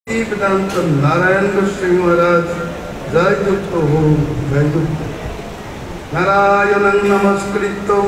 वेदांत नारायण गोस्वामी महाराज जय युक्त हो जय युक्त। नारायणं नमस्कृत्य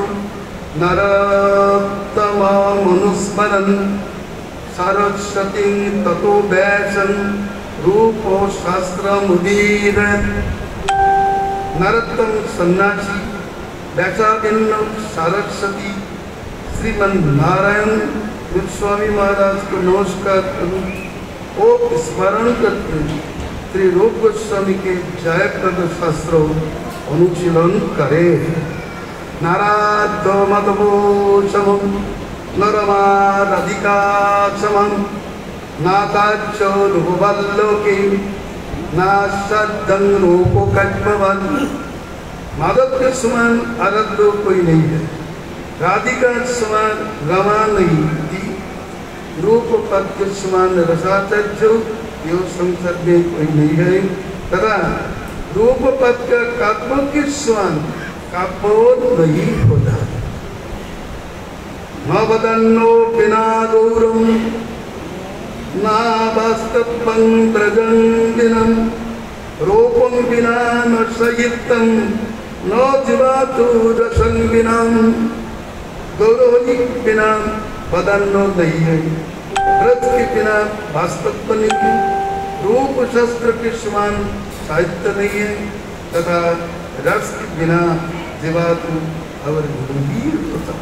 नरोत्तमं अनुस्मरन् सरस्वतीं ततो व्यासं रूपो शास्त्रमुदीरयत्। नरोत्तम सन्यासी व्यासाभिन्नव सरस्वती श्रीमन नारायण गोस्वामी महाराज को नमस्कार करूं। ओ स्मरण करते श्री रूप गोस्वामी के जयप्रद शास्त्र अनुशीलन करे। नारायण मधवो समम नरमाराधिका समम नाताच्च रूपवल्लोके नाशद्दं रूपो कल्पवान। माधव के समान आराध्य कोई नहीं है, राधिका समान रमा नहीं थी, रूप पद के समान रसाचार्य यो संसार में कोई नहीं है, तथा रूप पद का काव्य के समान काव्य नहीं होता। न वदन्नो बिना गौरम न वास्तवं प्रजंगिनम रूपं बिना न सयुक्तं न जीवातु रसं बिना। गौरव बिना वदन्नो नहीं है, व्रत के बिना वास्तव नहीं है, रूप शस्त्र के समान साहित्य नहीं है, तथा रस के बिना जीवातु और गंभीर होता।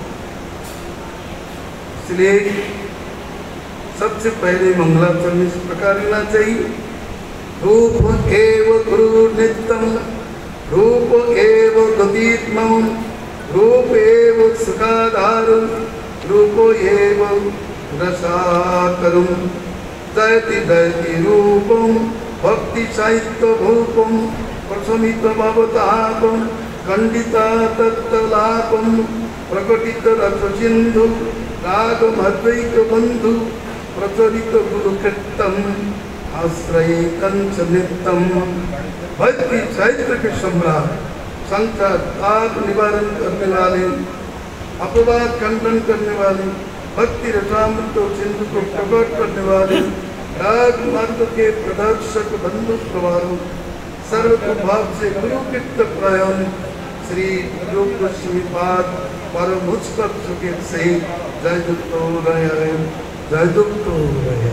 इसलिए सबसे पहले मंगलाचरण इस प्रकार लेना चाहिए। रूप एव गुरु नित्यम, रूप एव गतित्मम, रूप एव सुखाधारम, रूपो एव रसाकरम। जयति जयति रूपम भक्ति साहित्य भूपम प्रशमित भवतापम खंडिता तत्तलापम प्रकटित रस सिंधु रागम अद्वैत बंधु प्रचलित गुरुकृतम आश्रय कंच नित्यम। भक्ति साहित्य के सम्राट, संसार ताप निवारण करने वाले, अपवाद खंडन करने वाले, भक्ति रसामृत सिंधु को प्रकट करने वाले, राग मार्ग के प्रदर्शक बंधु प्रवारों, सर्व भाव से गुरु कृत प्रयाण श्री रूप गोस्वामी पाद परम उत्कर्ष के सहित जय दुख रहे, जय दुख रहे।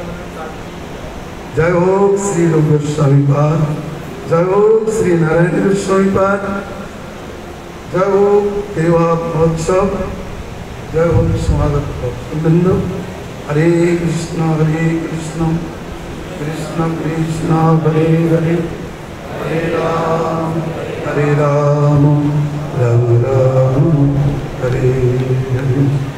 जय हो श्री रूप गोस्वामी पाद, जय हो श्री नारायण गोस्वामी पाद, जय हो देवा महोत्सव, जय हो स्वागत बिंद। हरे कृष्ण कृष्ण कृष्ण हरे हरे, हरे राम राम राम हरे हरे।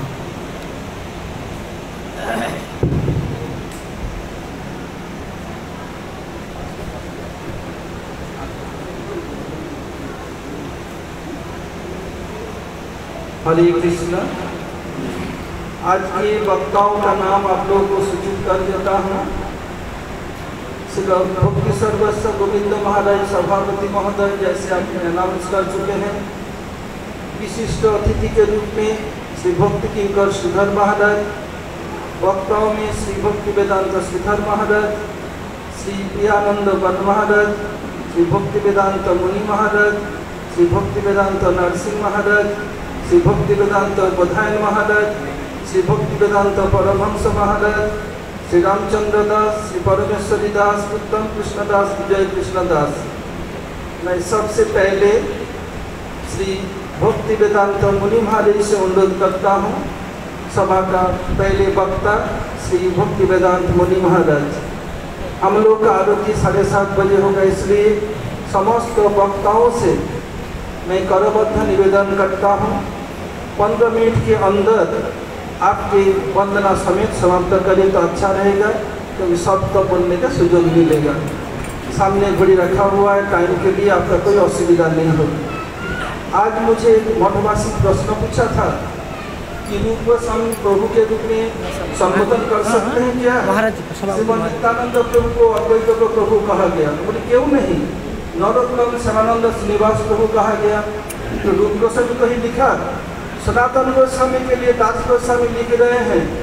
हरे कृष्ण। आज के वक्ताओं का नाम आप लोगों को सूचित कर देता हूँ। श्री भक्ति सर्वस्व गोविंद महाराज सभापति महोदय जैसे आपने अनाउंस कर चुके हैं। विशिष्ट अतिथि के रूप में श्री भक्ति किंकर श्रीधर महाराज, वक्ताओं में श्री भक्ति वेदांत श्रीधर महाराज, श्री प्रियानंद वन महाराज, श्री भक्ति वेदांत मुनि महाराज, श्री भक्ति वेदांत नरसिंह महाराज, श्री भक्ति वेदांत बधायन महाराज, श्री भक्ति वेदांत परमहंस महाराज, श्री रामचंद्र दास, श्री परमेश्वरी दास, उत्तम कृष्णदास, विजय कृष्णदास। मैं सबसे पहले श्री भक्ति वेदांत मुनि महाराज से अनुरोध करता हूँ, सभा का पहले वक्ता श्री भक्ति वेदांत मुनि महाराज। हम लोग का आरती 7:30 बजे होगा, इसलिए समस्त वक्ताओं से मैं करबद्ध निवेदन करता हूँ 15 मिनट के अंदर आपके वंदना समेत समाप्त करें तो अच्छा रहेगा, क्योंकि सबको बोलने का सुযোগ मिलेगा। सामने घड़ी रखा हुआ है, टाइम के लिए आपका कोई असुविधा नहीं होगी। आज मुझे एक मठवासी प्रश्न पूछा था कि रूप गोस्वामी प्रभु के रूप में संबोधन कर सकते हैं क्या? श्रीमद नित्यानंद प्रभु को अद्वैत प्रभु कहा गया, बोले क्यों नहीं। नरोत्तम श्यामानंद श्रीनिवास प्रभु कहा गया, तो रूप गोस्वामी को ही लिखा। सनातन गोस्वामी के लिए दास गोस्वामी लिख रहे हैं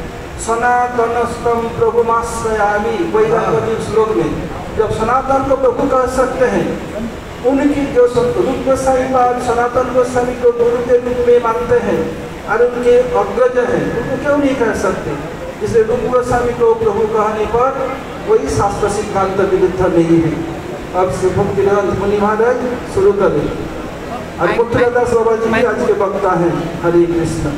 सनातनस्तम प्रभुमाश्रयामि, वैराग्य श्लोक में जब सनातन को प्रभु कह सकते हैं, उनकी जो रूप गोस्वामी पाद सनातन गोस्वामी को गुरु के रूप में मानते हैं और उनके अग्रज हैं, उनको क्यों नहीं कह सकते? इसलिए रूप गोस्वामी को प्रभु कहने पर कोई शास्त्र सिद्धांत विरुद्ध नहीं है। अब श्री भक्तिवेदांत मुनि महाराज शुरू करें। और पुत्रदास बाबा जी भी आज के वक्ता हैं। हरे कृष्ण।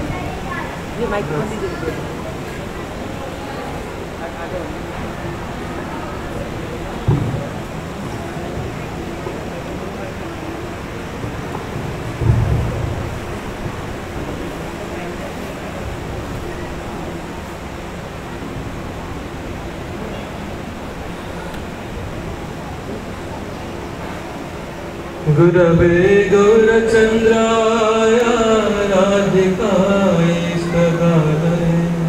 गुरवे गौरचंद्राय राधिकाय सदाय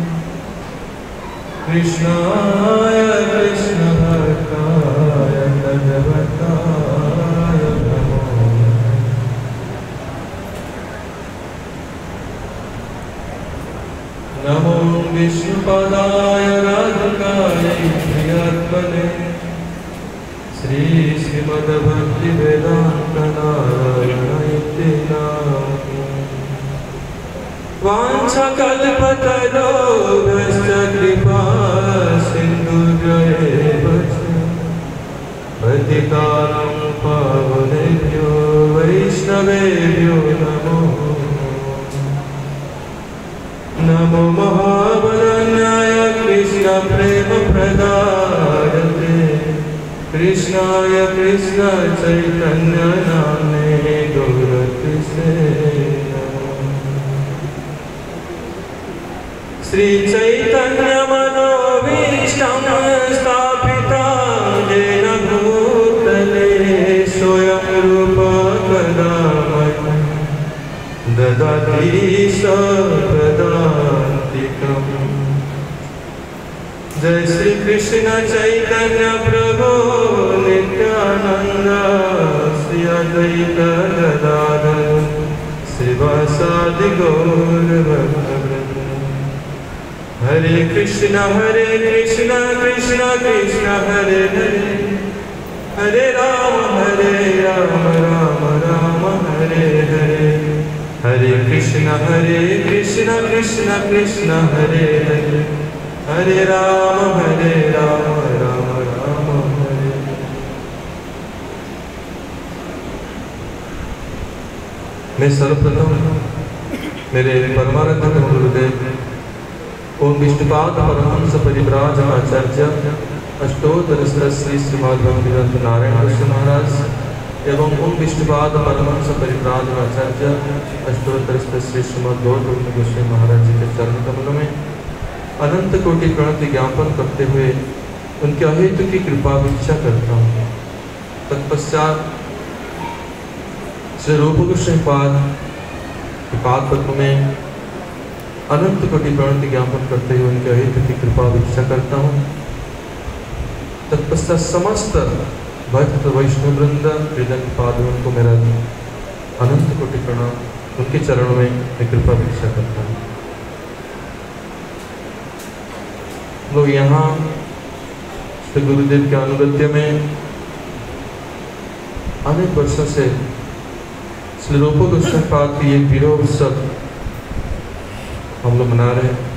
कृष्णाय कृष्णभक्ताय तद्भक्ताय नमो। नमो विष्णुपदाय राधिकाय प्रियात्मने श्री श्रीमद्भक्ति वेदांत नारायण वाञ्छाकल्पतरोभ्यश्च कृपा सिन्धुभ्यैव च पतितानां पावनेभ्यो वैष्णवेभ्यो नमो। नमो महावदन्याय कृष्ण प्रेम प्रदायते कृष्णाय कृष्ण चैतन्य नाम्ने गौरकृष्णे श्री चैतन्य मनोभीष्टं स्थापितं येन भूतले स्वयं रूप कदा मह्यं ददाति सपदान्तिकम्। जय श्री कृष्ण चैतन्य प्रभु नित्यानंद श्री अद्वैत गदाधर श्रीवासादि गौर भक्तवृंद। हरे कृष्ण कृष्ण कृष्ण हरे हरे हरे राम राम राम हरे हरे। हरे कृष्ण कृष्ण कृष्ण हरे हरे हरे राम राम राम हरे। मैं सर्वप्रथम मेरे परमानंद गुरुदेव ओम विष्णुपाद परमहंस परिव्राज आचार्य अष्टोत्तर श्री श्रीमद् भक्तिवेदांत नारायण कृष्ण महाराज एवं ओम विष्णुपाद परमहंस परिव्राज आचार्य अष्टोत्तर श्री श्रीमद् गौतम गोस्वामी महाराज जी के चरण कमलों में अनंत कोटि प्रणति ज्ञापन करते हुए उनके अहेतु की कृपा भिक्षा करता हूँ। तत्पश्चात श्री रूप गोस्वामी पाद के पाद पद्म में अनंत कोटि प्रणति ज्ञापन करते हुए उनके अहेतु की कृपा भिक्षा करता हूँ। तत्पश्चात समस्त भक्त वैष्णव वृंद हृदय पादों को मेरा अनंत कोटि प्रणाम, उनके चरणों में मैं कृपा भिक्षा करता हूँ। लोग यहाँ श्री गुरुदेव के अनुगत्य में अनेक वर्षों से श्री रूप गोस्वामी पाद की एक विरह उत्सव हम लोग मना रहे हैं।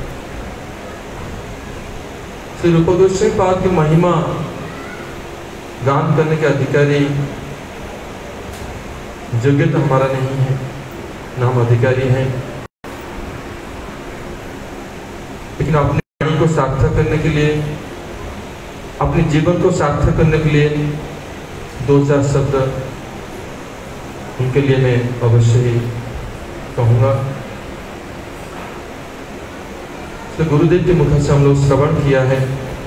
श्री रूप गोस्वामी पाद की महिमा गान करने के अधिकारी योग्यता हमारा नहीं है, न हम अधिकारी हैं, लेकिन अपनी वाणी को सार्थक करने के लिए, अपने जीवन को सार्थक करने के लिए दो चार शब्द उनके लिए मैं अवश्य ही कहूँगा। तो गुरुदेव के मुख से हम लोग श्रवण किया है,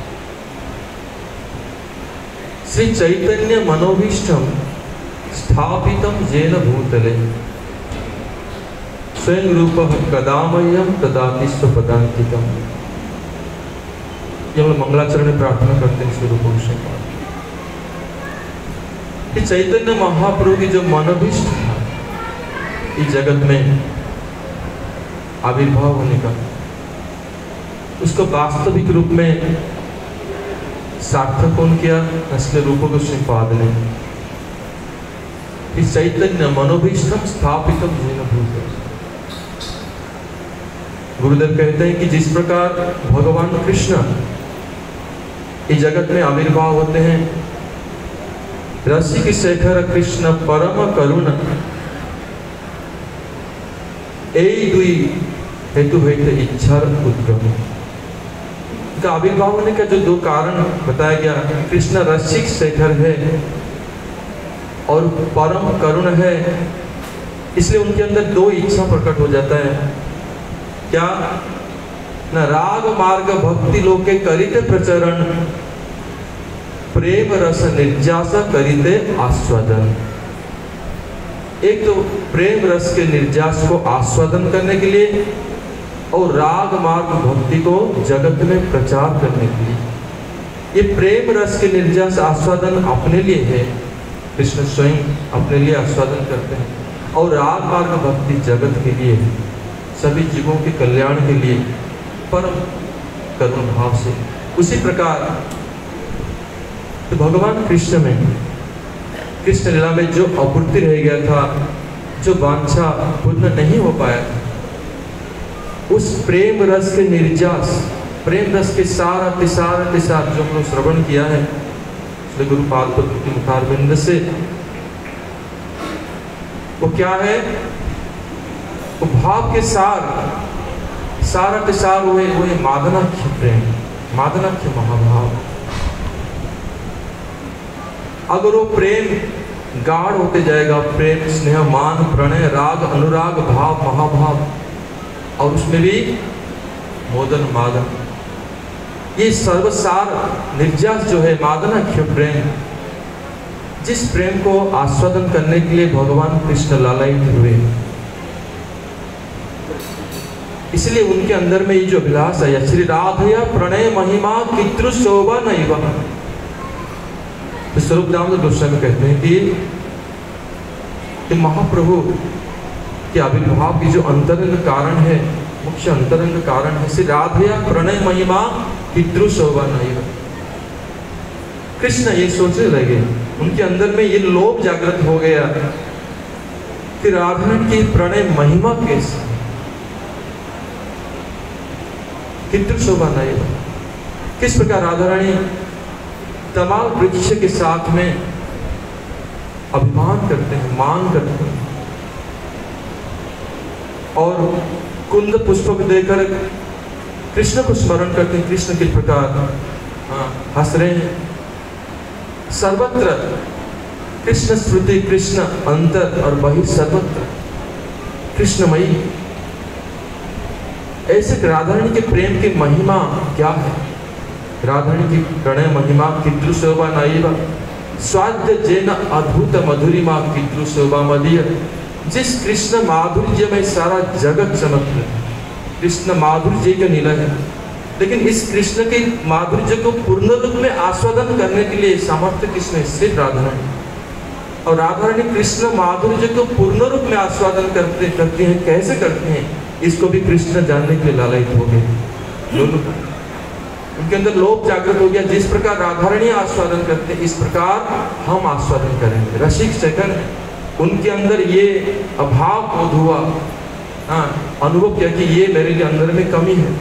श्री चैतन्य मनोभीष्टम स्थापितम येन भूतले स्वयं रूप कदामह्यम ददाति स्वपदान्तिकम्। ये हम लोग मंगलाचरण में प्रार्थना करते हैं श्री रूप गोस्वामी पाद। चैतन्य महाप्रभु की जो मनोभीष्ट था इस जगत में आविर्भाव होने का, उसको वास्तविक रूप में सार्थक कौन किया? असली रूप को श्रीपाद ने। इस चैतन्य मनोभीष्टम स्थापितम येन भूतम्। गुरुदेव कहते हैं कि जिस प्रकार भगवान कृष्ण इस जगत में आविर्भाव होते हैं, रसिक शेखर कृष्ण परम करुण, यही दुई हेतु हेतु इच्छार उद्गम। का आविर्भाव होने का जो दो कारण बताया गया, कृष्ण रसिक शेखर है और परम करुण है, इसलिए उनके अंदर दो इच्छा प्रकट हो जाता है। क्या? न राग मार्ग भक्ति लोके करिते प्रचरण, प्रेम रस निर्जास करिते आस्वादन। एक तो प्रेम रस के निर्जास को आस्वादन करने के लिए और राग मार्ग भक्ति को जगत में प्रचार करने के लिए। ये प्रेम रस के निर्जास आस्वादन अपने लिए है, कृष्ण स्वयं अपने लिए आस्वादन करते हैं, और राग मार्ग भक्ति जगत के लिए है, सभी जीवों के कल्याण के लिए परम करुण भाव से। उसी प्रकार तो भगवान कृष्ण में, कृष्ण लीला में जो अपूर्ति रह गया था, जो वांछा पूर्ण नहीं हो पाया था, उस प्रेम रस के निर्जास, प्रेम रस के सार जो हमने श्रवण किया है गुरुपाद के मुखारविंद से, वो क्या है? वो भाव के सार हुए मादनाख्य प्रेम, मादनाख्य महाभाव। अगर वो प्रेम गाढ़ होते जाएगा, प्रेम स्नेह मान प्रणय राग अनुराग भाव महाभाव, और उसमें भी मोदन मादन, ये सर्वसार निर्जास जो है मादनाख्य प्रेम, जिस प्रेम को आस्वादन करने के लिए भगवान कृष्ण लालायित हुए, इसलिए उनके अंदर में ये जो अभिलाष है, श्री राधया प्रणय महिमा कितृ शोभा नैव। तो स्वरूप दामोदर गोस्वामी कहते हैं कि महाप्रभु के आविर्भाव की जो अंतरंग कारण है, मुख्य अंतरंग कारण है, श्री राधया प्रणय महिमा कितृ शोभा नैव। कृष्ण ये सोचने लगे, उनके अंदर में ये लोभ जागृत हो गया कि राधा की प्रणय महिमा कैसी, कितृ शोभा नैव। किस प्रकार राधा रानी तमाल वृक्ष के साथ में अभिमान करते हैं, मान करते हैं, और कुंद पुष्प को देकर कृष्ण को स्मरण करते हैं, कृष्ण किस प्रकार हंस रहे हैं। सर्वत्र कृष्ण स्मृति, कृष्ण अंतर और बहिः सर्वत्र कृष्णमयी। ऐसे राधा रानी के प्रेम की महिमा क्या है? राधा रानी की प्रणय महिमा कितृ शोभा नैव, स्वाद्य जेन अद्भुत मधुरिमा कितृ शोभा मदीय। जिस कृष्ण माधुर्य में सारा जगत चमकता है, कृष्ण माधुर्य का नीला है, लेकिन इस कृष्ण के माधुर्य को पूर्ण रूप में आस्वादन करने के लिए सामर्थ्य किसमें? सिर्फ राधा रानी। और राधा रानी कृष्ण माधुर्य को पूर्ण रूप में आस्वादन करती हैं। कैसे करते हैं? इसको भी कृष्ण जानने के लिए लालायित हो गए दोनों। उनके अंदर लोभ जागृत हो गया, जिस प्रकार राधा रानी आस्वादन करते हैं, इस प्रकार हम आस्वादन करेंगे। रसिक शेखर उनके अंदर ये अभाव बोध हुआ, अनुभव किया कि ये मेरे लिए अंदर में कमी है।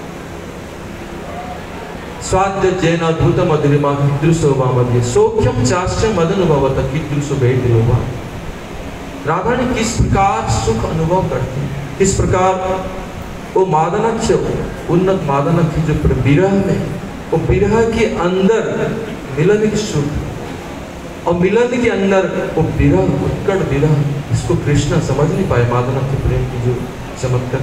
स्वाद्य जैन अद्भुत मधुरिमा कितृ शोभा मदीय, सौख्यम चाश्च मदनुभवत कितृ शोभेति लोभा। राधा रानी किस प्रकार सुख अनुभव करती है, किस प्रकार वो मादनाख्य, उन्नत मादनाख्य जो विरह में, वो विरह के अंदर मिलन की सुख, और मिलन के अंदर वो विरह, उत्कट विरह, इसको कृष्ण समझ नहीं पाए, मादनाख्य प्रेम की जो चमत्कार।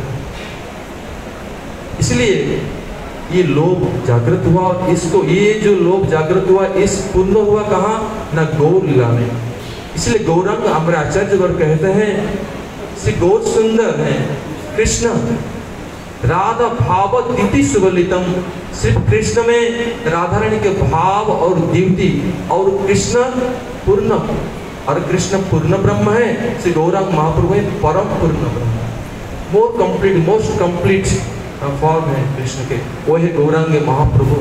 इसलिए ये लोभ जागृत हुआ, और इसको ये जो लोभ जागृत हुआ, इस पूर्ण हुआ कहाँ? न गौर लीला में। इसलिए गौरांग हमारे आचार्य वर्ग कहते हैं श्री गौर सुंदर है कृष्ण, राधा भाव द्युति सुबलितम। सिर्फ कृष्ण में राधा रानी के भाव और द्युति, और कृष्ण पूर्ण, और कृष्ण पूर्ण ब्रह्म है, श्री गौरांग महाप्रभु है परम पूर्ण ब्रह्म, more complete, most complete form है कृष्ण के, वो है गौरांग महाप्रभु।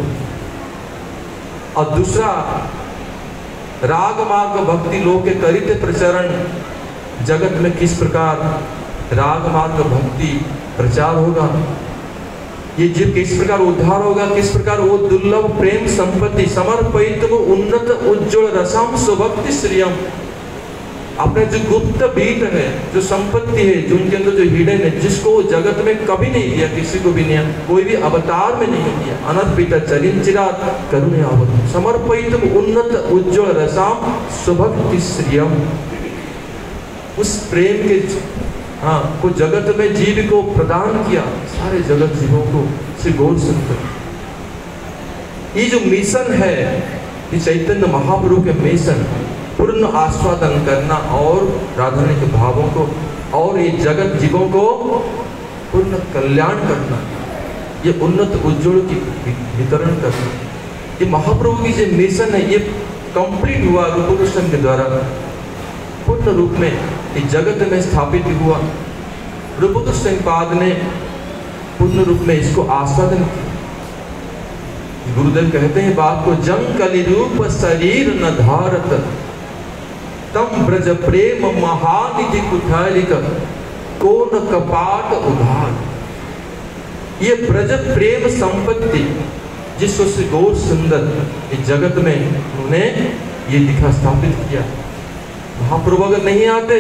और दूसरा राग मार्ग भक्ति लोग के करिते प्रचरण, जगत में किस प्रकार राग मार्ग भक्ति प्रचार होगा, ये जीव किस प्रकार उद्धार होगा, किस प्रकार वो दुर्लभ प्रेम संपत्ति समर्पित वो उन्नत उज्ज्वल रसम सुभक्ति श्रियम, अपने जो गुप्त बीट है, जो संपत्ति है, जो उनके अंदर जो हिडन है, जिसको जगत में कभी नहीं दिया, किसी को भी नहीं, कोई भी अवतार में नहीं दिया, अनर्पित चरिंचिरात करुणे अवत समर्पित उन्नत उज्ज्वल रसाम सुभक्ति श्रियम, उस प्रेम के को जगत में जीव को प्रदान किया, सारे जगत जीवों को श्री गौर संत। ये जो मिशन है, ये चैतन्य महाप्रभु के मिशन, पूर्ण आस्वादन करना और राधारानी के भावों को और ये जगत जीवों को पूर्ण कल्याण करना, ये उन्नत उज्ज्वल की वितरण करना, ये महाप्रभु की जो मिशन है, ये कंप्लीट हुआ रूप गोस्वामी के द्वारा, पूर्ण रूप में ये जगत में स्थापित हुआ। रूप गोस्वामी पाद ने पूर्ण रूप में इसको आस्वादन किया। गुरुदेव कहते हैं बात को, जंग कलि रूप शरीर न धारत तम ब्रज प्रेम महानिधि कुठारिक कौन कपाट उधार। ये ब्रज प्रेम संपत्ति जिसको श्री गौर सुंदर इस जगत में उन्होंने ये दिखा स्थापित किया। महाप्रभु अगर नहीं आते,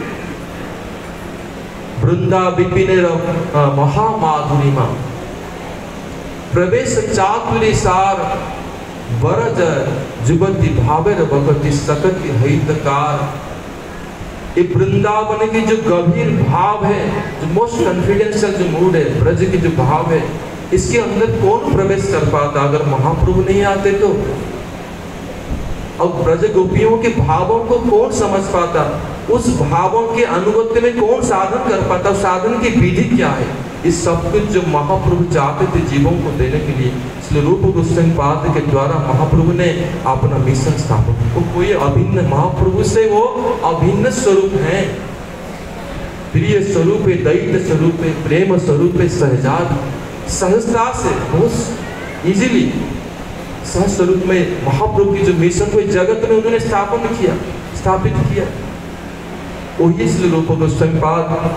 वृंदा विपिन महामाधुरिमा प्रवेश चातुरी सार वरज जुगति भावेर भगति सकति हितकार। ये वृंदावन की जो गंभीर भाव है, जो मोस्ट कॉन्फिडेंशियल जो मूड है, ब्रज की जो भाव है, इसके अंदर कौन प्रवेश कर पाता अगर महाप्रभु नहीं आते तो? और ब्रज गोपियों के भावों को कौन समझ पाता, उस भावों के अनुगत्य में कौन साधन कर पाता, उस साधन की विधि क्या है? इस सब कुछ जो महाप्रभु चाहते थे जीवों को देने के लिए, इसलिए रूप गोस्वामी पाद के द्वारा महाप्रभु ने अपना मिशन स्थापित। वो कोई अभिन्न, महाप्रभु से वो अभिन्न स्वरूप है, प्रिय स्वरूप है, दैत्य स्वरूप है, प्रेम स्वरूप है, सहजाद सहजता से बहुत इजीली सह स्वरूप में महाप्रभु की जो मिशन को जगत में उन्होंने स्थापित किया। वही इसलिए रूप गोस्वामी पाद,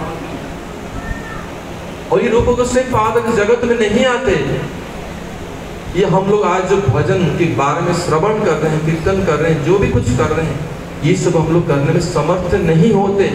और ये रूप गोस्वामी पाद जगत में नहीं आते। ये हम लोग आज जो भजन के बारे में श्रवण कर रहे हैं, कीर्तन कर रहे हैं, जो भी कुछ कर रहे हैं, ये सब हम लोग करने में समर्थ नहीं होते।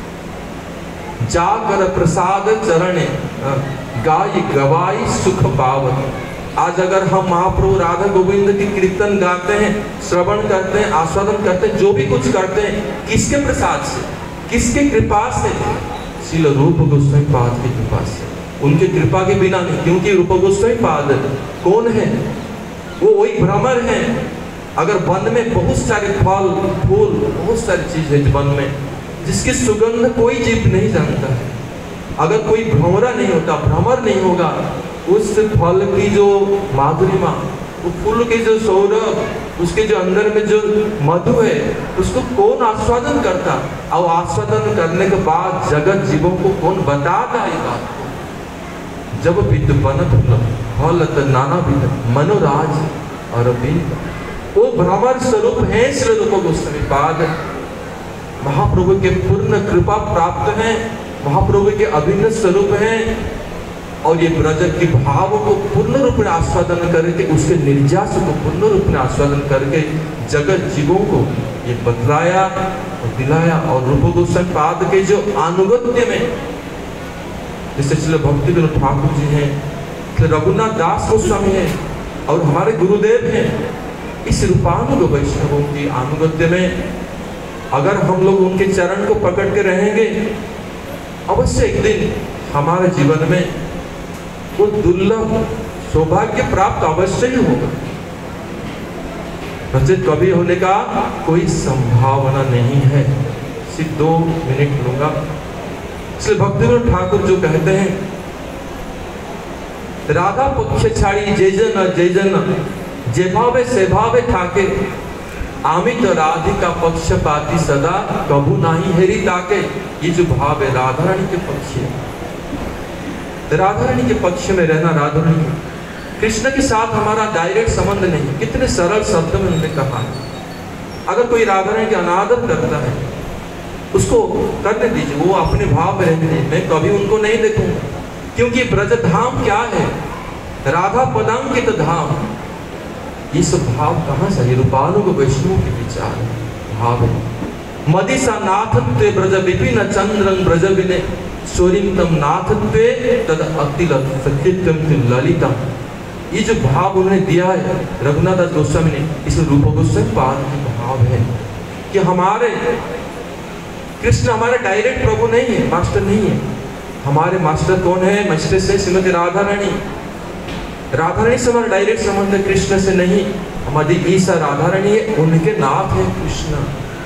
जाकर प्रसाद चरण गाय गवाई सुख पावन। आज अगर हम महाप्रभु राधा गोविंद की कीर्तन गाते हैं, श्रवण करते हैं, आस्वादन करते हैं, जो भी कुछ करते हैं, किसके प्रसाद से, किसके कृपा से? श्रील रूप गोस्वामी पाद की कृपा से, उनकी कृपा के बिना नहीं। क्योंकि रूप गोस्वामी पाद कौन है? वो वही भ्रमर है। अगर वन में बहुत सारे फल फूल, बहुत सारी चीज है वन में, जिसकी सुगंध कोई जीव नहीं जानता है, अगर कोई भ्रमरा नहीं होता, भ्रमर नहीं होगा, उस फल की जो माधुरिमा, वो फूल के जो सौरभ, उसके जो अंदर में जो मधु है, उसको कौन आस्वादन करता? और आस्वादन करने के बाद जगत जीवों को कौन बताता ये बात को? जब विद्युपन फल नाना विध मनोराज और वो भ्रमर स्वरूप है श्री रूप गोस्वामी पाद। महाप्रभु के पूर्ण कृपा प्राप्त है, महाप्रभु के अभिन्न स्वरूप है, और ये ब्रज के भाव को पूर्ण रूप में आस्वादन करके, उसके निर्यास को पूर्ण रूप में आस्वादन करके जगत जीवों को ये बतलाया और दिलाया। और रूप गोस्वामी पाद के जो अनुगत्य में, जैसे श्री भक्ति विनोद ठाकुर जी हैं, श्री रघुनाथ दास गोस्वामी हैं, और हमारे गुरुदेव हैं, इस रूपानुग वैष्णवों की अनुगत्य में अगर हम लोग उनके चरण को पकड़ के रहेंगे, अवश्य एक दिन हमारे जीवन में वो दुर्लभ सौभाग्य प्राप्त अवश्य ही होगा। रचित कवि होने का कोई संभावना नहीं है। सिर्फ 2 मिनट लूंगा। श्री भक्तिविनोद ठाकुर जो कहते हैं, राधा पक्ष छाड़ी जैजन जे भावे से भावे ठाके, आमित राधिका पक्षपाती सदा कभू नाही हेरी ताके। ये जो भाव है राधा रानी के पक्ष है, राधा रानी के पक्ष में रहना, राधा रानी कृष्ण के साथ हमारा डायरेक्ट संबंध नहीं। कितने सरल शब्द में उन्होंने कहा, अगर कोई राधा रानी का अनादर करता है उसको करने दीजिए, वो अपने भाव में रहने दीजिए, मैं कभी उनको नहीं देखूंगा। क्योंकि ब्रज धाम क्या है? राधा पदांकित धाम। ये सब भाव कहाँ से? रूपानु को वैष्णव के विचार भाव है। मदिसा नाथत्वे ब्रज विपिन चंद्रं ब्रज विने स्वरितम नाथत्वे तद अतिल सत्यम ललितम। ये जो भाव उन्होंने दिया है रघुनाथ दास गोस्वामी ने, इस रूप गोस्वामी पाद की भाव है कि हमारे कृष्ण हमारे डायरेक्ट प्रभु नहीं है, मास्टर नहीं है। हमारे मास्टर कौन है? मास्टर से श्रीमती राधा रानी। राधा रानी से हमारा डायरेक्ट संबंध है, कृष्ण से नहीं। हमारी ईसा राधा रानी है, उनके नाथ है कृष्ण।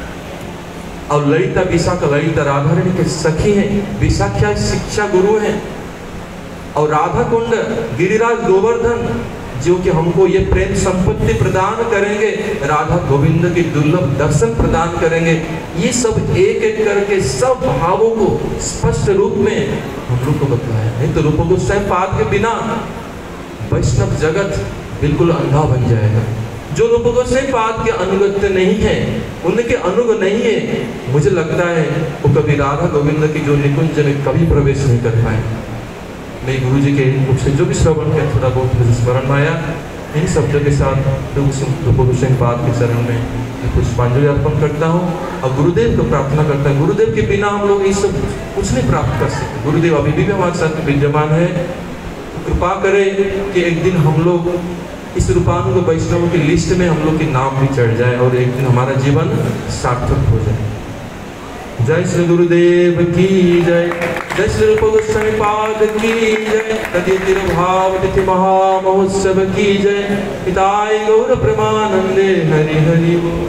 और ललिता विशाखा, ललिता राधा रानी के सखी हैं, विशाखा शिक्षा गुरु हैं। और राधा कुंड गिरिराज गोवर्धन जो कि हमको ये प्रेम संपत्ति प्रदान करेंगे, राधा गोविंद की दुर्लभ दर्शन प्रदान करेंगे। ये सब एक एक करके सब भावों को स्पष्ट रूप में हम लोग को बताया। नहीं तो रूप गोस्वामी पाद के बिना वैष्णव जगत बिल्कुल अंधा बन जाएगा। जो रूप गोस्वामी पाद के अनुगत्य नहीं है, उनके अनुग नहीं है, मुझे लगता है वो कभी राधा गोविंद की जो निकुंज में कभी प्रवेश नहीं कर पाए। मैं गुरु जी के मुख से जो भी श्रवण किया थोड़ा बहुत मुझे स्मरण में आया। इन शब्दों के साथ रूप गोस्वामी पाद के चरण में पुष्पांजलि अर्पण करता हूँ और गुरुदेव को प्रार्थना करता हूँ। गुरुदेव के बिना हम लोग ये सब कुछ नहीं प्राप्त कर सकते। गुरुदेव अभी भी हमारे साथ विद्यमान है। कृपा करें कि एक दिन हम लोग इस रूपानु को वैष्णव की लिस्ट में हम लोग के नाम भी चढ़ जाए और एक दिन हमारा जीवन सार्थक हो जाए। जय श्री गुरुदेव की जय। जय श्री रूप गोस्वामी पाद की जय। तदितिर भाव तिथि महामहोत्सव की जय। पिताय गौर प्रेमानंदे हरि हरि बोल।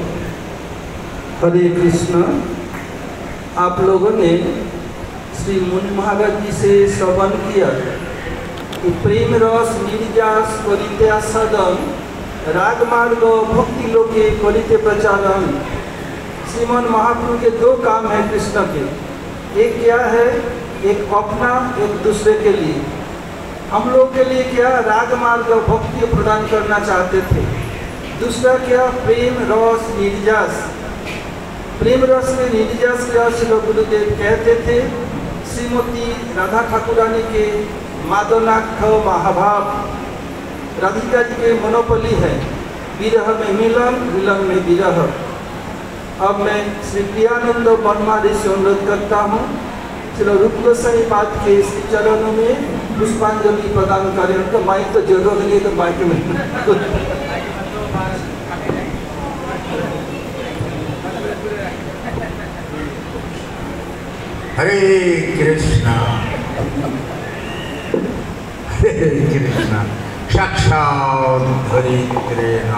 हरे कृष्ण। आप लोगों ने श्री मुनि महाराज जी से श्रवण किया कि प्रेम रस नीरजास कलिते सदन राग मार्ग भक्ति लोके कलिते प्रचारन। श्रीमान महाप्रभु के दो काम है कृष्ण के, एक क्या है? एक अपना, एक दूसरे के लिए। हम लोग के लिए क्या? राग मार्ग भक्ति प्रदान करना चाहते थे। दूसरा क्या? प्रेम रस नीरजास। प्रेम रस में नीरजास क्या श्री गुरुदेव कहते थे? श्रीमती राधा ठाकुरानी के मादनाक्ष महाभाव, राधिका जी के मनोपली है, विरह में मिलन, मिलन में विरह। अब मैं श्री प्रियानंद वर्मा जी से अनुरोध करता हूँ, चलो रूप गोस्वामी पाद के श्री चरणों में पुष्पांजलि प्रदान करें। उनका माइक तो जरूर नहीं, तो माइक में हरे कृष्णा हरे कृष्णा। साक्षात् धरित्रेण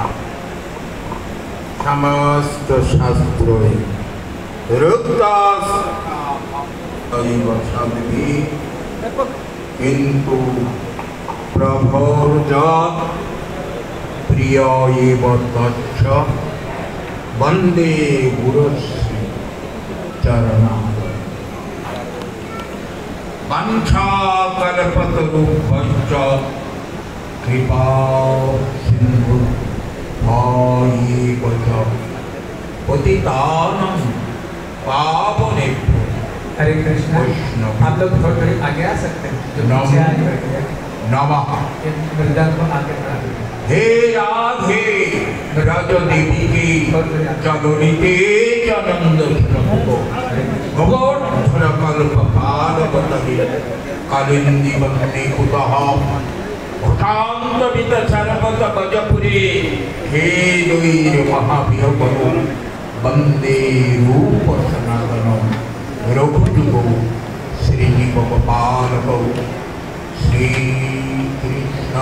समस्त शास्त्रों किंतु प्रभोर्ज प्रिय तच्च वंदे गुरुश्री चरणा। वंशाकल्पतरुभ्यश्च कृपा सिंधु पतितानं पावनेभ्यो। हरे कृष्णा। आप लोग थोड़े आगे आ सकते हैं। नमः। आगे हे राधे ब्रज देवी की चलोनी तेज आनंद भगवत कल्प कालवती कालिंदी वंदे कुतः भूतांत वित सर्वत गजपुरी हे दुईर महाभियवरो वंदे रूप सनातनम रघुजुगो श्रीजीवपालकौ श्री कृष्ण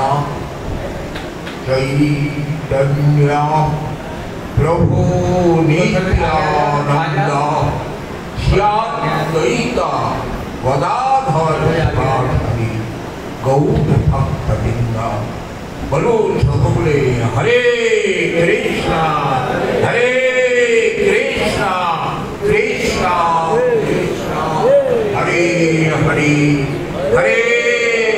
चैतन्य प्रभु नित्यानंद श्यामद्वैत गदाधर श्रीवासादि गौर भक्तवृंद। बोलो सबोले हरे कृष्णा कृष्णा कृष्णा हरे हरे हरे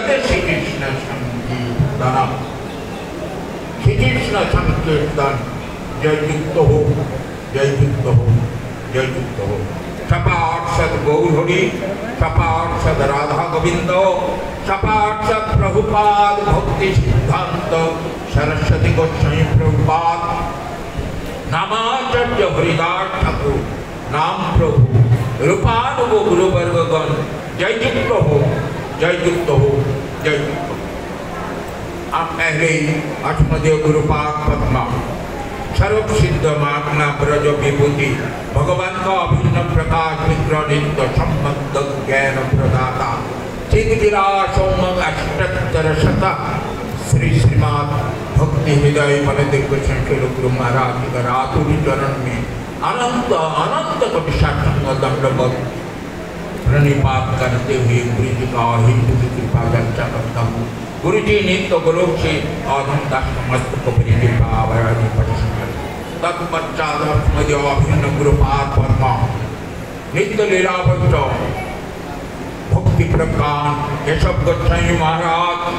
जगते श्री कृष्ण संकीर्तन, श्री कृष्ण संकीर्तन जय युक्त हो, जय युक्त हो, जय युक्त हो। सपार्षद गौरहरि, सपार्षद राधा गोविंद, सपार्षद प्रभुपाद भक्ति सिद्धांत सरस्वती गोस्वामी प्रभुपाद, नामाचार्य हरिदास ठाकुर, नाम प्रभु रूपानुगो गुरुवर्गगण जय युक्त हो, जय युक्त हो, जय युक्त हो। आप पहले अष्टमदेव गुरुपाद पद्मा सर्व सिद्ध मागना ब्रज विभूति भगवान का अभिन्न प्रकाश विग्रह नित्य संबद्ध ज्ञान प्रदाता चिद्विलासोम अष्टोत्तर शत श्री श्रीमद भक्ति हृदय मन दिव्य संकुल गुरु महाराज का रातुरी चरण में अनंत अनंत कविशांग दंडवत प्रणिपात करते हुए गुरु जी का हिंदू की कृपा चर्चा करता हूँ। गुरु जी नित्य गोलोक से आधम दास मस्तक तत्पश्चात अभिन्न गुरुपाद पद्मा नित्य लीलावंत भक्ति प्रकाश केशव गोस्वामी महाराज,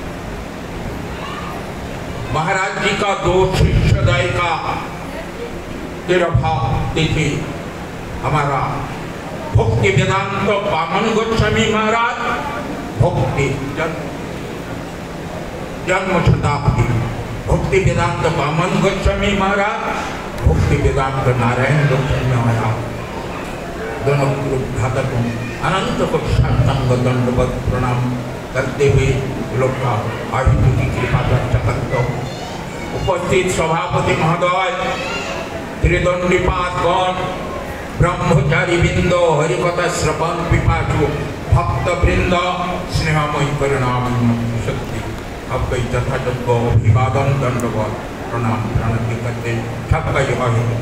महाराज जी का दो शिष्य दायिका तिरभा तिथि हमारा भक्ति वेदांत वामन गोस्वामी महाराज, भक्ति जन्म शताब्दी भक्ति वेदांत वामन गोस्वामी महाराज, भक्ति वेदांत नारायण गोस्वामी महाराज, दोनों घातकों अनंत पक्षांग दंडवत प्रणाम करते हुए लोग का आयुष की कृपा चर्चा करते हो। उपस्थित सभापति महोदय, त्रिदंडीपादगण, ब्रह्मचारी बिंदो, हरिकथा श्रवण पिपासु भक्त वृंद, स्नेहमय परिणाम शक्ति आपका यथाजग अभिवादन दंडवत प्रणाम प्रणति करते सबका यह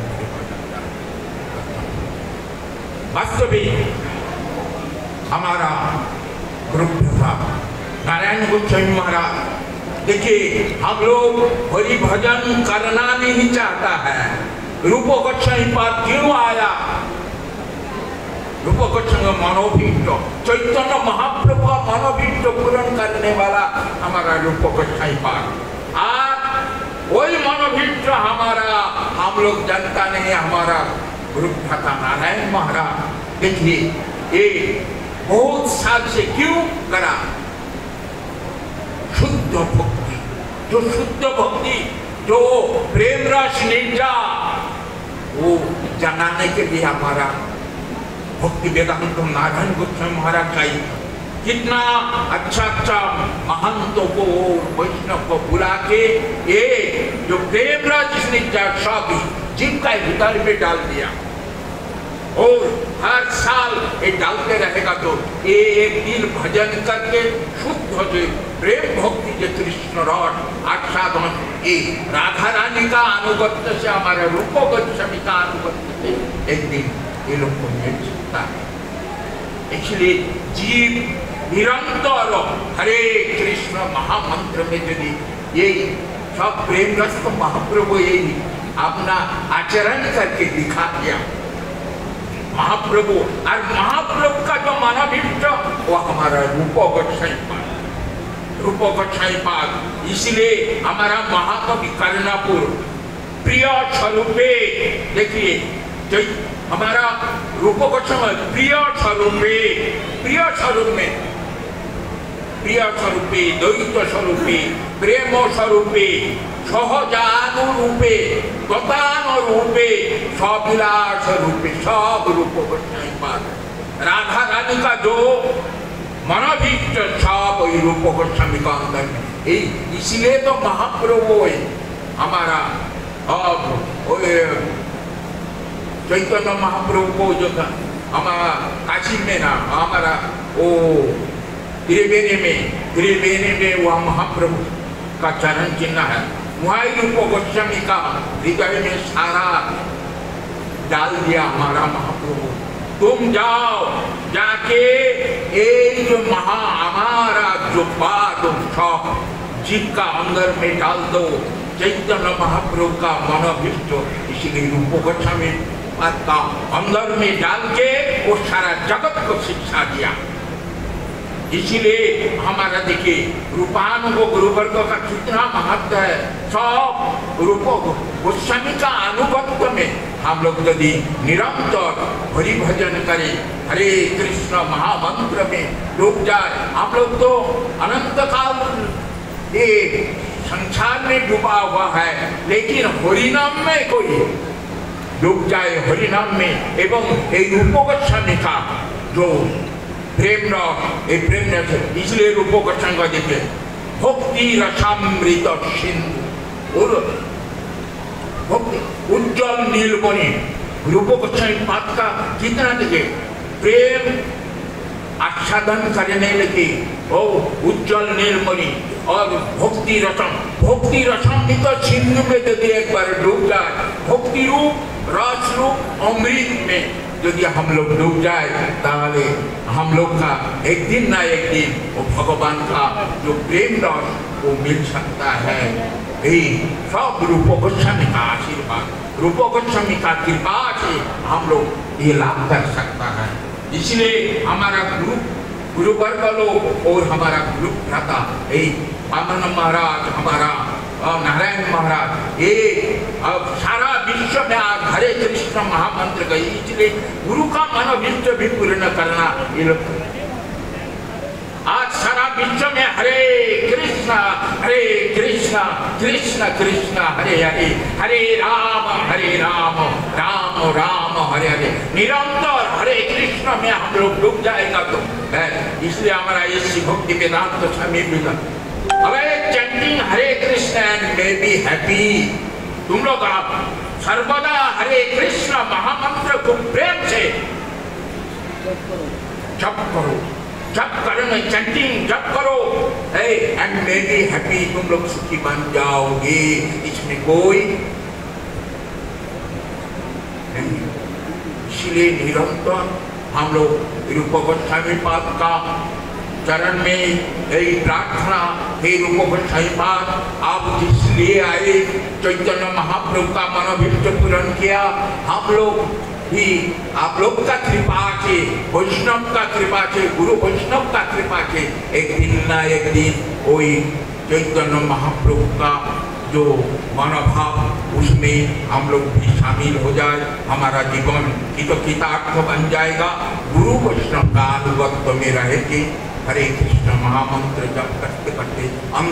वास्तविक हमारा ग्रुप था नारायण गोस्वामी महाराज। देखिए हम लोग हरि भजन करना नहीं चाहता है, रूप गोस्वामी पाद क्यों आया? रूप गोस्वामी मनोभीष्ट चैतन्य महाप्रभु का मनोभीष्ट पूर्ण करने वाला हमारा रूप गोस्वामी पाद। आज वही मनोभीष्ट हमारा हम लोग जानता नहीं, हमारा ग्रुप था नारायण महाराज। देखिए ये बहुत साल से क्यों करा? शुद्ध भक्ति, जो शुद्ध भक्ति जो प्रेम रस निजा वो जगाने के लिए हमारा भक्ति वेदांत नारायण गोस्वामी महाराज का कितना अच्छा अच्छा महंतों को वैष्णव को बुला के ये जो प्रेम रस निजा सब जिनका हृदय में डाल दिया और हर साल ये डालते रहेगा तो ये एक दिन भजन करके शुद्ध जो प्रेम भक्ति जो कृष्ण रस आच्छादन ये राधा रानी का अनुगत्य से हमारे रूप गोस्वामी का अनुगत्य से एक दिन ये लोग को मिल सकता है। इसलिए जीव निरंतर हरे कृष्ण महामंत्र में यदि ये सब प्रेम रस को महाप्रभु यही अपना आचरण करके दिखा दिया महाप्रभु, और महाप्रभु का जो मनोभीष्ट वो हमारा रूप गोस्वामी पाद, रूप गोस्वामी पाद। इसलिए हमारा महाकवि कर्णापुर प्रिय स्वरूपे, देखिए जो हमारा रूप गोस्वामी प्रिय स्वरूपे, प्रिय स्वरूप में प्रिय स्वरूपे, द्वैत स्वरूपे, प्रेम स्वरूपे, सहजानु रूपे, गतान रूपे, सविलास रूपे, सब रूप गोस्वामी पाद। राधा रानी का जो मनोभीष्ट सब वही रूप गोस्वामी का अंदर में, इसलिए तो महाप्रभु हमारा चैतन्य महाप्रभु को जो था हमारा काशी में ना हमारा वो त्रिवेणी में वह महाप्रभु का चरण चिन्ह है, वही रूप गोस्वामी का हृदय में सारा डाल दिया हमारा महाप्रभु। तुम जाओ जाके ये जो हमारा जो बात सब जीव का अंदर में डाल दो, चैतन्य महाप्रभु का मनोभीष्ट। इसीलिए रूप गोस्वामी का अंदर में डाल के वो सारा जगत को शिक्षा दिया। इसीलिए हमारा देखिए रूपानुग गुरुवर्ग का कितना महत्व है। सब रूप गोस्वामी का अनुगत्य में हम लोग यदि निरंतर हरि भजन करें, हरे कृष्ण महामंत्र में डूब जाए, हम लोग तो अनंत काल ये संसार में डूबा हुआ है, लेकिन हरिनाम में कोई डूब जाए, हरिनाम में। एवं एक रूप गोस्वामी का जो प्रेम रस, इसलिए रूप गोस्वामी का देखिए भक्ति रसामृत सिंधु और भक्ति उज्जवल नीलमणि, रूप गोस्वामी पाद का कितना देखिए प्रेम आच्छादन करने लगे और उज्जवल नीलमणि और भक्ति रसम भी तो सिंधु में यदि एक बार डूब जाए, भक्ति रूप रस रूप अमृत में यदि हम लोग डूब जाए, ताले हम लोग का एक दिन ना एक दिन वो भगवान का जो प्रेम रस वो मिल सकता है। यही सब रूप गोस्वामी का आशीर्वाद, रूप गोस्वामी का कृपा से हम लोग ये लाभ कर सकता है। इसलिए हमारा गुरुवर्ग लोग और हमारा गुरु भ्राता वामन महाराज, हमारा नारायण महाराज, ये अब सारा विश्व में आज हरे कृष्ण महामंत्र गई, इसलिए गुरु का मनोविष्ट भी पूर्ण करना ये लोग। आज सारा विश्व में हरे कृष्ण कृष्ण कृष्ण हरे हरे, हरे राम राम राम हरे हरे, निरंतर हरे कृष्ण में हम लोग डूब जाएगा तो इसलिए हमारा इसी Bhakti Vedanta Swami chanting Hare Krishna and may be happy. तुम लोग आप सर्वदा हरे कृष्ण महामंत्र को प्रेम से जप करो, जप करने चैंटिंग जप करो एंड मे बी हैप्पी, तुम लोग सुखी बन जाओगे, इसमें कोई नहीं। इसलिए निरंतर हम लोग रूप गोस्वामी पाद का चरण में यही प्रार्थना, हे रूप गोस्वामी पाद आप जिसलिए आए, चैतन्य महाप्रभु का मनोभिष्ट पूर्ण किया, हम लोग भी आप लोग का कृपा से, वैष्णव का कृपा से, गुरु वैष्णव का कृपा से एक दिन ना एक दिन कोई चैतन्य महाप्रभु का जो मनोभाव उसमें हम लोग भी शामिल हो जाए, हमारा जीवन कृतार्थ बन जाएगा, गुरु वैष्णव का अनुगत्य में रहेगी। हरे कृष्ण महामंत्र जप करते करते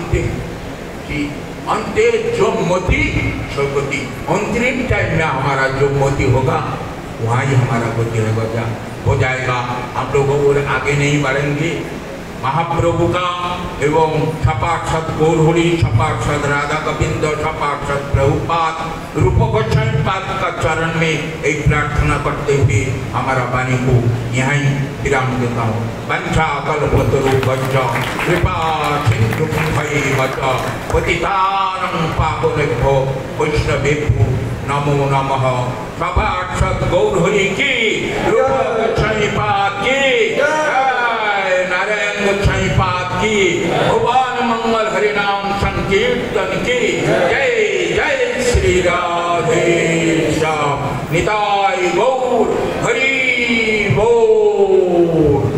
अंतिम जो मोती स्वगति, अंतरिम टाइम में हमारा जो मोती होगा वहाँ ही हमारा गति हो जाएगा। हम लोग और आगे नहीं बढ़ेंगे। महाप्रभु का एवं छपाक्षत गौरहरि, छपाक्षत राधा गोविंद, छपाक्षत प्रभुपाद, रूप गोस्वामी पाद का चरण में एक प्रार्थना करते हुए हमारा वाणी को यहीं विराम देता हूँ। वंशा कल्पतरुभ्यश्च कृपा सिन्धुभ्यैव च पतितानां पावनेभ्यो वैष्णवेभ्यो नमो नमः। छपाक्षत गौरहरि की, रूप गोस्वामी पाद की, नारायण गोस्वामी पाद की, भगवान मंगल हरिनाम संकीर्तन की जय। जय श्री राधे श्याम, निताय गौर हरि बोल।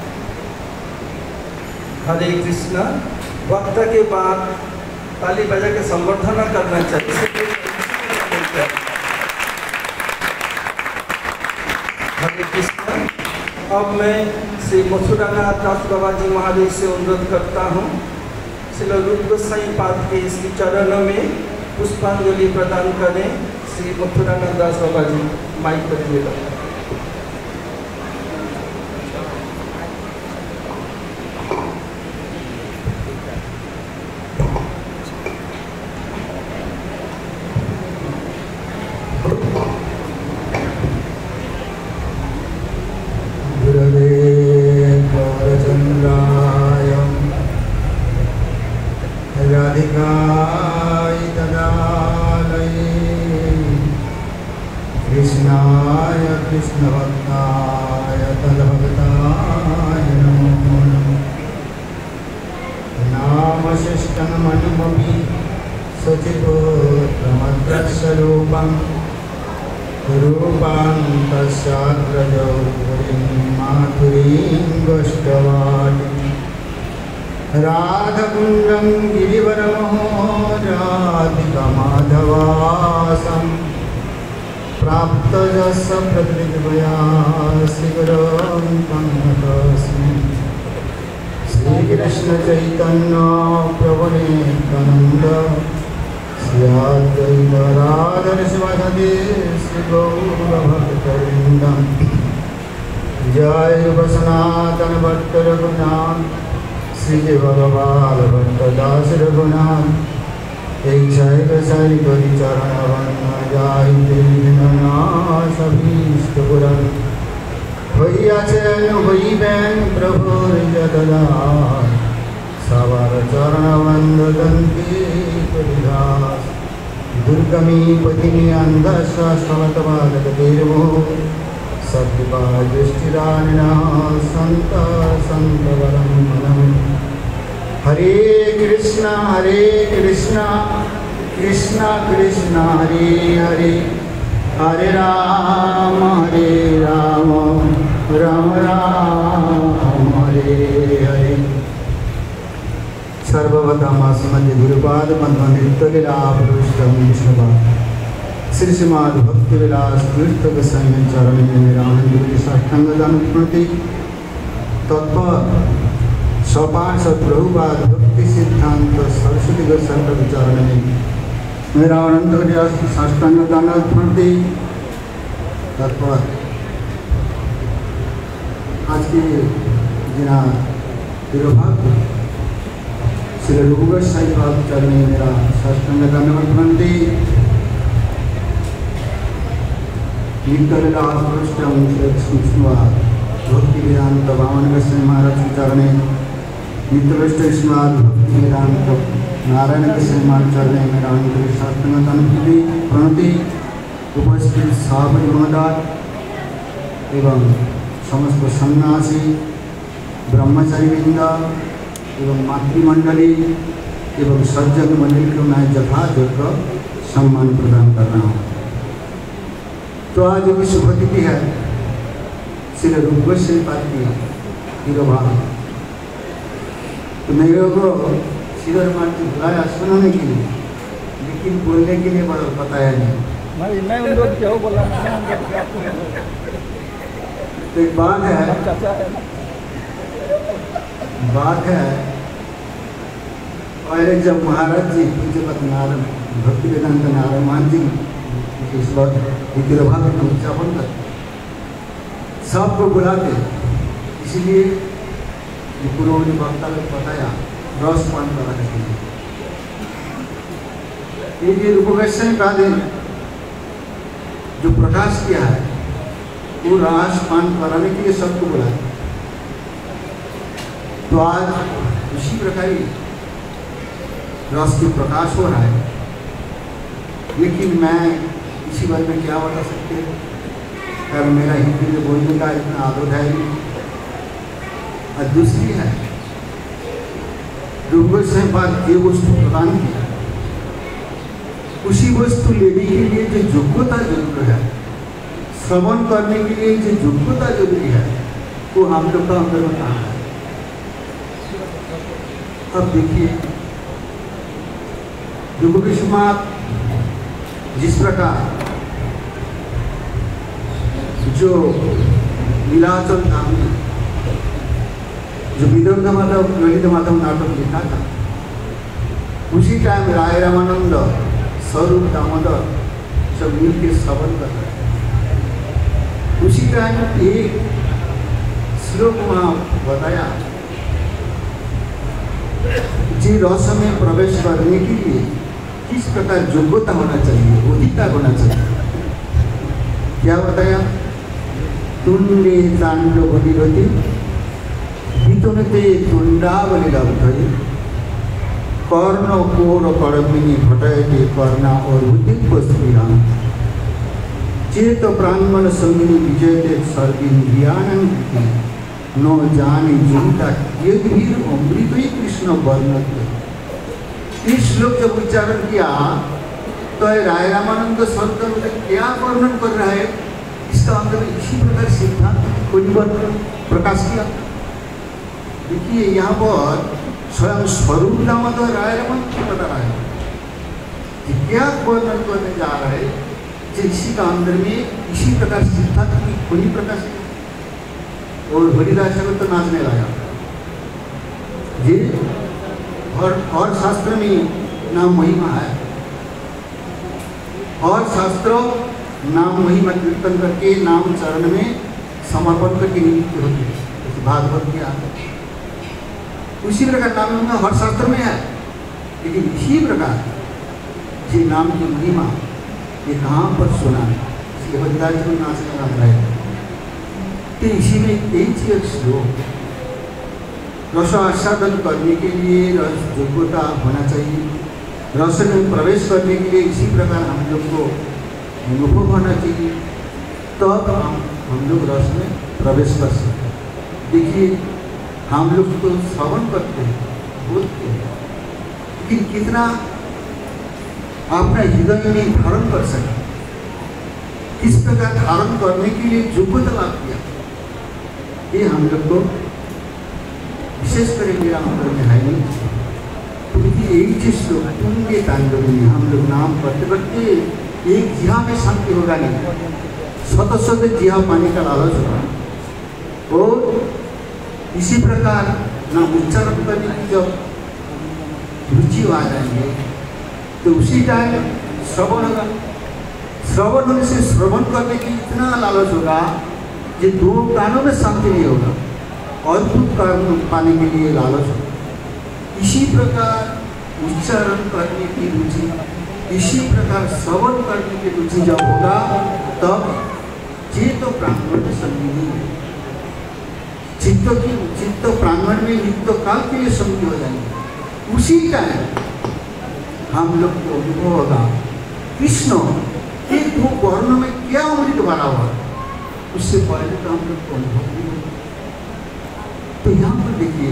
हरे कृष्ण। वक्त के बाद ताली बजा के संवर्धना करना चाहिए। हरे कृष्ण। अब मैं श्री मथुरानाथ दास बाबा जी महाराज से अनुरोध करता हूँ, श्री रूप गोस्वामी पाद के इसके चरणों में पुष्पांजलि प्रदान करें। श्री मथुरानाथ दास बाबा जी माइक पर दिएगा। कृष्णाय कृष्णभक्ताय तद्भक्ताय नमो नमः। नामशिष्टं मणिमपि सचिवोत्तमद्रस्वरूपं रूपां तस्याग्रजौ माधुरीं गोष्ठवाणी। राधकुंडं गिरिवरमहो राधिकामाधवासं प्राप्तजस्य प्रकृतिवया श्रीगुरुं तन्नतोऽस्मि। श्रीकृष्ण चैतन्य प्रभु नित्यानंद श्री अद्वैत राधर शिवासादि श्री गौरभक्तवृंद। जय सनातन भट्ट रघुनाथ श्री भगवान भट्टदास रघुनाथ। एक जय साई गरी चरण वंदना जय देवीनाशभीष्ट पुराण হইয়াছেন হইবেন প্রভুর যতদাস সবার চরণ বন্দন্তি পরিদাস। দুর্গমী পতিনী অন্ধশ্বাস্তমতবাদক দেবো সদ্যপা দৃষ্টিদানিন সন্ত সন্তবরম মনম। হরে কৃষ্ণ কৃষ্ণ কৃষ্ণ হরে হরে हरे राम राम राम हरे हरे। सर्वभद्रमास्मद्य गुरुपाद मध्वनित्यलीलापृष्ठं विष्णुपाद श्री श्रीमद् भक्तिविलास तीर्थ गोस्वामी चरण रामानंद साष्टांगदान स्मृति तत्व सोपान सप्रभुपाद भक्ति सिद्धांत सरस्वती गोस्वामी चरण मेरा अनंत साष्टांग दान स्मृति तत्पर। आज के जिना तिरुभाग श्री रघुवर साई बाब चरणी मेरा साष्टांग दान स्मृति नित्यलीला पृष्ठं विष्णुवाद भक्ति वेदांत वामन गोस्वामी महाराज चरणे नित्यविष्ट श्रीमद् भक्ति वेदांत नारायण गोस्वामी महाराज चरणे मेरा आंतरिक साष्टांग प्रणति। उपस्थित सभापति महोदय एवं समस्त सन्यासी ब्रह्मचारीवृंद एवं मातृमंडली एवं सज्जन मंडली को मैं यथायोग्य सम्मान प्रदान कर रहा हूँ। तो आज की शुभ तिथि है श्री रूप गोस्वामी पाद की तिरुभाग। तो मेरे को श्रीधर मान जी बुलाया सुनाने के लिए, लेकिन बोलने के लिए बताया नहीं। मैं उन लोग क्या बोला तो एक बात है पहले जब महाराज जी पूज्यपत नारायण भक्ति वेदांत नारायण मान जी इस बात तिरुभाग में उच्चापन कर सबको बुलाते, इसलिए गुरुओं ने वक्ता को बताया रस पान कराने के लिए। ये रूप गोस्वामी पाद जो प्रकाश किया है वो रस पान कराने के लिए सबको बुलाया। तो आज उसी प्रकार रस की प्रकाश हो रहा है, लेकिन मैं इसी बात में क्या बता सकते हैं, कारण मेरा हिंदी में बोलने का इतना आदत है। और दूसरी है रूप गोस्वामी पाद ये वस्तु प्रदान किया, उसी वस्तु लेने के लिए जो योग्यता जरूरी है, श्रवण करने के लिए जो योग्यता जरूरी है, वो हम लोग का अंदर में कहाँ है। अब देखिए रूप गोस्वामी पाद जिस प्रकार जो लीलाचल धाम में जो विदर्भ माधव ललित माधव नाटक लिखा था, उसी टाइम राय रामानंद स्वरूप दामोदर सब मिल के श्रवण कर रहे। उसी टाइम एक श्लोक वहाँ बताया जी रस में प्रवेश करने के लिए किस प्रकार योग्यता होना चाहिए, अधिकार होना चाहिए। क्या बताया? तुंडे तांडव निरति वितुनते तुंडावली लब्धये कर्ण कोर कड़मिनी घटयते कर्णा और बुद्धिपस्त्रियां चेत प्राणमन संगिनी विजयते सर्वेन्द्रियाणं नो जाने जुटा यद्भिर अमृत कृष्ण वर्णते। इस श्लोक जब उच्चारण किया तो राय रामानंद शब्द में क्या वर्णन कर रहा है, इसका अंदर इसी प्रकार सिद्धांत परिवर्तन प्रकाश किया। देखिए यहाँ पर स्वयं स्वरूप दामोदर राय मंत्र बता रहा है कि क्या वर्णन करने जा रहा है, जो इसी का अंदर में इसी प्रकार सिद्धांत की खुली प्रकाशित और हरिदास को तो नाचने लगा। ये और शास्त्र में नाम महिमा है, और शास्त्र नाम महिमा कीर्तन करके नाम चरण में समर्पण करके नियुक्त होती है, जैसे भागवत के आगे उसी प्रकार नाम महिमा हर शास्त्र में है। लेकिन इसी प्रकार ये नाम की महिमा ये कहाँ पर सुना है, इसलिए हरिदास को नाचने लग रहा है। तो इसी में एक श्लोक रस आस्वादन करने के लिए रस योग्यता होना चाहिए, रस में प्रवेश करने के लिए इसी प्रकार हम लोग को अनुभव होना चाहिए, तब हम लोग रस में प्रवेश कर सकते हैं। देखिए हम लोग तो श्रवण करते हैं, बोलते हैं, लेकिन कितना अपना हृदय में धारण कर सके, किस प्रकार धारण करने के लिए योग्यता लाभ किया, ये हम लोग को विशेष कर मेरा अंदर में है नहीं। क्योंकि एक चीज लोग तुंगे तांडव में हम लोग नाम करते करते एक जिहा में शांति होगा नहीं, स्वतः स्वतः जिहा पाने का लालच होगा। और इसी प्रकार ना उच्चारण करने की जब रुचि आ जाएंगे तो उसी टाइम श्रवण होगा, श्रवण होने से श्रवण करने की इतना लालच होगा कि दो कानों में शांति नहीं होगा, अद्भुत कर्म पाने के लिए लालच होगा। इसी प्रकार उच्चारण करने की रुचि, इसी प्रकार श्रवण करने की रुचि जब होगा तब चित्त प्रांगण में संगी है, चित्त प्रांगण में नित्य काल के लिए संगी हो जाएंगे। उसी टाइम हम लोग को अनुभव होगा कृष्ण के दो वर्णों में क्या अमृत भरा हुआ, उससे पहले तो हम लोग को अनुभव नहीं होगा। तो यहाँ पर देखिए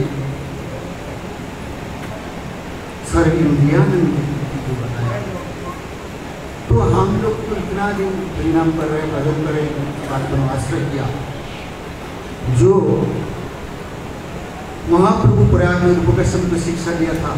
सर्वेन्द्रियानंद को बताया, तो हम लोग तो इतना दिन परिणाम कर रहे, भजन कर रहे, बात को आश्रय किया। जो महाप्रभु प्रयाग में रूपकेशन को शिक्षा दिया था,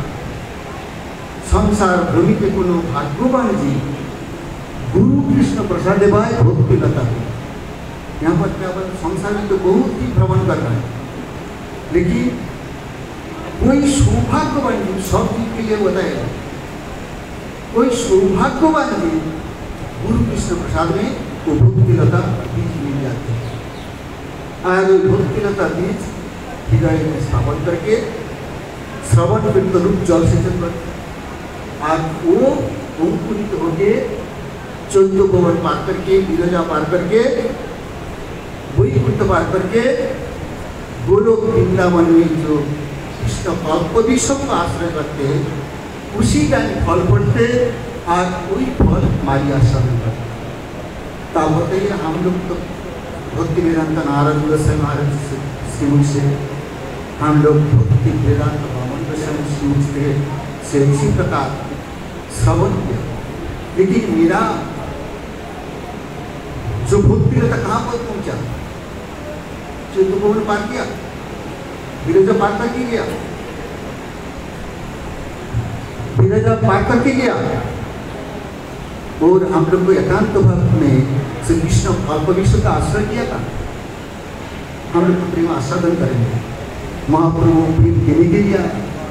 संसार भ्रमित कोनो भाग्यवान जी गुरु कृष्ण प्रसाद देवाय भक्ति लता। यहाँ पर क्या बोल, संसार में तो बहुत ही भ्रमण कर रहा है, लेकिन कोई सौभाग्यवान जी सब चीज के लिए बताएगा, कोई सौभाग्यवान जी गुरु कृष्ण प्रसाद में वो भक्ति लता बीज मिल जाती है। आज भक्ति लता बीज हृदय में स्थापन करके श्रवण वृत्त रूप जल सेचन करते, आज वो अंकुरित होके 14 भवन पार करके, विरजा पार करके, वैकुंठ पार करके गोलोक वृंदावन में जो कृष्ण कल्पविषम का आश्रय करते हैं, उसी का फल पड़ते, आज वही फल हमारी आशा में करते। तब बताइए हम लोग तो भक्ति वेदांत नारद गोस्वामी महाराज श्रीमुख से हम लोग भक्ति वेदांत भगवान गोस्वामी श्रीमुख से इसी प्रकार श्रवण किया, लेकिन मेरा जो भक्ति रहता कहाँ पर पहुंचा, जो भवन पार किया, विरजा पार करके गया, विरजा पार करके गया, और हम लोग को एकांत भक्त में श्री कृष्ण कल्पविष्णु का आश्रय किया था। हम लोग तो प्रेम आस्वादन करेंगे, महाप्रभु प्रेम देने के लिए,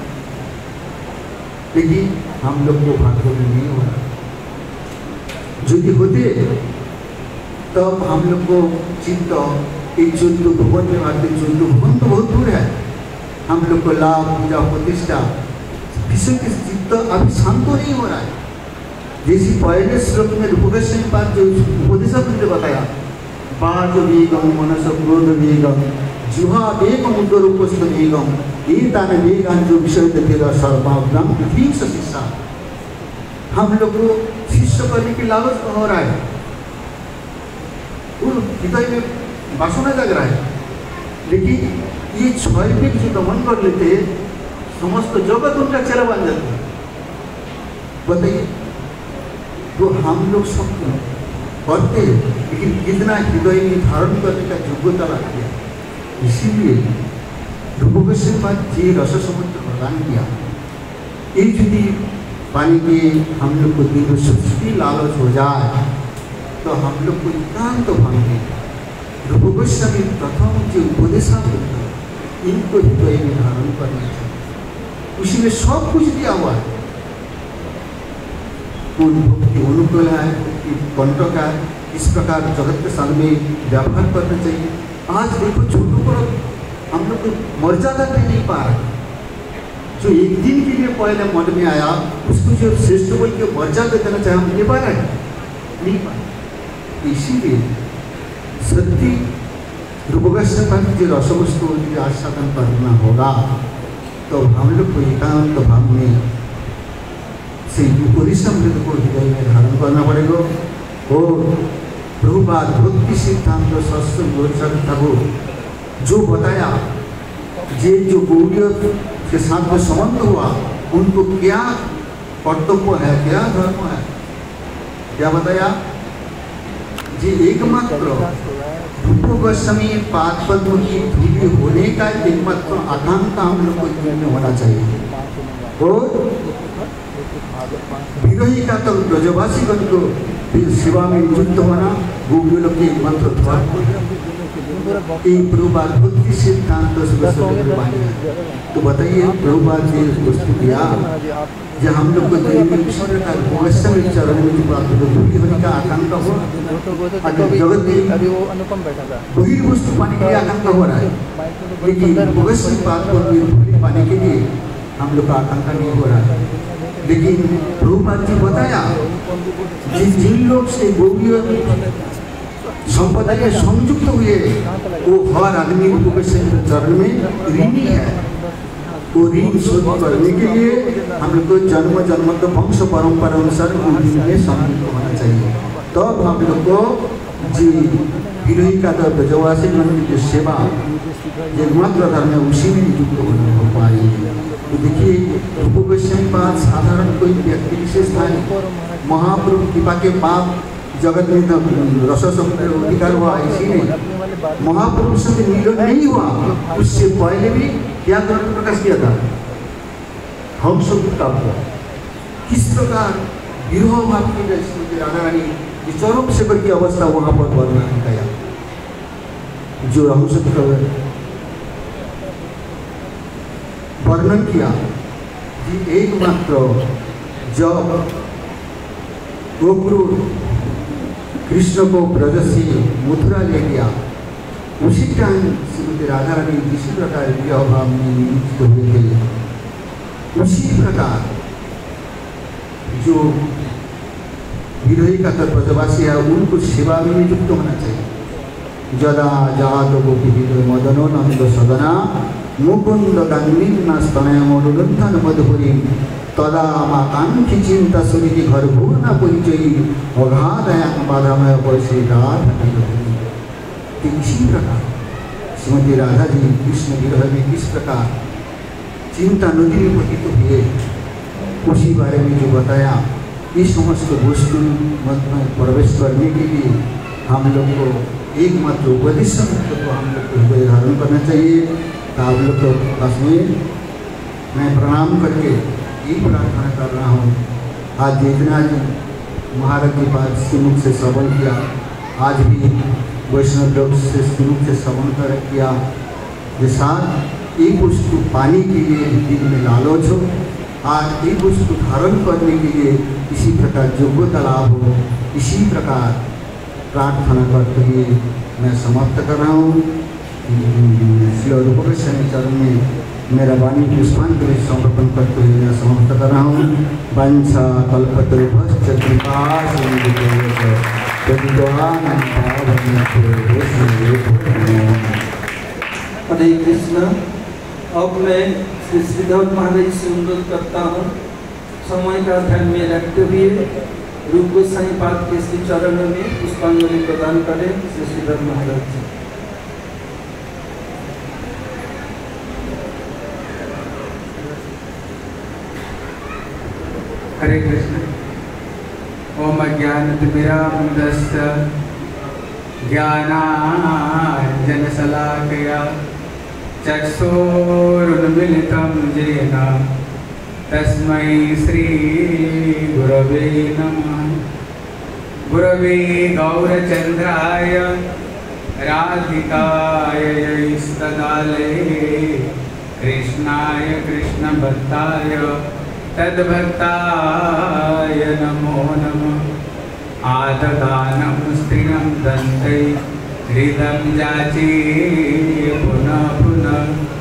लेकिन हम लोग को भाग्य में नहीं हो रहा। यदि होते तब हम लोग को चित्त एक 14 भवन में आते, 14 भवन तो बहुत दूर है, हम लोग को लाभ पूजा प्रतिष्ठा विषय के चित्त अभी शांत नहीं हो रहा है। जैसे पहले श्लोक में रूपकेशन पाठ जो उपदेशक ने बताया, बाज वेगम मनस क्रोध वेगम जुहा वेगम उदरूपस्थ वेगम ये तान वेगान जो विषय तेरा सर्वाग्राम पृथ्वी से शिक्षा। हम लोग को शिष्य करने की लालच हो रहा है, वो हृदय में वासना लग रहा है, लेकिन ये 6 वेग जो दमन कर लेते समस्त जगत उनका चेहरा बन जाता है। बताइए, तो हम लोग सब करते, लेकिन कितना हृदय में धारण करने का योग्यता रखते हैं। इसीलिए रूप गोस्वामी पाद जी रस समुद्र प्रदान किया, ये यदि पानी के हम लोग को दिल में सुस्ती लालच हो जाए तो हम लोग को एकांत भांगे रूप गोस्वामी प्रथम जो उपदेशामृत इनको हृदय में धारण करना चाहिए। उसी में सब कुछ दिया हुआ है, कौन भक्ति अनुकूल है, कंटक है, इस प्रकार जगत के साथ में व्यवहार करना चाहिए। आज देखो छोटों को हम लोग को मर्यादा दे नहीं पा रहे, जो एक दिन के लिए पहले मन में आया उसको जो श्रेष्ठ बोल के मर्यादा देना चाहे हम ले पा रहे नहीं पा रहे। इसीलिए सत्य रूप गोस्वामी जो रसवस्तु आस्वादन करना होगा तो हम लोग को एकांत भाव में से उपदेशामृत को हृदय में धारण करना पड़ेगा। और प्रभुपाद भक्ति सिद्धांत शास्त्र गोचर ठाकुर जो बताया, जो गौड़ीय के साथ में संबंध हुआ उनको क्या कर्तव्य है, क्या धर्म है, क्या बताया जी। एकमात्र रूप गोस्वामी पाद पद्म की धूली होने का एकमात्र आकांक्षा हम लोग को में होना चाहिए। और विरोही का तो ब्रजवासीगण को सेवा में नियुक्त होना गौड़ीय लोग के एकमात्र धर्म। प्रभुपाद भक्ति सिद्धांत तो बताइए प्रभुपाद जी वस्तु दिया जो हम लोग को गोस्वामी चरण में धूली होने का आकांक्षा हो, जगत में वही वस्तु पाने के लिए आकांक्षा हो रहा है, लेकिन गोस्वामी पाद को धूली पाने के लिए हम लोग का आकांक्षा नहीं हो रहा है। लेकिन प्रभुपाद जी बताया जिन लोग से गौड़ीय संपदा के संयुक्त हुए वो हर आदमी रूप गोस्वामी चरण में ऋणी है। वो ऋण शोध करने के लिए हम लोग को जन्म जन्म तो वंश परंपरा अनुसार में सम्मिलित होना चाहिए। तब हम लोग को जी विरोही का तो ब्रजवासी की सेवा एकमात्र धर्म है, उसी में नियुक्त होना हो पाएगी। तो देखिए रूप गोस्वामी पाद साधारण कोई व्यक्ति विशेष था, महाप्रभु कृपा के पाप जगत में तो रस समुद्र अधिकार हुआ, इसीलिए महापुरुष से मिलन नहीं हुआ। उससे पहले भी क्या ग्रंथ प्रकाश किया था, हम सब किस प्रकार विरह भाव की श्रीमती राधा रानी की चरम सेकर की अवस्था वहाँ पर वर्णन किया, जो हम सब वर्णन किया कि एकमात्र जब गोकुल कृष्ण को ब्रज से मथुरा ले गया, उसी टाइम श्रीमती राधा रानी जिस प्रकार विरह भाव में नियुक्त हुए थे, उसी प्रकार जो विरोही का ब्रजवासी है उनको सेवा में नियुक्त होना चाहिए। जदा जात गोपी मदनो नंद सदना मुकुंद गंगीना स्तनय मरुलंथन मधुरी तदा आकांक्षी चिंता सुनिधि घर भूना परिचयी अघाधया बाधामय परिषी राधा। इसी प्रकार श्रीमती राधा जी कृष्ण विरह में किस प्रकार चिंता नदी में पतित हुए, उसी बारे में जो बताया। इस समस्त वस्तु मत में प्रवेश करने के लिए हम लोग को एकमात्र उपदेश को हम लोग को हृदय धारण करना चाहिए। तो आप लोग को पास में मैं प्रणाम करके ये प्रार्थना कर रहा हूँ, आज जितना जी महाराज जी पास श्रीमुख से श्रवण किया, आज भी वैष्णव लोग से श्रीमुख से श्रवण कर किया, जैसा एक वस्तु पाने के लिए दिल में लालच हो, आज एक वस्तु धारण करने के लिए इसी प्रकार योग्यता लाभ हो, इसी प्रकार प्रार्थना करते हुए मैं समाप्त कर रहा हूँ। श्री रूप गोस्वामी चरण में मेरा वाणी पुष्पांजलि समर्पण करते हुए मैं समाप्त कर रहा हूँ। वंशा कल्पतरुभ्यश्च कृपा हरे कृष्ण। अब मैं श्री श्रीधर महाराज से अनुरोध करता हूँ, समय का ध्यान में रखते हुए रूप गोस्वामी पाद के श्री चरणों में पुष्पांजलि प्रदान करें। श्री श्रीधर महाराज जी। हरे कृष्ण। ओम अज्ञानतिमिरान्धस्य ज्ञानाञ्जनशलाकया चक्षुरुन्मिलितं येन तस्मै श्रीगुरवे नमः। गुरवे गौरचन्द्राय राधिकाय यैस्तदालये कृष्णाय कृष्णभक्ताय तद्भक्ताय नमो नमः। आददानं स्त्रीणं दन्ते हृदं जाचे पुनः पुनः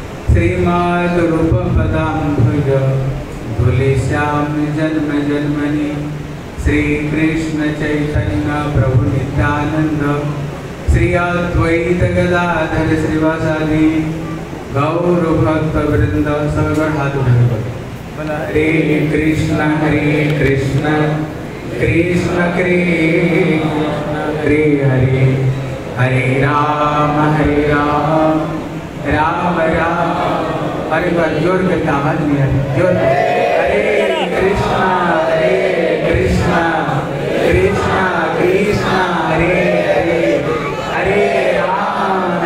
श्रीमातरूपपदाम्बुज धूलिश्याम जन्म जन्मनि। श्रीकृष्ण चैतन्य प्रभु नित्यानंद श्री अद्वैत गदाधर श्रीवासादि गौर भक्त वृंद सगर हाथ उठाकर हरे कृष्ण कृष्ण कृष्ण हरे हरे हरे राम राम राम। अरे बार जोर करके आवाज नहीं आ रही, जोर। हरे कृष्ण कृष्ण कृष्ण हरे हरे हरे राम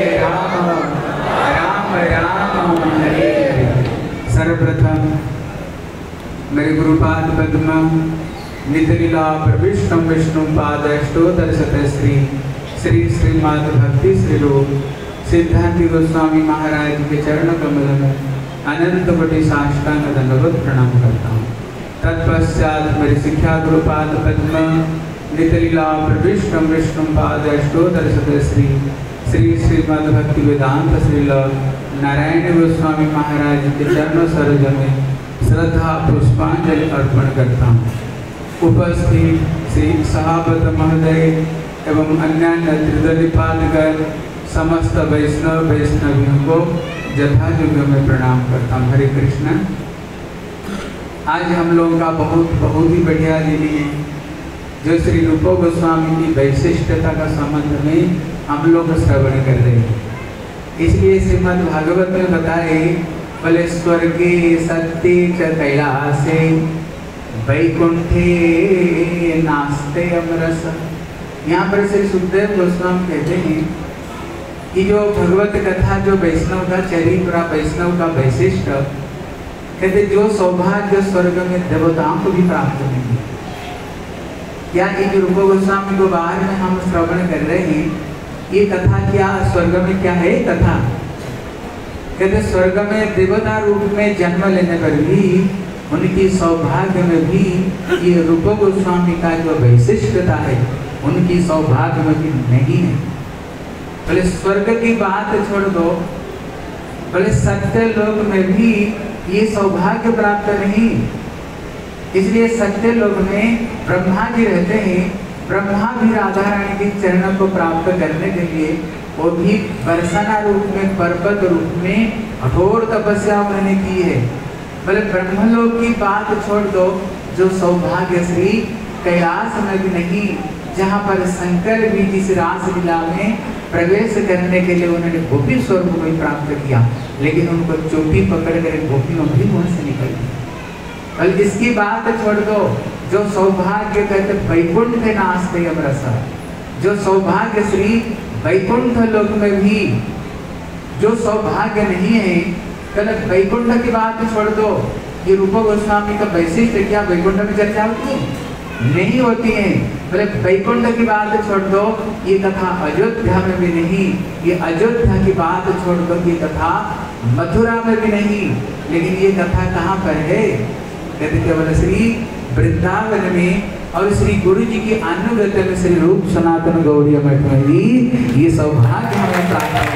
राम राम हरे हरे। सर्वप्रथम मेरे गुरुपाद पद्म नितलीला प्रविष्टम विष्णु पाद अष्टोत्तर श्री श्री श्रीमद् भक्ति श्री रूप सिद्धांति गोस्वामी महाराज के चरण कमल में अनंत कोटि साष्टांग दंडवत प्रणाम करता हूँ। तत्पश्चात मेरे शिक्षा गुरुपाद पद्म नितलीला प्रविष्टम विष्णु पाद अष्टोत्तर श्री श्री श्रीमद् भक्ति वेदांत श्रील नारायण गोस्वामी महाराज के चरण सरोज में श्रद्धा पुष्पांजलि अर्पण करता हूँ। उपस्थित श्री सभापति महोदय एवं अन्यान्य त्रिदलीपादगण समस्त वैष्णव वैष्णवियों को यथायोग्य में प्रणाम करता हूँ। हरे कृष्ण। आज हम लोगों का बहुत ही बढ़िया दिन है जो श्री रूप गोस्वामी की वैशिष्टता का संबंध में हम लोग श्रवण कर रहे हैं। इसलिए श्रीमद् भागवत में बताए बोले स्वर्गे सत्य च कैलासे वैकुंठे नास्ते अमरस। यहाँ पर श्री सुखदेव गोस्वामी कहते हैं कि जो भगवत कथा जो वैष्णव का चरित्र वैष्णव का वैशिष्ट कहते जो सौभाग्य स्वर्ग में देवताओं को भी प्राप्त नहीं है। क्या ये रूप गोस्वामी को बाहर में हम श्रवण कर रहे हैं ये कथा क्या स्वर्ग में क्या है कथा। कहते स्वर्ग में देवता रूप में जन्म लेने पर भी उनकी सौभाग्य में भी ये रूप गोस्वामी का जो वैशिष्टता है उनकी सौभाग्य में भी नहीं है। बोले स्वर्ग की बात छोड़ दो, बोले सत्य लोक में भी ये सौभाग्य प्राप्त नहीं। इसलिए सत्य लोक में ब्रह्मा जी रहते हैं। ब्रह्मा भी राधा रानी के चरणों को प्राप्त करने के लिए वो भी बरसाना रूप में पर्वत रूप में कठोर तपस्या उन्होंने की है। बोले ब्रह्मलोक की बात छोड़ दो, जो सौभाग्य श्री कैलाश में भी नहीं, जहाँ पर शंकर भी जिस रासलीला में प्रवेश करने के लिए उन्होंने गोपी स्वरूप को प्राप्त किया, लेकिन उनको चोटी पकड़ कर गोपियों भी वहां से निकल गई। और इसकी बात छोड़ दो, जो सौभाग्य कहते वैकुंठ नास्ते अमरस, जो सौभाग्य श्री वैकुंठ लोक में भी जो सौभाग्य नहीं है, कहते वैकुंठ की बात छोड़ दो। ये रूप गोस्वामी का वैशिष्ट क्या वैकुंठ में चर्चा होती है? नहीं होती है। बोले वैकुंठ की बात छोड़ दो, ये कथा अयोध्या में भी नहीं। ये अयोध्या की बात छोड़ दो, ये कथा मथुरा में भी नहीं। लेकिन ये कथा कहाँ पर है? कहते केवल श्री वृंदावन में और श्री गुरु जी की अनुगत्य में श्री रूप सनातन गौड़ी मठ में भी ये सौभाग्य हमें प्राप्त है।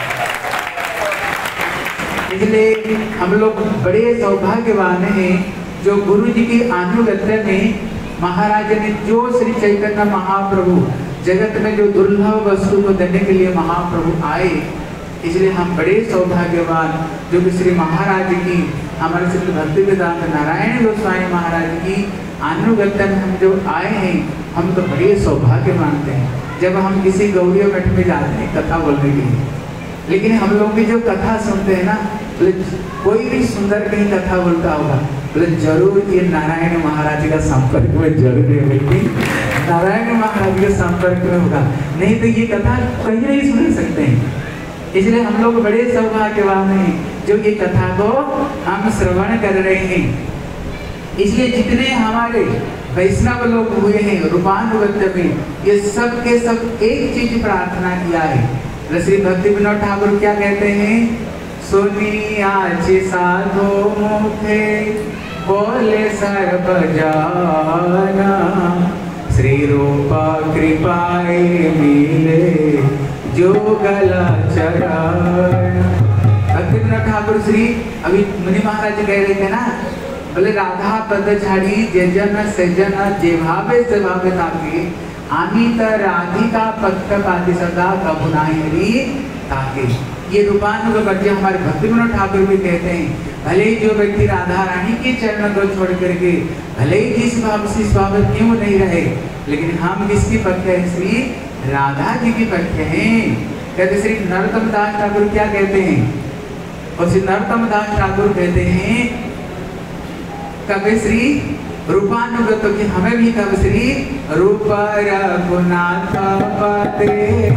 इसलिए हम लोग बड़े सौभाग्यवान हैं जो गुरु जी की अनुगत्य में महाराज ने जो श्री चैतन्य महाप्रभु जगत में जो दुर्लभ वस्तु को देने के लिए महाप्रभु आए। इसलिए हम बड़े सौभाग्यवान जो कि श्री महाराज की हमारे श्री भक्ति वेदांत नारायण गोस्वामी महाराज की अनुगत्य में हम जो आए हैं, हम तो बड़े सौभाग्य मानते हैं जब हम किसी गौड़ी मठ में जाते हैं कथा बोलने के लिए। लेकिन हम लोग की जो कथा सुनते हैं ना, कोई भी सुंदर कहीं कथा बोलता होगा, बोले जरूर ये नारायण महाराज का संपर्क में जरूर है, व्यक्ति नारायण महाराज के संपर्क में होगा, नहीं तो ये कथा कहीं नहीं सुन सकते हैं। इसलिए हम लोग बड़े सौभाग्यवान हैं जो ये कथा को हम श्रवण कर रहे हैं। इसलिए जितने हमारे वैष्णव लोग हुए हैं रूपानुगत्य में, ये सब के सब एक चीज प्रार्थना किया है। श्री भक्ति विनोद ठाकुर क्या कहते हैं? सुनिया साधो मुखे बोले सर्व जाना, श्री रूपा कृपाए मिले जो गला चरण। भक्ति विनोद ठाकुर श्री अभी मुनि महाराज कह रहे थे ना, बोले राधा पद झाड़ी जजन सजन जे भावे से भावे ताके, आमी त राधिका पक्ष पाति सदा कबू नाही हरी ताके। ये रूपानुगत्य हमारे भक्ति विनोद ठाकुर भी कहते हैं। भले ही जो व्यक्ति राधा रानी के चरण को छोड़ करके भले ही जिस भाव से स्वागत क्यों नहीं रहे, लेकिन हम किसकी पक्ष है? श्री राधा जी की पक्ष हैं। कहते श्री नरोत्तम दास ठाकुर क्या कहते हैं? और श्री नरोत्तम दास ठाकुर कहते हैं कभी श्री रूपानुगत की हमें भी कब श्री रूप रघुनाथ पते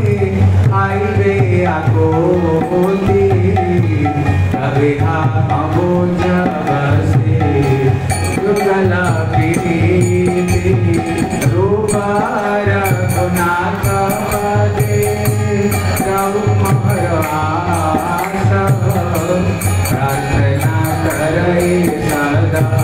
आईवे आकोती कभी हम जब से जुगला पीती रूप रघुनाथ पते प्रार्थना करे सदा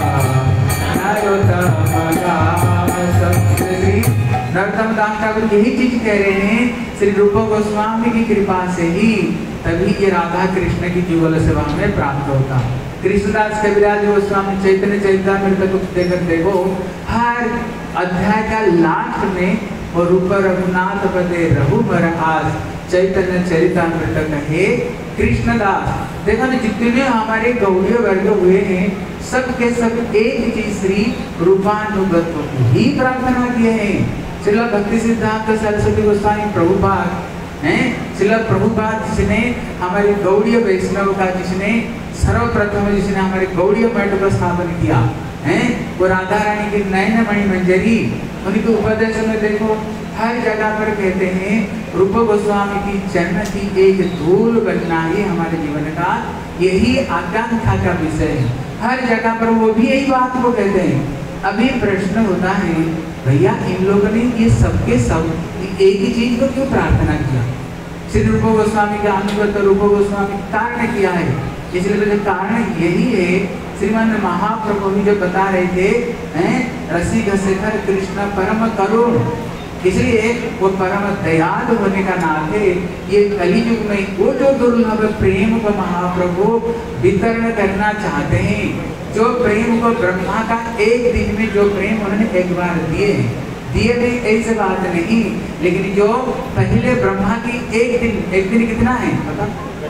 नरोत्तम दास ठाकुर यही चीज कह रहे हैं। श्री रूप गोस्वामी की कृपा से ही तभी ये राधा कृष्ण की जुगल सेवा में प्राप्त होता। कृष्णदास कविराज गोस्वामी चैतन्य चरितामृत को देखकर देखो, हर अध्याय का लास्ट में वो रूप रघुनाथ पदे रघुबर आस चैतन्य चरितामृत कहे कृष्णदास। देखो ना जितने हमारे गौड़ीय वर्ग हुए हैं सब के सब एक चीज श्री रूपानुगत ही प्रार्थना किए हैं। श्रील भक्ति सिद्धांत सरस्वती गोस्वामी प्रभुपाद हैं, श्रील प्रभुपाद जिसने हमारे गौड़ीय वैष्णव का, जिसने सर्वप्रथम जिसने हमारे गौड़ीय मठ का स्थापन किया है, वो राधा रानी की नयन मणि मंजरी, उनके उपदेश में देखो हर जगह पर कहते हैं रूप गोस्वामी की चरण की एक धूल बनना ही हमारे जीवन का यही आकांक्षा का विषय है। हर जगह पर वो भी यही बात को कहते हैं। अभी प्रश्न होता है भैया इन लोगों ने ये सबके सब एक ही चीज को क्यों प्रार्थना किया? श्री रूप गोस्वामी का अनुगत रूप गोस्वामी कारण किया है, इसलिए कारण यही है। श्रीमान महाप्रभु भी जो बता रहे थे रसिक शेखर कृष्ण परम करुण, इसलिए वो परम दयालु होने का नाते ये कलियुग में वो जो दुर्लभ प्रेम को महाप्रभु वितरण करना चाहते हैं, जो प्रेम को ब्रह्मा का एक दिन में जो प्रेम उन्होंने एक बार दिए नहीं ऐसे बात नहीं, लेकिन जो पहले ब्रह्मा की एक दिन कितना है पता?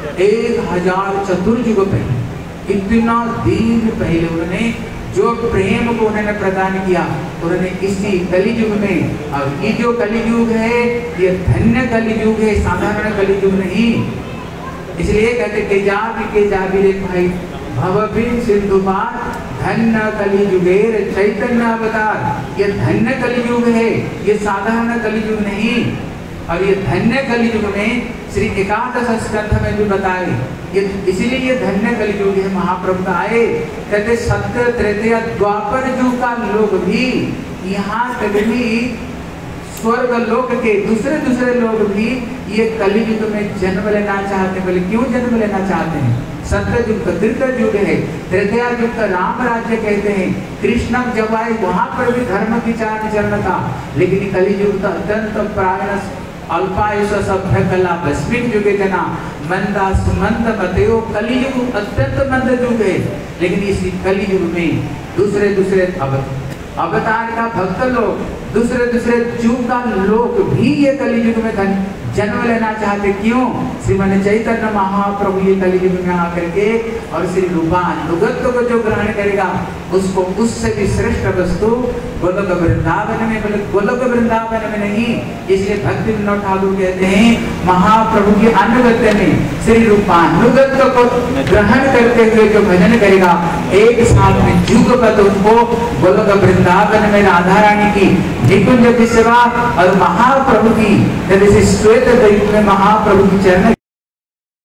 1000 चतुर्युग पहले, इतना दिन पहले उन्होंने जो प्रेम को उन्होंने प्रदान किया उन्होंने इसी कलियुग में। और ये जो कलियुग है ये धन्य कलियुग है, साधारण कलियुग नहीं। इसलिए कहते के जाबी रे भाई भवबिन सिंधुपार धन्य कलियुगेर चैतन्य अवतार। ये धन्य कलियुग है, ये साधारण कलियुग नहीं। और ये धन्य कलियुग में श्री एकादश स्कंध में भी बताए, ये इसलिए ये धन्य कलियुग है। महाप्रभु आए कहते सत्य त्रेतया द्वापर युग का लोग भी यहाँ तक भी स्वर्ग लोक के दूसरे लोग भी ये कलियुग में जन्म लेना चाहते हैं। बोले क्यों जन्म लेना चाहते हैं? सत्य युग का त्रेता युग है, त्रेता युग का राम राज्य कहते हैं। कृष्ण जब आए वहां पर भी धर्म विचार चरण था, लेकिन कलियुग का अत्यंत प्रायण अल्पायुष सभ्य कला भस्मिक युगे जना मंदा सुमंद मतयो। कलियुग अत्यंत मंद युग है, लेकिन इसी कलियुग में दूसरे अवतार का भक्त लोग, दूसरे युग का लोग भी ये कलियुग में जन्म लेना चाहते। क्यों? श्रीमान चैतन्य महाप्रभु ये कलियुग में आकर के और श्री रूपानुगत्य को जो ग्रहण करेगा उसको उससे भी श्रेष्ठ वस्तु गोलोक वृंदावन में, बोले गोलोक वृंदावन में नहीं। इसलिए भक्ति विनोद ठाकुर कहते हैं महाप्रभु के अनुगत्य में श्री रूपानुगत्य को ग्रहण करते हुए जो भजन करेगा एक साथ में जुगपत उनको गोलोक वृंदावन में राधा रानी की निकुंज की सेवा और महाप्रभु की श्वेत द्वैत में महाप्रभु की चरण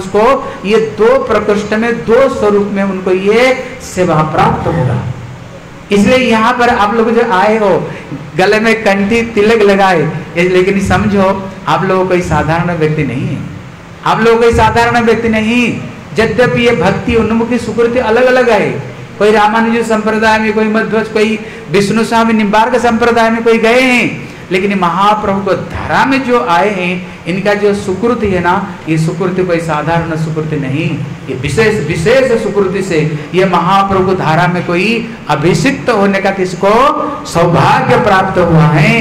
उसको ये 2 प्रकोष्ठ में 2 स्वरूप में उनको ये सेवा प्राप्त होगा। इसलिए यहाँ पर आप लोग जो आए हो, गले में कंठी तिलक लगाए, लेकिन समझो आप लोगों कोई साधारण व्यक्ति नहीं है, आप लोगों कोई साधारण व्यक्ति नहीं। यद्यपि ये भक्ति उन्मुखी सुकृति अलग अलग है, कोई रामानुज संप्रदाय में, कोई मध्वज, कोई विष्णु स्वामी निम्बार्क संप्रदाय में कोई गए हैं, लेकिन महाप्रभु को धारा में जो आए हैं, इनका जो सुकृति है ना, ये सुकृति कोई साधारण सुकृति नहीं, ये विशेष विशेष सुकृति से ये महाप्रभु को धारा में कोई अभिषिक्त होने का किसको सौभाग्य प्राप्त हुआ है।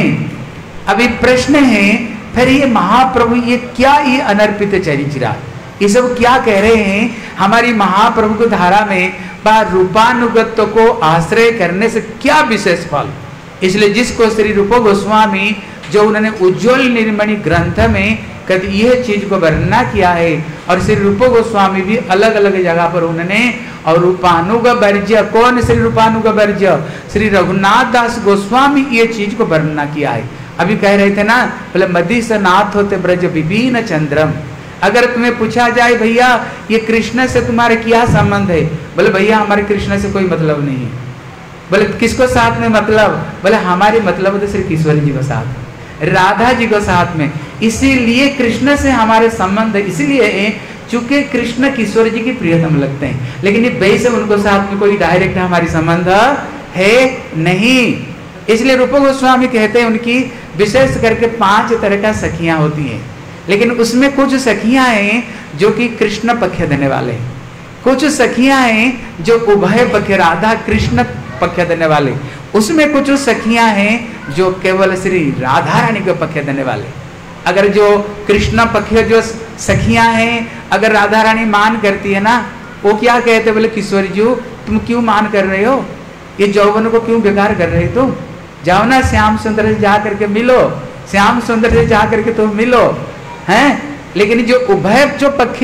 अभी प्रश्न है फिर ये महाप्रभु ये क्या ये अनर्पित चरिचिरा, ये सब क्या कह रहे हैं? हमारी महाप्रभु को धारा में रूपानुगत्व को आश्रय करने से क्या विशेष फल? इसलिए जिसको श्री रूप गोस्वामी जो उन्होंने उज्ज्वल निर्मणि ग्रंथ में कभी यह चीज को वर्णना किया है, और श्री रूप गोस्वामी भी अलग अलग जगह पर उन्होंने, और रूपानुग वर्ज्य, कौन श्री रूपानुग वर्ज्य? श्री रघुनाथ दास गोस्वामी ये चीज को वर्णना किया है। अभी कह रहे थे ना, बोले मदीस नाथ होते ब्रज विपिन चंद्रम। अगर तुम्हें पूछा जाए भैया ये कृष्ण से तुम्हारे क्या संबंध है, बोले भैया हमारे कृष्ण से कोई मतलब नहीं है। बोले किसको साथ में मतलब? बोले हमारे मतलब तो श्री किशोर जी को साथ, राधा जी को साथ में, इसीलिए कृष्ण से हमारे संबंध इसलिए चूंकि कृष्ण किशोर जी की प्रियतम लगते हैं, लेकिन ये वैसे उनको साथ में कोई डायरेक्ट हमारी संबंध है नहीं। इसलिए रूप गोस्वामी कहते हैं उनकी विशेष करके 5 तरह का सखियां होती हैं, लेकिन उसमें कुछ सखियां हैं जो कि कृष्ण पक्ष देने वाले हैं, कुछ सखियां हैं जो उभय पक्ष राधा कृष्ण पक्ष देने वाले, उसमें कुछ सखियां हैं जो केवल श्री राधा रानी को पक्ष देने वाले। अगर जो कृष्ण पक्ष जो सखियां हैं अगर राधा रानी मान करती है ना, वो क्या कहते? बोले किशोर जी तुम क्यों मान कर रहे हो, ये यौवन को क्यों बेकार कर रहे हो? तुम जाओ ना श्याम सुंदर से जा करके मिलो, श्याम सुंदर से जा करके तुम मिलो हैं। लेकिन जो उभय जो पक्ष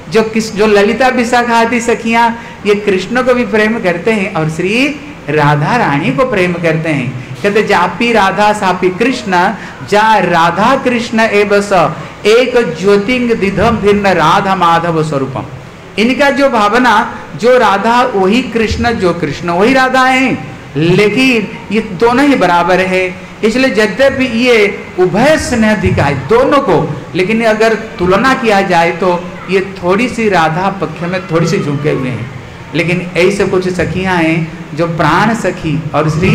जो ललिता विशाखा आदि सखियां ये कृष्ण को भी प्रेम करते हैं और श्री राधा रानी को प्रेम करते हैं। कहते जापी राधा सापी कृष्ण जा राधा कृष्ण एवं स एक ज्योतिंग दिधम भिन्न राधा माधव स्वरूपम। इनका जो भावना जो राधा वही कृष्ण, जो कृष्ण वही राधा है, लेकिन ये दोनों ही बराबर है। इसलिए यद्यपि ये उभय स्नेह दिखाए दोनों को, लेकिन अगर तुलना किया जाए तो ये थोड़ी सी राधा पक्ष में थोड़ी सी झुके हुए हैं। लेकिन ऐसे कुछ सखियां हैं जो प्राण सखी और श्री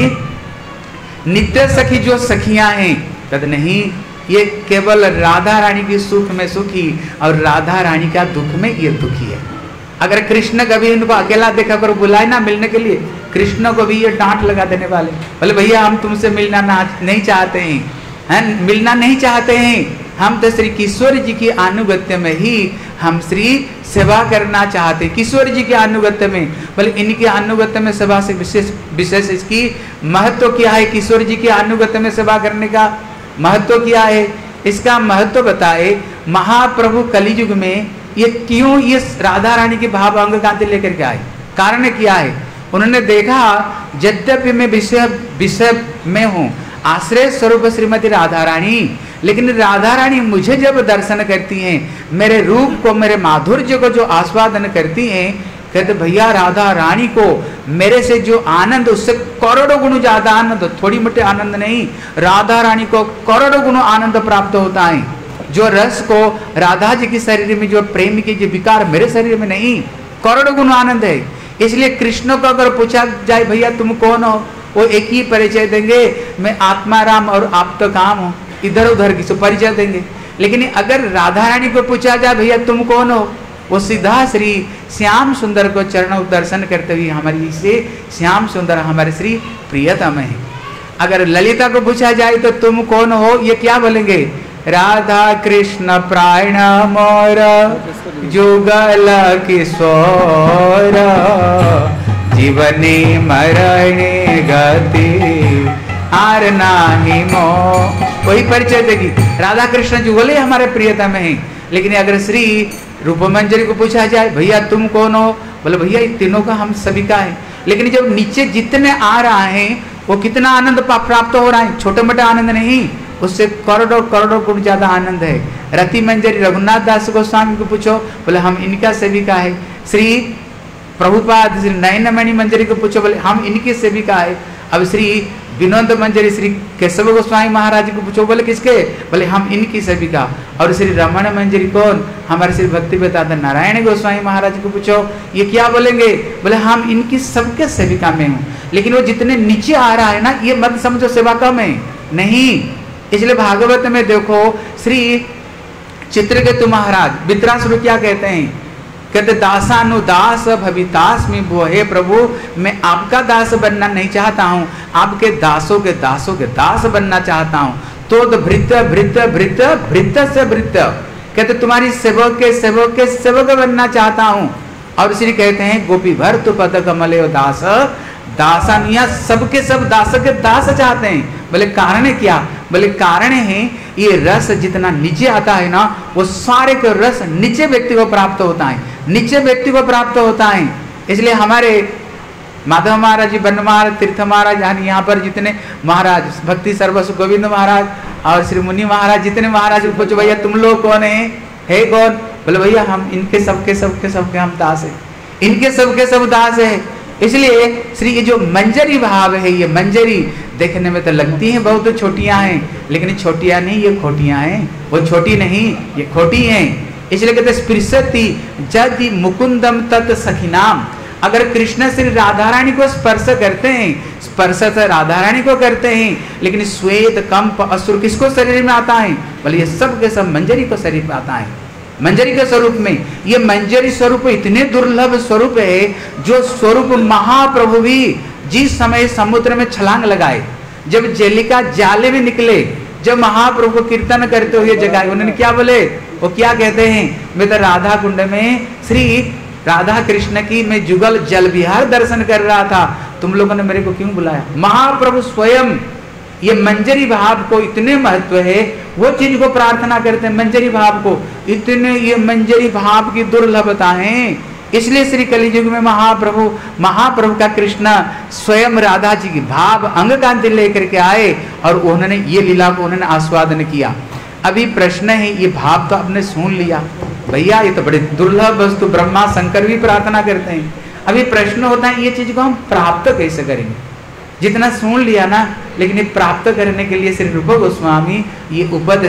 नित्य सखी जो सखियां हैं, तद नहीं, ये केवल राधा रानी की सुख में सुखी और राधा रानी का दुख में ये दुखी है। अगर कृष्ण कभी इनको अकेला देखा कर बुलाए ना मिलने के लिए, कृष्ण को भी ये डांट लगा देने वाले, बोले भैया हम तुमसे मिलना नहीं चाहते हैं, मिलना नहीं चाहते हैं, हम तो श्री किशोर जी की अनुगत्य में ही हम श्री सेवा करना चाहते हैं, किशोर जी के अनुगत्य में। बोले इनके अनुगत्य में सेवा से विशेष इसकी महत्व क्या है? किशोर जी के अनुगत्य में सेवा करने का महत्व क्या है? इसका महत्व बताए महाप्रभु कलियुग में ये क्यों ये राधा रानी के भाव अंग गाते लेकर के आए, कारण क्या है? उन्होंने देखा यद्यपि मैं विषय में हूँ, आश्रय स्वरूप श्रीमती राधा रानी, लेकिन राधा रानी मुझे जब दर्शन करती हैं, मेरे रूप को मेरे माधुर्य को जो आस्वादन करती हैं, कहते भैया राधा रानी को मेरे से जो आनंद उससे करोड़ों गुण ज्यादा आनंद, थोड़ी मोटे आनंद नहीं, राधा रानी को करोड़ों गुण आनंद प्राप्त होता है। जो रस को राधा जी के शरीर में जो प्रेम की जो विकार मेरे शरीर में नहीं, करोड़ों गुण आनंद है। इसलिए कृष्ण को अगर पूछा जाए भैया तुम कौन हो, वो एक ही परिचय देंगे, मैं आत्मा राम और आप तो काम हो, इधर उधर किसी परिचय देंगे। लेकिन अगर राधा रानी को पूछा जाए भैया तुम कौन हो, वो सीधा श्री श्याम सुंदर को चरण दर्शन करते हुए हमारी से श्याम सुंदर हमारे श्री प्रियतम है। अगर ललिता को पूछा जाए तो तुम कौन हो, ये क्या बोलेंगे? राधा कृष्ण प्राण मोर जुगल किशोर जीवनी मरणे गति आर नाही मो, वही परिचय देगी। राधा कृष्ण जुगल हमारे प्रियतम है। लेकिन अगर श्री रूप मंजरी को पूछा जाए भैया तुम कौन हो, बोले भैया इन तीनों का हम सभी का है। लेकिन जब नीचे जितने आ रहा है वो कितना आनंद प्राप्त हो रहा है, छोटे मोटे आनंद नहीं, उससे करोड़ों करोड़ों गुण ज्यादा आनंद है। रति मंजरी रघुनाथ दास गोस्वामी को पूछो, बोले हम इनका सेविका है। श्री प्रभुपाद श्री नयनमणि मंजरी को पूछो, बोले हम इनकी सेविका है। अब श्री विनोद मंजरी श्री केशव गोस्वामी महाराज को पूछो, बोले किसके, बोले हम इनकी सेविका। और श्री रमण मंजरी कौन, हमारे श्री भक्ति वेदांत नारायण गोस्वामी महाराज को पूछो, ये क्या बोलेंगे, बोले हम इनकी सबके सेविका में हूँ। लेकिन वो जितने नीचे आ रहा है ना, ये मत समझो सेवा कम है, नहीं। इसलिए भागवत में देखो श्री चित्रकेतु महाराज वित्रासुर क्या कहते हैं, कहते दासानुदास भवितास्मि भो, हे प्रभु मैं आपका दास बनना नहीं चाहता हूँ, आपके दासों के दास बनना चाहता हूँ। तो भृत्य भृत्य भृत्य भृत्य से भृत्य, कहते तुम्हारी सेवक के सेवक बनना चाहता हूँ। और श्री कहते हैं गोपी भर तु पद कमले दास दासानिया, सबके सब दास के दास चाहते हैं। बोले कारण है क्या, बोले कारण है ये रस जितना नीचे आता है ना, वो सारे के रस नीचे व्यक्ति को प्राप्त होता है, नीचे व्यक्ति को प्राप्त होता है। इसलिए हमारे माधव महाराज जी, बन महाराज, तीर्थ महाराज, यहाँ पर जितने महाराज, भक्ति सर्वस्व गोविंद महाराज और श्री मुनि महाराज, जितने महाराज को पूछो भैया तुम लोग कौन है कौन, बोले भैया हम इनके सबके हम दास है, इनके सबके सब दास है। इसलिए श्री ये जो मंजरी भाव है, ये मंजरी देखने में तो लगती है बहुत छोटियां हैं, लेकिन छोटियां नहीं, ये खोटियां हैं। वो छोटी नहीं, ये खोटी हैं। इसलिए कहते स्पृशति जदि मुकुंदम तत् सखिनाम, अगर कृष्ण श्री राधा रानी को स्पर्श करते हैं, स्पर्श से राधा रानी को करते हैं, लेकिन श्वेत कंप असुर किसको शरीर में आता है, बोले ये सब के सब मंजरी को शरीर में आता है, मंजरी के स्वरूप में। ये मंजरी स्वरूप इतने दुर्लभ स्वरूप है, जो स्वरूप महाप्रभु भी जिस समय समुद्र में छलांग लगाए, जब जेलिका जाले में निकले, जब महाप्रभु को कीर्तन करते हुए जगाए, उन्होंने क्या बोले, वो क्या कहते हैं, मैं तो राधा कुंड में श्री राधा कृष्ण की मैं जुगल जल विहार दर्शन कर रहा था, तुम लोगों ने मेरे को क्यों बुलाया। महाप्रभु स्वयं ये मंजरी भाव को इतने महत्व है, वो चीज को प्रार्थना करते हैं मंजरी भाव को, इतने ये मंजरी भाव की दुर्लभता है। इसलिए श्री कलियुग में महाप्रभु का कृष्ण स्वयं राधा जी की भाव अंग कांति लेकर के आए और उन्होंने ये लीला को उन्होंने आस्वादन किया। अभी प्रश्न है, ये भाव तो आपने सुन लिया भैया, ये तो बड़े दुर्लभ वस्तु, ब्रह्मा शंकर भी प्रार्थना करते हैं। अभी प्रश्न होता है ये चीज को हम प्राप्त कैसे करेंगे, जितना सुन लिया ना, लेकिन ये प्राप्त करने के लिए श्री रूप गोस्वामी ये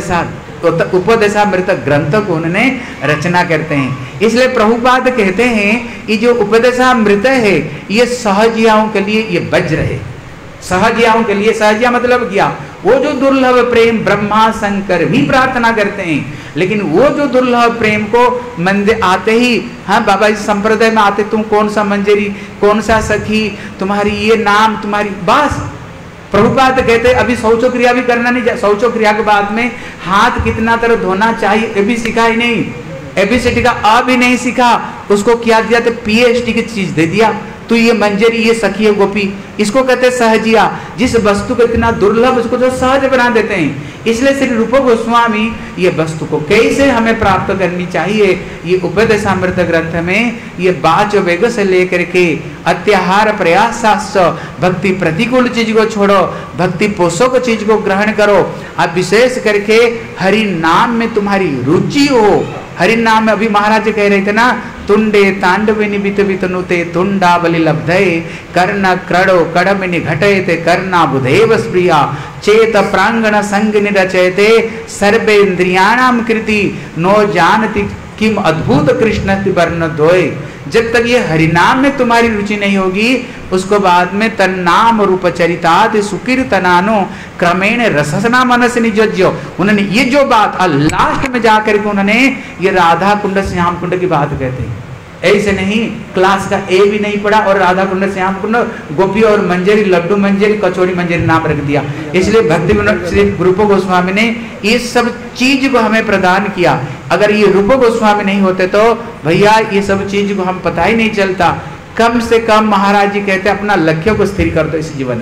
उपदेशामृत ग्रंथ को उन्होंने रचना करते हैं। इसलिए प्रभुपाद कहते हैं कि जो उपदेशामृत है ये सहजियाओं के लिए ये वज्र है, सहजियाओं के लिए। सहजिया मतलब क्या, वो जो दुर्लभ प्रेम ब्रह्मा शंकर भी प्रार्थना करते हैं, लेकिन वो जो दुर्लभ प्रेम को मंदिर आते ही, हाँ बाबा इस संप्रदाय में आते, तुम कौन सा मंजरी, कौन सा सखी, तुम्हारी ये नाम, तुम्हारी बस। प्रभुपाद कहते अभी शौचो क्रिया भी करना नहीं, शौचो क्रिया के बाद में हाथ कितना तरह धोना चाहिए ये भी सिखा ही नहीं, एबीसीडी का अ भी नहीं सिखा, उसको क्या दिया तो पीएचडी की चीज दे दिया। तो ये मंजरी, ये सखी है गोपी, इसको कहते सहजिया, जिस वस्तु को इतना दुर्लभ उसको जो सहज बना देते हैं। इसलिए श्री रूप गोस्वामी ये वस्तु को कैसे हमें प्राप्त करनी चाहिए, ये उपदेशामृत ग्रंथ में ये बाच वेग से लेकर के अत्याहार प्रयास भक्ति प्रतिकूल चीज को छोड़ो, भक्ति पोषक चीज को ग्रहण करो। अब विशेष करके हरि नाम में तुम्हारी रुचि हो। हरि नाम में अभी महाराज कह रहे थे ना, तुंडे तांडव निबित वितनुते तुंडा बलि लब्धे कर्ण क्रडो कड़मिनि घटयते कर्णा बुधेव स्प्रिया चेत प्रांगण संग निरचयते सर्वेन्द्रियाणाम कृति नो जानति किम अद्भुत कृष्ण वर्ण द्वय। जब तक ये हरिनाम में तुम्हारी रुचि नहीं होगी, उसको बाद में तन्नाम रूप चरितात् सुकीर्तनानो क्रमेण रसना मनस निजज्यो। उन्होंने ये जो बात लास्ट में जाकर के उन्होंने ये राधा कुंड श्याम कुंड की बात कहते हैं, ऐसे नहीं क्लास का ए भी नहीं पढ़ा और राधा कुंड श्याम कुंड गोपी और मंजरी, लड्डू मंजरी, कचौड़ी मंजरी नाम रख दिया। इसलिए भक्ति श्री रूप गोस्वामी ने ये सब चीज को हमें प्रदान किया। अगर ये रूप गोस्वामी नहीं होते तो भैया ये सब चीज को हम पता ही नहीं चलता। कम से कम महाराज जी कहते अपना लक्ष्य को स्थिर कर दो इस जीवन में,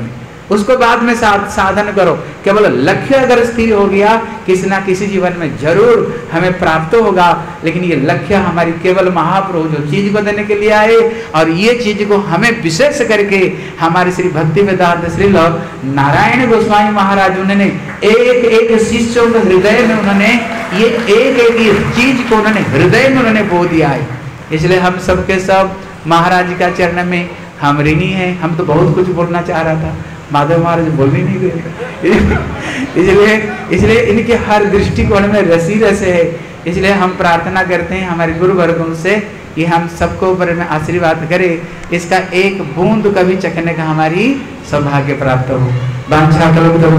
उसको बाद में साधन करो। केवल लक्ष्य अगर स्थिर हो गया, किसी ना किसी जीवन में जरूर हमें प्राप्त होगा। लेकिन ये लक्ष्य हमारी केवल महाप्रभु जो चीज को देने के लिए आए, और ये चीज को हमें विशेष करके हमारे श्री भक्ति वेदांत श्री नारायण गोस्वामी महाराज उन्होंने एक एक शिष्यों के हृदय में उन्होंने ये एक एक चीज को उन्होंने हृदय में उन्होंने बो दिया है। इसलिए हम सबके सब महाराज का चरण में हम ऋणी हैं। हम तो बहुत कुछ बोलना चाह रहा था, माधव महाराज बोल ही नहीं गए। इसलिए इनके हर दृष्टिकोण में रसी रस है। इसलिए हम प्रार्थना करते हैं हमारे गुरु वर्गों से कि हम सबको ऊपर में आशीर्वाद करे, इसका एक बूंद कभी चखने का हमारी सौभाग्य प्राप्त हो। वांछा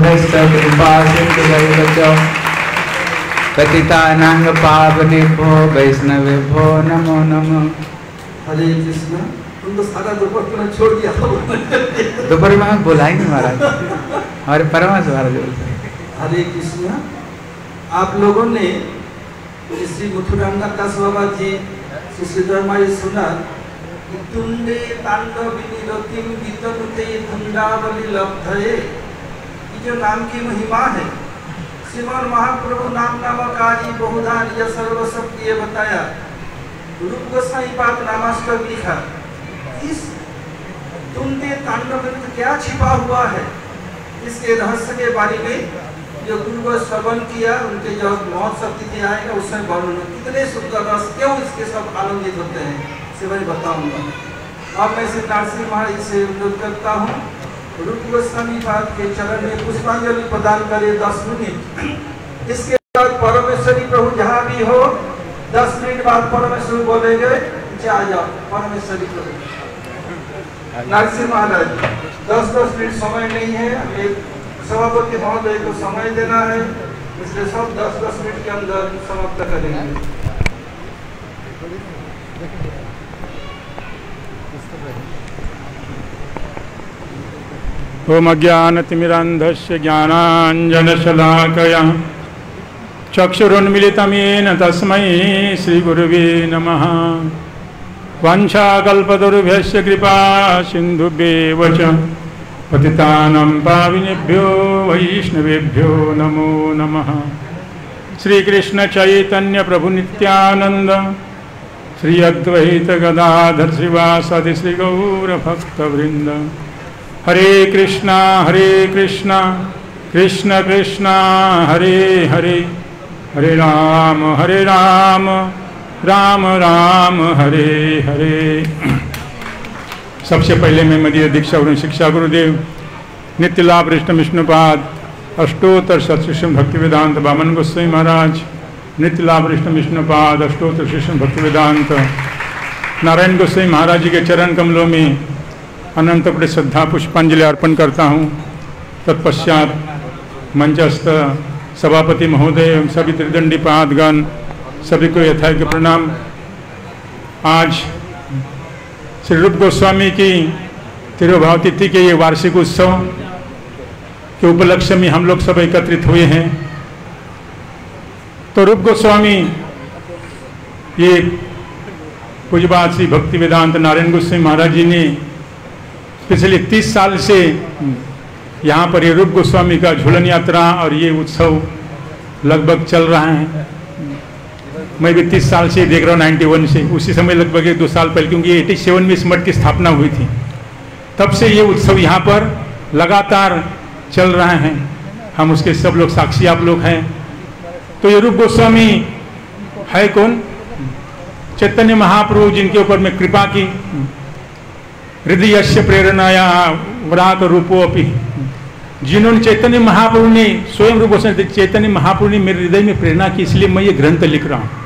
पतितानां पावनेभ्यो वैष्णवेभ्यो नमो नमः। हरे कृष्ण। तुम तो सारा दोपहर तुमने छोड़ दिया। दोपहर में हम बोला ही नहीं महाराज, हमारे परमाश महाराज बोलते हैं। हरे कृष्ण। आप लोगों ने श्री मथुरांगा दास बाबा जी सुश्री सुना कि तुंडे तांडविनी रतिम गीतनुते धुंडावली लब्धये, ये जो नाम की महिमा है, श्रीमान महाप्रभु नाम नामक आदि बहुधान या सर्वशक्ति ये बताया। रूप गोस्वामी पाद नामाष्टक लिखा। इस तुंडे तांडव में क्या छिपा हुआ है, इसके रहस्य के बारे में जो गुरु को श्रवण किया, उनके जब मौत शक्ति आएगा उसमें वर्णन कितने सुंदर रस क्यों इसके सब आनंदित होते हैं से मैं बताऊंगा। अब मैं श्री नरसिंह महाराज से अनुरोध करता हूँ, रूप गोस्वामी पाद के चरण में पुष्पांजलि प्रदान करे 10 मिनट। इसके बाद परमेश्वरी प्रभु जहाँ भी हो 10 मिनट बाद परमेश्वर बोलेंगे आ जाओ परमेश्वरी प्रभु। नरसिंह महाराज 10-10 मिनट समय नहीं है, हमें सभापति महोदय को समय देना है, इसलिए सब 10-10 मिनट के अंदर समाप्त करेंगे। ओम अज्ञानतिमिरान्धस्य ज्ञानाञ्जनशलाकया चक्षुरुन्मिलितं येन तस्मै श्रीगुरुवे नमः। वाञ्छाकल्पतरुभ्यश्च कृपा सिन्धुभ्येव च पतितानां पावनेभ्यो वैष्णवेभ्यो नमो नमः। श्रीकृष्ण चैतन्य प्रभु नित्यानंद श्री अद्वैत गदाधर श्रीवासादि श्री गौर भक्तवृंद। हरे कृष्णा कृष्ण कृष्णा हरे हरे, हरे राम राम राम हरे हरे। सबसे पहले मैं मदीय दीक्षा और शिक्षा गुरुदेव नित्य लाभ कृष्ण विष्णुपाद अष्टोत्तर सत्शिष्य भक्ति वेदांत वामन गोस्वामी महाराज, नित्य लाभ कृष्ण विष्णुपाद अष्टोत्तर शिष्य भक्ति वेदांत नारायण गोस्वामी महाराज जी के चरण कमलों में अनंत बड़े श्रद्धा पुष्पांजलि अर्पण करता हूँ। तत्पश्चात मंचस्थ सभापति महोदय एवं सभी त्रिदंडी पादगण सभी को यथायोग्य प्रणाम। आज श्री रूप गोस्वामी की तिरुभाव तिथि के ये वार्षिक उत्सव के उपलक्ष्य में हम लोग सब एकत्रित हुए हैं। तो रूप गोस्वामी ये पूज्यपाद श्री भक्ति वेदांत नारायण गोस्वामी महाराज जी ने पिछले 30 साल से यहाँ पर ये रूप गोस्वामी का झूलन यात्रा और ये उत्सव लगभग चल रहा है। मैं भी 30 साल से देख रहा हूँ, 91 से, उसी समय लगभग 2 साल पहले, क्योंकि 87 में इस मठ की स्थापना हुई थी, तब से ये उत्सव यहाँ पर लगातार चल रहा है। हम उसके सब लोग साक्षी आप लोग हैं। तो ये रूप गोस्वामी है कौन? चैतन्य महाप्रभु जिनके ऊपर में कृपा की, हृदयस्य प्रेरणाया व्रात रूपो अपि, जिन्होंने चैतन्य महाप्रभु ने स्वयं रूप गोस्वामी चैतन्य महाप्रभु ने मेरे हृदय में प्रेरणा की, इसलिए मैं ये ग्रंथ लिख रहा हूँ।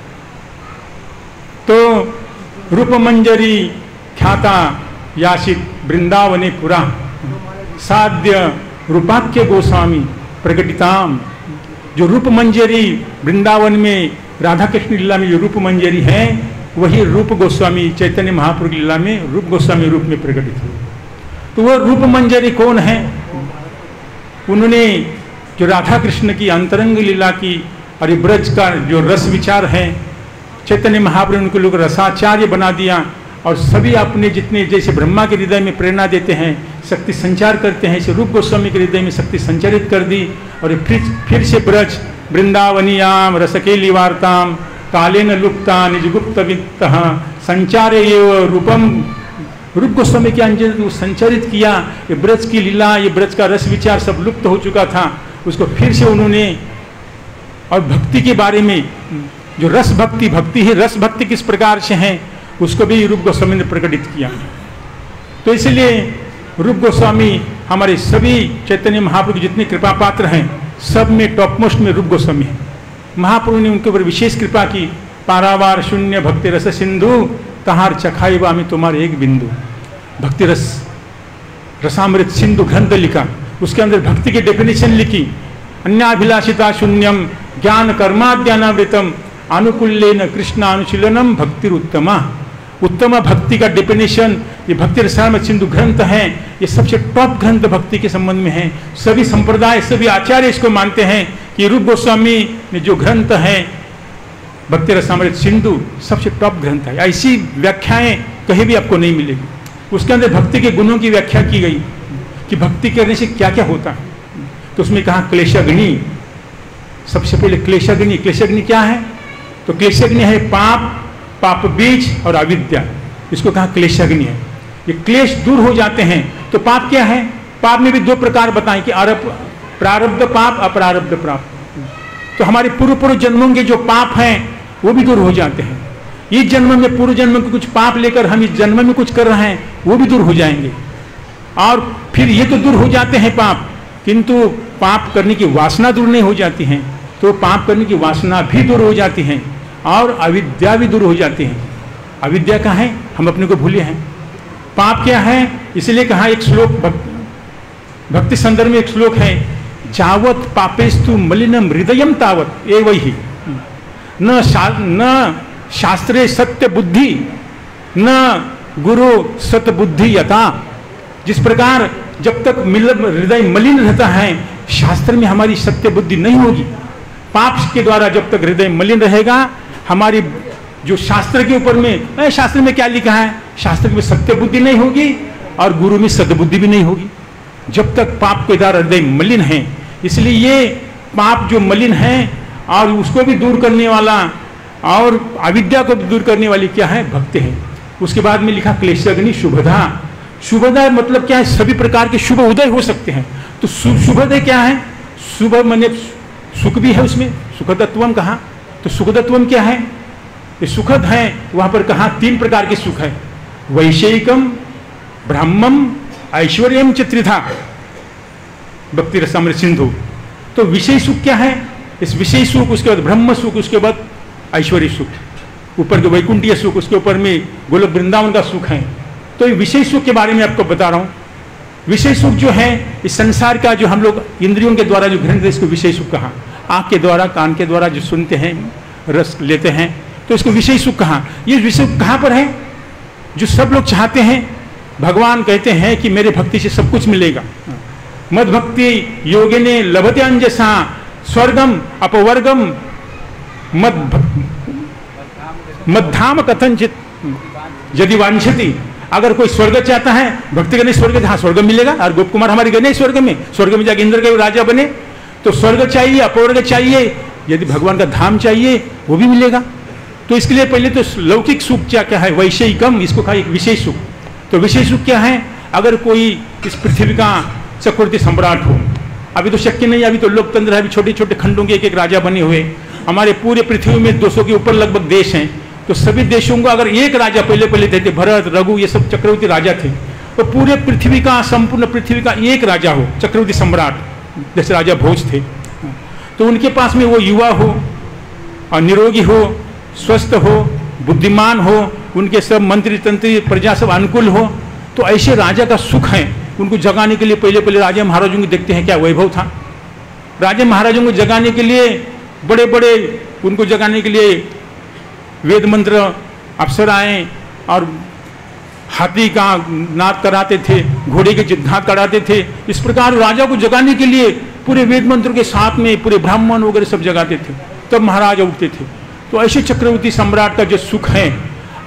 तो रूप मंजरी ख्याता यासित वृंदावने पुरा साध्य रूपाख्य गोस्वामी प्रकटिताम। जो रूप मंजरी वृंदावन में राधा कृष्ण लीला में जो रूप मंजरी है, वही रूप गोस्वामी चैतन्य महाप्रभु लीला में रूप गोस्वामी रूप में प्रकटित हुए। तो वह रूप मंजरी कौन है? उन्होंने जो राधा कृष्ण की अंतरंग लीला की और ब्रज का जो रस विचार है, चैतन्य महाप्रभु उनको लोग रसाचार्य बना दिया और सभी अपने जितने जैसे ब्रह्मा के हृदय में प्रेरणा देते हैं, शक्ति संचार करते हैं, इसे रूप गोस्वामी के हृदय में शक्ति संचारित कर दी और फिर से ब्रज वृंदावनियाम रसकेली वार्ताम कालेन लुप्ता निजगुप्त वित्त संचारे रूपम। रूप गोस्वामी के अंजन संचारित किया, ये ब्रज की लीला, ये ब्रज का रस विचार सब लुप्त हो चुका था, उसको फिर से उन्होंने, और भक्ति के बारे में जो रस भक्ति है, रस भक्ति किस प्रकार से है उसको भी रूप गोस्वामी ने प्रकटित किया। तो इसलिए रूप गोस्वामी हमारे सभी चैतन्य महाप्रभु के जितने कृपा पात्र हैं सब में टॉप मोस्ट में रूप गोस्वामी है। महाप्रभु ने उनके ऊपर विशेष कृपा की। पारावार शून्य भक्ति रस सिंधु तहार चखाई वामी तुम्हारे एक बिंदु। भक्ति रस रसामृत सिंधु ग्रंथ लिखा, उसके अंदर भक्ति की डेफिनेशन लिखी। अन्याभिलाषिता शून्यम ज्ञान कर्माद्यानावृतम अनुकूल्येन कृष्णानुशीलनम भक्ति उत्तमा। उत्तम भक्ति का डेफिनेशन ये भक्ति रसामृत सिंधु ग्रंथ है, ये सबसे टॉप ग्रंथ भक्ति के संबंध में है। सभी संप्रदाय सभी आचार्य इसको मानते हैं कि रूप गोस्वामी ने जो ग्रंथ है भक्ति रसामृत सिंधु सबसे टॉप ग्रंथ है। ऐसी व्याख्याएं कहीं भी आपको नहीं मिलेगी। उसके अंदर भक्ति के गुणों की व्याख्या की गई कि भक्ति करने से क्या क्या होता है। तो उसमें कहा क्लेशाग्नि, सबसे पहले क्लेशाग्नि। क्लेशाग्नि क्या है? तो क्लेशाग्नि है पाप, पाप बीज और अविद्या, इसको कहा क्लेशाग्नि है। ये क्लेश दूर हो जाते हैं। तो पाप क्या है? पाप में भी दो प्रकार बताएं कि प्रारब्ध पाप, अप्रारब्ध पाप। तो हमारे पूर्व जन्मों के जो पाप हैं वो भी दूर हो जाते हैं। इस जन्म में पूर्व जन्म के कुछ पाप लेकर हम इस जन्म में कुछ कर रहे हैं वो भी दूर हो जाएंगे। और फिर ये तो दूर हो जाते हैं पाप, किंतु पाप करने की वासना दूर नहीं हो जाती है। तो पाप करने की वासना भी दूर हो जाती है और अविद्या भी दूर हो जाती है। अविद्या का है हम अपने को भूले हैं। पाप क्या है? इसलिए कहा एक श्लोक भक्ति संदर्भ में एक श्लोक है, जावत पापेस्तु मलिनम हृदयम तावत ए वही न शास्त्रे सत्य बुद्धि न गुरु सत्य बुद्धि यथा। जिस प्रकार जब तक हृदय मलिन रहता है शास्त्र में हमारी सत्य बुद्धि नहीं होगी। पाप के द्वारा जब तक हृदय मलिन रहेगा हमारी जो शास्त्र के ऊपर में, शास्त्र में क्या लिखा है, शास्त्र में सत्य बुद्धि नहीं होगी और गुरु में सद्बुद्धि भी नहीं होगी जब तक पाप के द्वारा हृदय मलिन है। इसलिए ये पाप जो मलिन है और उसको भी दूर करने वाला और अविद्या को भी दूर करने वाली क्या है? भक्ति है। उसके बाद में लिखा क्लेशाग्नि शुभदा। शुभदा मतलब क्या है? सभी प्रकार के शुभ उदय हो सकते हैं। तो शुभोदय क्या है? शुभ माने सुख भी है उसमें, सुखदत्वम कहा। तो सुखदत्वम क्या है? ये सुखद है। वहां पर कहा तीन प्रकार के सुख है, वैषयिकम ब्रह्मम ऐश्वर्यम च त्रिधा। भक्ति रसामृत सिंधु। तो विषय सुख क्या है? इस विषय सुख, उसके बाद ब्रह्म सुख, उसके बाद ऐश्वर्य सुख, ऊपर जो वैकुंठीय सुख, उसके ऊपर में गोलोक वृंदावन का सुख है। तो ये विषय सुख के बारे में आपको बता रहा हूं। विषय सुख जो है इस संसार का जो हम लोग इंद्रियों के द्वारा जो ग्रहण इसको विषय सुख कहा। आंख के द्वारा कान के द्वारा जो सुनते हैं रस लेते हैं तो इसको विषय सुख कहा। ये विषय सुख कहाँ पर है? जो सब लोग चाहते हैं। भगवान कहते हैं कि मेरे भक्ति से सब कुछ मिलेगा। मद भक्ति योगिने लभते अंजसा स्वर्गम अपवर्गम मद्धाम कथनचित यदि वांछति। अगर कोई स्वर्ग चाहता है, भक्ति करने स्वर्ग, हाँ स्वर्ग मिलेगा। और गोप कुमार हमारे गए स्वर्ग में जाके इंद्र के राजा बने। तो स्वर्ग चाहिए, अपवर्ग चाहिए, यदि भगवान का धाम चाहिए वो भी मिलेगा। तो इसके लिए पहले तो लौकिक सुख क्या है? वैषयिकम, इसको कहा एक विशेष सुख। तो विशेष सुख क्या है? अगर कोई इस पृथ्वी का चक्रवर्ती सम्राट हो, अभी तो शक्य नहीं, अभी तो लोकतंत्र है, अभी छोटे छोटे खंडों के एक राजा बने हुए। हमारे पूरे पृथ्वी में 200 के ऊपर लगभग देश हैं। तो सभी देशों को अगर एक राजा पहले थे, भरत रघु ये सब चक्रवर्ती राजा थे, तो पूरे पृथ्वी का, संपूर्ण पृथ्वी का एक राजा हो, चक्रवर्ती सम्राट, जैसे राजा भोज थे। तो उनके पास में वो युवा हो और निरोगी हो, स्वस्थ हो, बुद्धिमान हो, उनके सब मंत्री तंत्री प्रजा सब अनुकूल हो। तो ऐसे राजा का सुख है। उनको जगाने के लिए पहले राजा महाराजों को देखते हैं क्या वैभव था। राजा महाराजों को जगाने के लिए बड़े उनको जगाने के लिए वेद मंत्र अप्सराएं और हाथी का नाद कराते थे, घोड़े के जिद्घात कराते थे। इस प्रकार राजा को जगाने के लिए पूरे वेद मंत्र के साथ में पूरे ब्राह्मण वगैरह सब जगाते थे, तब महाराजा उठते थे। तो ऐसे चक्रवर्ती सम्राट का जो सुख है,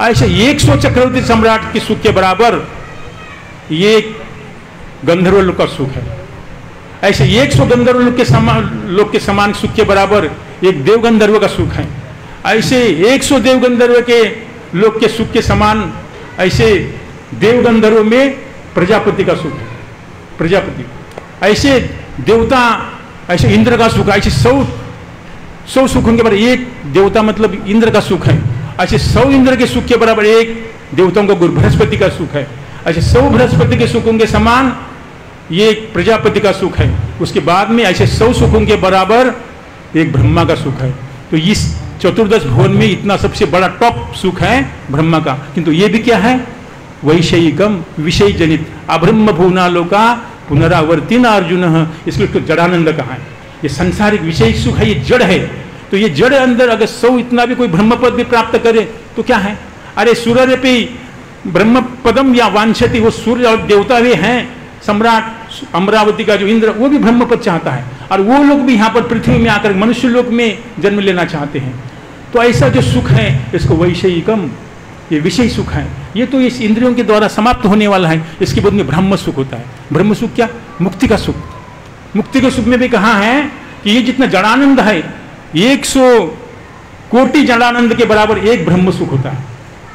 ऐसे 100 चक्रवर्ती सम्राट के सुख के बराबर ये गंधर्व लोक का सुख है। ऐसे 100 गंधर्व लोक के समान सुख के बराबर एक देव गंधर्व का सुख है। ऐसे 100 देव गंधर्व के लोक के सुख के समान ऐसे देव गंधर्व में प्रजापति का सुख है। प्रजापति ऐसे देवता, ऐसे इंद्र का सुख, ऐसे 100 सुखों के बराबर एक देवता मतलब इंद्र का सुख है। ऐसे 100 इंद्र के सुख के बराबर एक देवताओं का गुरु बृहस्पति का सुख है। ऐसे 100 बृहस्पति के सुखों के समान ये एक प्रजापति का सुख है। उसके बाद में ऐसे 100 सुखों के बराबर एक ब्रह्मा का सुख है। तो इस चतुर्दश भुवन में इतना सबसे बड़ा टॉप सुख है ब्रह्मा का। किंतु ये भी क्या है? वैषयिकम, विषय जनित। अब्रह्म भुवनालोका पुनरावर्तिन अर्जुन, इसलिए उसको जड़ानंद कहा है। ये सांसारिक विषय सुख है, ये जड़ है। तो ये जड़ अंदर अगर 100 इतना भी कोई ब्रह्म पद भी प्राप्त करे तो क्या है? अरे सूर्य पे ब्रह्म पदम या वांछति, वो सूर्य और देवता भी हैं। सम्राट अमरावती का जो इंद्र, वो भी ब्रह्म पद चाहता है। और वो लोग भी यहाँ पर पृथ्वी में आकर मनुष्य लोक में जन्म लेना चाहते हैं। तो ऐसा जो सुख है इसको वैषयिकम, ये विषय सुख है। ये तो इस इंद्रियों के द्वारा समाप्त होने वाला है। इसके बाद में ब्रह्म सुख होता है। ब्रह्म सुख क्या? मुक्ति का सुख। मुक्ति के सुख में भी कहा है कि ये जितना जड़ानंद है 100 कोटि जड़ानंद के बराबर एक ब्रह्म सुख होता है।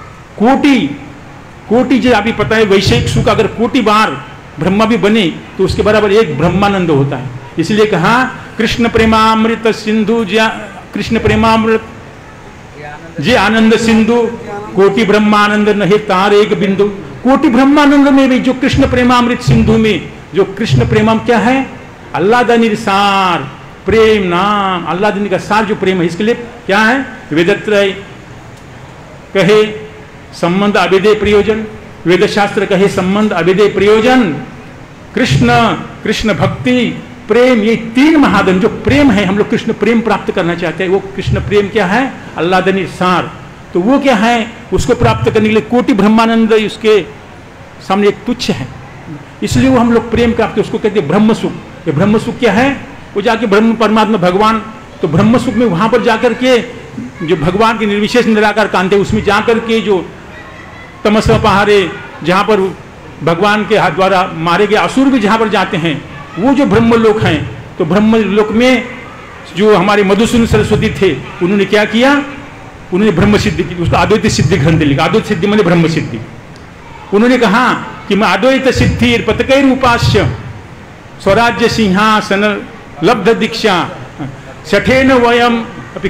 कोटि जो अभी पता है, वैषयिक सुख अगर कोटि बार ब्रह्मा भी बने तो उसके बराबर एक ब्रह्मानंद होता है। इसलिए कहा कृष्ण प्रेमामृत सिंधु, कृष्ण प्रेमामृत जे आनंद सिंधु, कोटि ब्रह्मानंद नहीं तार एक बिंदु। कोटि ब्रह्मानंद में भी जो कृष्ण प्रेमामृत सिंधु में जो कृष्ण प्रेमाम क्या है? अल्लादनी सार प्रेम नाम, अल्लादनी का सार जो प्रेम है, इसके लिए क्या है? वेदत्रय कहे संबंध अभिदय प्रयोजन, वेद शास्त्र कहे संबंध अभिदय प्रयोजन, कृष्ण भक्ति प्रेम, ये 3 महाधन जो प्रेम है। हम लोग कृष्ण प्रेम प्राप्त करना चाहते हैं। वो कृष्ण प्रेम क्या है? अल्लादनी सार। तो वो क्या है? उसको प्राप्त करने के लिए कोटि ब्रह्मानंद उसके सामने एक तुच्छ है। इसलिए वो हम लोग प्रेम प्राप्त, उसको कहते हैं ब्रह्म सुख। ये ब्रह्म सुख क्या है? वो जाके ब्रह्म परमात्मा भगवान, तो ब्रह्म सुख में वहां पर जाकर के जो भगवान के निर्विशेष निराकार कांत है, उसमें जाकर के जो तमस पहाड़े, जहां पर भगवान के हाथ द्वारा मारे गए असुर भी जहां पर जाते हैं, वो जो ब्रह्मलोक हैं। तो ब्रह्मलोक में जो हमारे मधुसूदन सरस्वती थे, उन्होंने क्या किया? उन्होंने ब्रह्म सिद्धि की, उसका अद्वैत सिद्धि ग्रंथ लिखा। अद्वैत सिद्धि माने ब्रह्म सिद्धि। उन्होंने कहा कि मैं अद्वैत सिद्धि पतकैर उपास्य स्वराज्य सिंहासन लब्ध दीक्षा शठेन वयम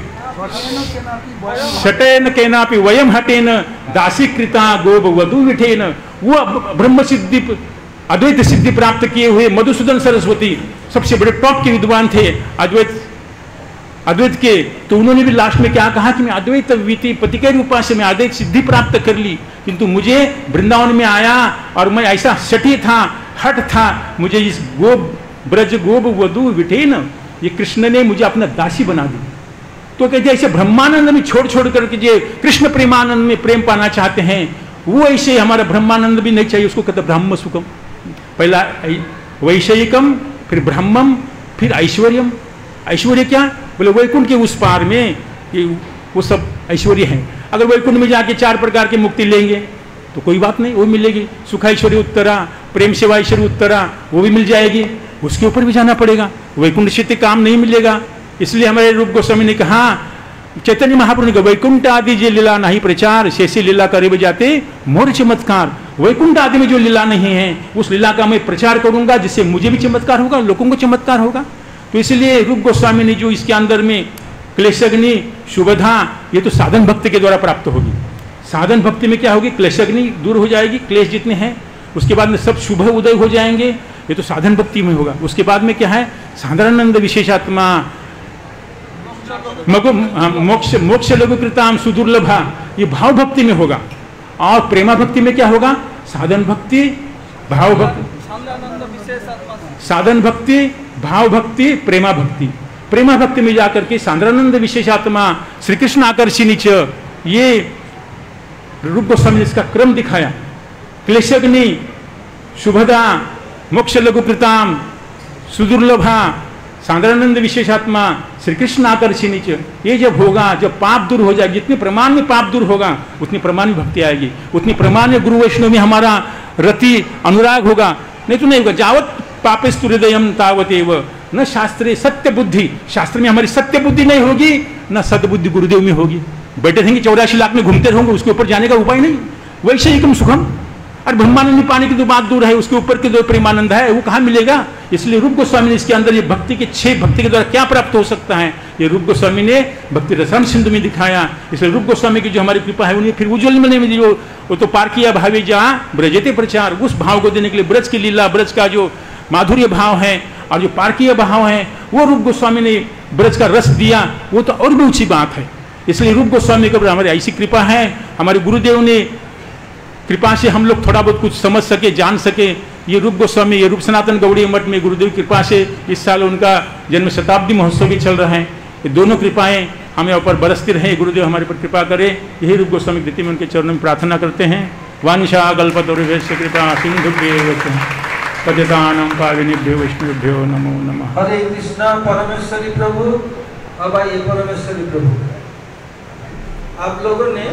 शटेन केनापि वयम हटेन दासीकृता गोप वधु विठेन। वो ब्रह्म सिद्धि अद्वैत सिद्धि प्राप्त किए हुए मधुसूदन सरस्वती सबसे बड़े टॉप के विद्वान थे अद्वैत के। तो उन्होंने भी लास्ट में क्या कहा कि मैं अद्वैत वीति पति के रूपा से मैं अद्वैत सिद्धि प्राप्त कर ली, किंतु मुझे वृंदावन में आया और मैं ऐसा सटी था, हट था, मुझे इस गोप ब्रज गोप वधु विठेन, ये कृष्ण ने मुझे अपना दासी बना दी। तो कहते ऐसे ब्रह्मानंद में छोड़ छोड़ करके जो कृष्ण प्रेमानंद में प्रेम पाना चाहते हैं, वो ऐसे हमारा ब्रह्मानंद भी नहीं चाहिए, उसको कहते ब्रह्म सुखम। पहला वैषयिकम, फिर ब्रह्मम, फिर ऐश्वर्यम। ऐश्वर्य क्या? बोले वैकुंठ के उस पार में ये वो सब ऐश्वर्य है। अगर वैकुंठ में जाके 4 प्रकार की मुक्ति लेंगे तो कोई बात नहीं, वो मिलेगी। सुख ऐश्वर्य उत्तरा, प्रेम सेवा ऐश्वर्य उत्तरा, वो भी मिल जाएगी। उसके ऊपर भी जाना पड़ेगा, वैकुंठ से काम नहीं मिलेगा। इसलिए हमारे रूप गोस्वामी ने कहा, चैतन्य महाप्रभु ने कहा, वैकुंठ आदि जे लीला नहीं प्रचार, शेषी लीला करे बजाते मोर चमत्कार। वैकुंठ आदि में जो लीला नहीं है, उस लीला का मैं प्रचार करूंगा, जिससे मुझे भी चमत्कार होगा, लोगों को चमत्कार होगा। तो इसलिए रूप गोस्वामी ने जो इसके अंदर में क्लेशग्नि शुभधा, ये तो साधन भक्ति के द्वारा प्राप्त होगी। साधन भक्ति में क्या होगी? क्लेशग्नि दूर हो जाएगी, क्लेश जितने हैं, उसके बाद में सब शुभ उदय हो जाएंगे। ये तो साधन भक्ति में होगा। उसके बाद में क्या है? साधारानंद विशेषात्मा, मोक्ष मोक्ष लघु कृताम सुदुर्लभा, ये भाव भक्ति में होगा। और प्रेमा भक्ति में क्या होगा? साधन भक्ति, भाव भक्ति, साधन भक्ति, भाव भक्ति, प्रेमा भक्ति। प्रेमा भक्ति में जाकर के साधारानंद विशेषात्मा श्री कृष्ण आकर्षिणी च, ये रूप गोस्वामी ने इसका क्रम दिखाया। क्लेशग्नि शुभदा, मोक्ष लघु कृताम सुदुर्लभा, साधारानंद विशेषात्मा श्री कृष्ण आकर्षिणी च, ये जब होगा, जब पाप दूर हो जाएगा, जितने प्रमाण में पाप दूर होगा उतनी प्रमाण में भक्ति आएगी, उतनी प्रमाण में गुरु वैष्णव में हमारा रति अनुराग होगा। नहीं तो नहीं होगा। जावत पापेस्तु हृदयम तावतेव न शास्त्रे सत्य बुद्धि, शास्त्र में हमारी सत्य बुद्धि नहीं होगी, न सद्बुद्धि गुरुदेव में होगी। बैठे रहेंगे 84 लाख में घूमते रहेंगे, उसके ऊपर जाने का उपाय नहीं। वैसे ही कम सुखम, और ब्रह्मानंद पाने की तो बात दूर है, उसके ऊपर के जो प्रेमानंद है वो कहाँ मिलेगा। इसलिए रूप गोस्वामी ने इसके अंदर ये भक्ति के 6 भक्ति के द्वारा क्या प्राप्त हो सकता है, ये रूप गोस्वामी ने भक्ति रसायन सिंधु में दिखाया। इसलिए रूप गोस्वामी की जो हमारी कृपा है उन्हें फिर उज्ज्वल में दी। वो तो पार्किया भावी जहाँ ब्रजते प्रचार, उस भाव को देने के लिए ब्रज की लीला, ब्रज का जो माधुर्य भाव है और जो पार्किया भाव है वो रूप गोस्वामी ने ब्रज का रस दिया, वो तो और भी ऊंची बात है। इसलिए रूप गोस्वामी के ऊपर हमारी ऐसी कृपा है, हमारे गुरुदेव ने कृपा से हम लोग थोड़ा बहुत कुछ समझ सके, जान सके। ये रूप गोस्वामी, ये रूप सनातन गौड़ी मठ में गुरुदेव की कृपा से इस साल उनका जन्म शताब्दी महोत्सव भी चल रहा है। ये दोनों कृपाएं हमें ऊपर बरसती रहे, गुरुदेव हमारे पर कृपा करे, यही रूप गोस्वामी कृति में उनके चरणों में प्रार्थना करते हैं। वांछा कल्पतरुभ्यश्च कृपा सिंधुभ्यो पतितानां पावनेभ्यो वैष्णवेभ्यो नमो नमः। हरे कृष्णा परमेश्वरी प्रभु। अब आइए परमेश्वरी प्रभु, आप लोगों ने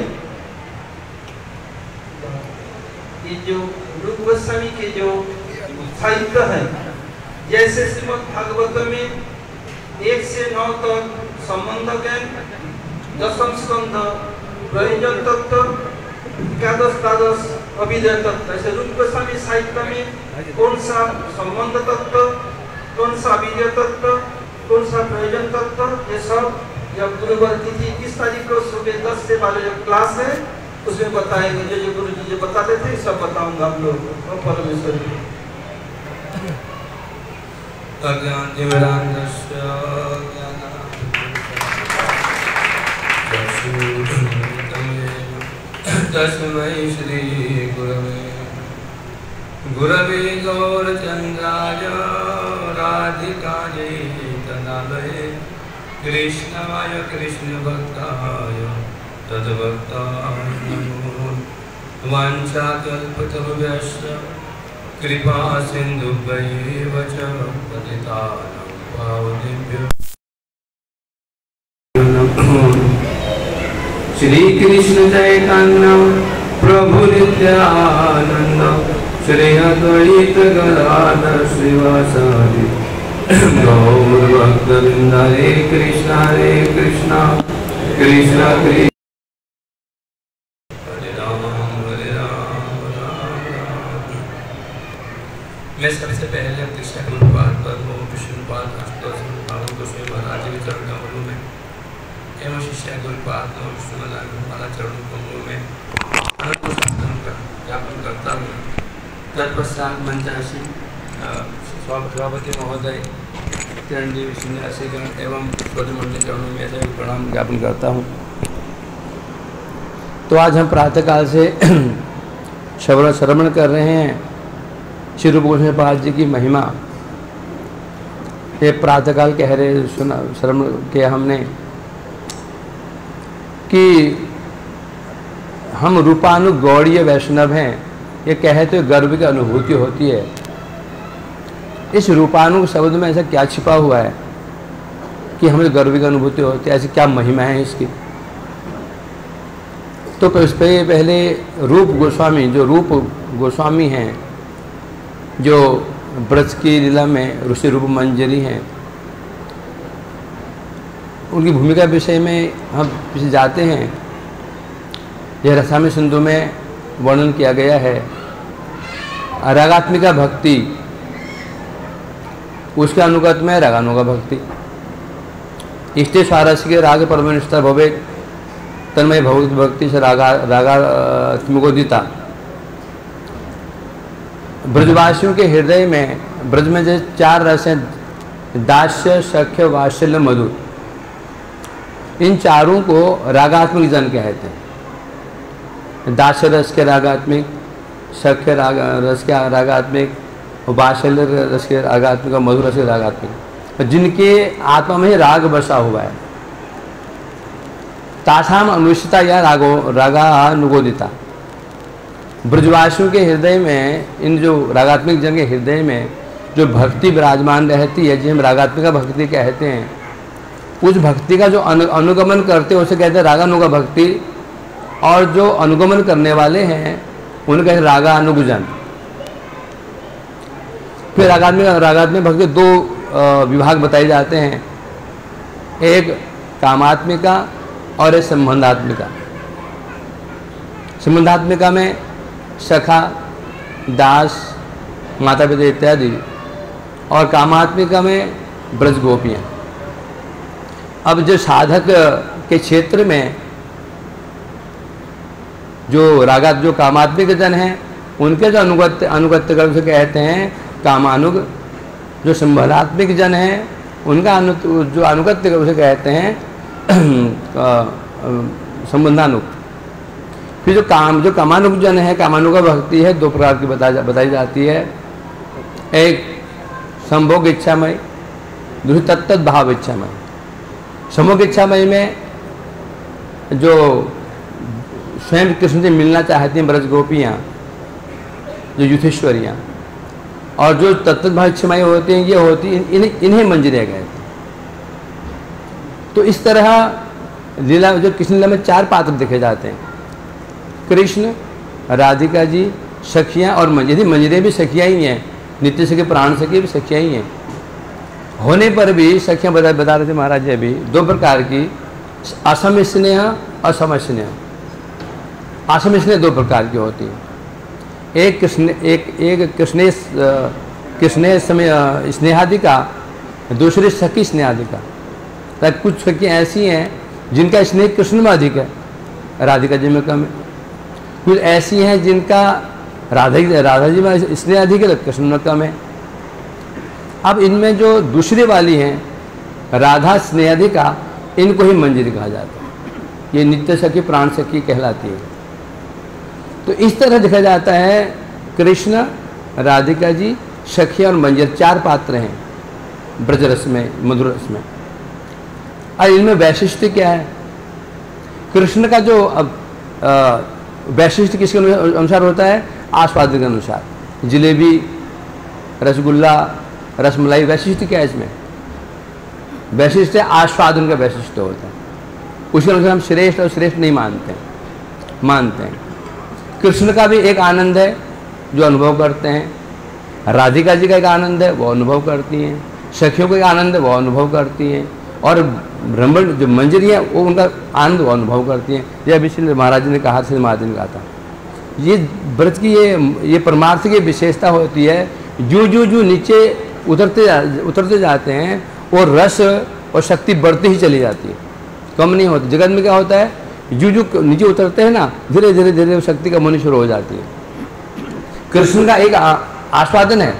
ये जो रूप गोस्वामी के जो साहित्य है, जैसे श्रीमद् भागवत में 1 से 9 तक संबंध ज्ञान, 10th स्कंद प्रयोजन तत्व, 11 द्वादश अभिधेय तत्व, ऐसे रूप गोस्वामी साहित्य में कौन सा संबंध तत्व, कौन सा अभिधेय तत्व, कौन सा प्रयोजन तत्व, ये सब जब गुरुवार तिथि 30 तारीख को सुबह 10 से 12 जो क्लास है उसमें बताएंगे। जो गुरु जी जो बताते थे सब बताऊंगा आप लोगों को। परमेश्वर तस्मै श्री गुरवे गौरचंद्राय राधिकायै तदालये कृष्णाय कृष्ण भक्ताय तद्भक्ताय नमो। वाञ्छाकल्पतरुभ्यश्च कृपा सिन्धुभ्यैव च पतितानां पावनेभ्यो नमो। श्री कृष्ण चैतन्य प्रभु नित्यानंद श्री अद्वैत गदाधर श्रीवासादि गौर भक्तवृंद। हरे कृष्णा कृष्णा कृष्ण हरे राम मैं सबसे पहले कृष्ण गुरुपाद पद्म विष्णुपाद गोस्वामी महाराज के चरण कमलों में एवं शिष्य गुरुपाद विष्णुमाला चरण कमलों में ज्ञापन करता हूँ। तत्पश्चात मंचासी सभापति महोदय किरणजी सन्यासीगण एवं स्वजमंडली चरणों में ऐसा प्रणाम ज्ञापन करता हूँ। तो आज हम प्रातःकाल से श्रवण कर रहे हैं श्री रूप गोस्वामी पाद जी की महिमा। ये प्रातःकाल कह रहे श्रवण किया हमने कि हम रूपानुगौड़ीय वैष्णव हैं, ये कहते हुए गर्व की अनुभूति होती है। इस रूपानु शब्द में ऐसा क्या छिपा हुआ है कि हमें गर्व की अनुभूति होती है, ऐसी क्या महिमा है इसकी। तो इस पर पहले रूप गोस्वामी, जो रूप गोस्वामी हैं, जो ब्रज की लीला में ऋषि रूप मंजरी हैं, उनकी भूमिका विषय में हम पीछे जाते हैं। यह रसायन सिंधु में वर्णन किया गया है। रागात्मिका भक्ति, उसके अनुगत में रागानुगा भक्ति। इष्टे सारस के राग परमनिष्ठा भवे तन्मय भगवत भक्ति से रागात्मिकोदिता। ब्रजवासियों के हृदय में, ब्रज में जो 4 रस हैं, दास्य सख्य वात्सल्य मधुर, इन चारों को रागात्मिक जन कहते हैं। दास्य रस के रागात्मिक, सख्य रस के रागात्मिक, वात्सल्य रस के रागात्मिक और मधुर रस के रागात्मिक, जिनके आत्मा में राग बसा हुआ है। तासाम अनुष्ठिता या रागानुगोदिता। ब्रजवासियों के हृदय में, इन जो रागात्मिक जन के हृदय में जो भक्ति विराजमान रहती है, जिसे हम रागात्मिका भक्ति कहते हैं, उस भक्ति का जो अनुगमन करते हैं उसे कहते हैं रागानुगा भक्ति, और जो अनुगमन करने वाले हैं उन्हें कहते हैं रागानुगजन। फिर रागात्मिक भक्ति दो विभाग बताए जाते हैं, एक कामात्मिका और एक संबंधात्मिका। संबंधात्मिका में सखा, दास, माता पिता इत्यादि, और कामात्मिका में ब्रज गोपियाँ। अब जो साधक के क्षेत्र में जो कामात्मिक जन हैं उनके जो अनुगत्य कर्म से कहते हैं कामानुग, जो संबंधात्मिक जन हैं उनका जो अनुगत्य कर्म से कहते हैं संबंधानुग। फिर जो कामानुग जन है, कामानुगा भक्ति है, दो प्रकार की बताई जाती है, एक संभोग इच्छामय, दूसरी तत्त भाव इच्छामय। संभोग इच्छामय में जो स्वयं कृष्ण से मिलना चाहती हैं ब्रज गोपियाँ, जो युथेश्वरियाँ, और जो तत्त भाव इच्छामय होती हैं ये होती इन्हें मंजरे गए। तो इस तरह लीला, जो कृष्ण लीला में चार पात्र देखे जाते हैं, कृष्ण, राधिका जी, सखियाँ और मंजरी। मंजरे भी सखियाँ ही हैं, नित्य सखी, प्राण सखी भी सखियाँ ही हैं। होने पर भी सखियाँ बता रहे थे महाराज जी अभी, दो प्रकार की, असम स्नेह और सम स्नेह। असम स्नेह दो प्रकार की होती है, एक कृष्ण स्नेहादिका, दूसरी सखी स्नेहादिका। तब कुछ सखियाँ ऐसी हैं जिनका स्नेह कृष्ण में अधिक है, राधिका जी में कम है। कुछ ऐसी हैं जिनका राधा जी में स्नेह अधिक है, कृष्ण में कम है। अब इनमें जो दूसरी वाली हैं राधा स्नेहाधिका, इनको ही मंजरी कहा जाता है। ये नित्य सखी, प्राण सखी कहलाती है। तो इस तरह देखा जाता है कृष्ण, राधिका जी, सखिया और मंजर, चार पात्र हैं ब्रजरस में, मधुर रस में। और इनमें वैशिष्ट्य क्या है? कृष्ण का जो वैशिष्ट्य किसके अनुसार होता है? आस्वादन के अनुसार। जिलेबी, रसगुल्ला, रसमलाई, वैशिष्ट्य क्या है इसमें? वैशिष्ट्य आस्वादन का वैशिष्ट्य होता है। उसके अनुसार हम श्रेष्ठ और श्रेष्ठ नहीं मानते हैं। कृष्ण का भी एक आनंद है जो अनुभव करते हैं, राधिका जी का एक आनंद है वो अनुभव करती हैं, सखियों का एक आनंद है वो अनुभव करती हैं, और ब्रह्मण जो मंजरी है वो उनका आनंद वो अनुभव करती हैं। यह अभी श्री महाराज जी ने कहा, श्री महाराज जी ने कहा था, ये व्रत की ये परमार्थ की विशेषता होती है। जो नीचे उतरते जाते हैं वो रस और शक्ति बढ़ती ही चली जाती है, कम नहीं होती। जगत में क्या होता है, जो नीचे उतरते हैं ना, धीरे धीरे शक्ति कम होनी शुरू हो जाती है। कृष्ण का एक आस्वादन है,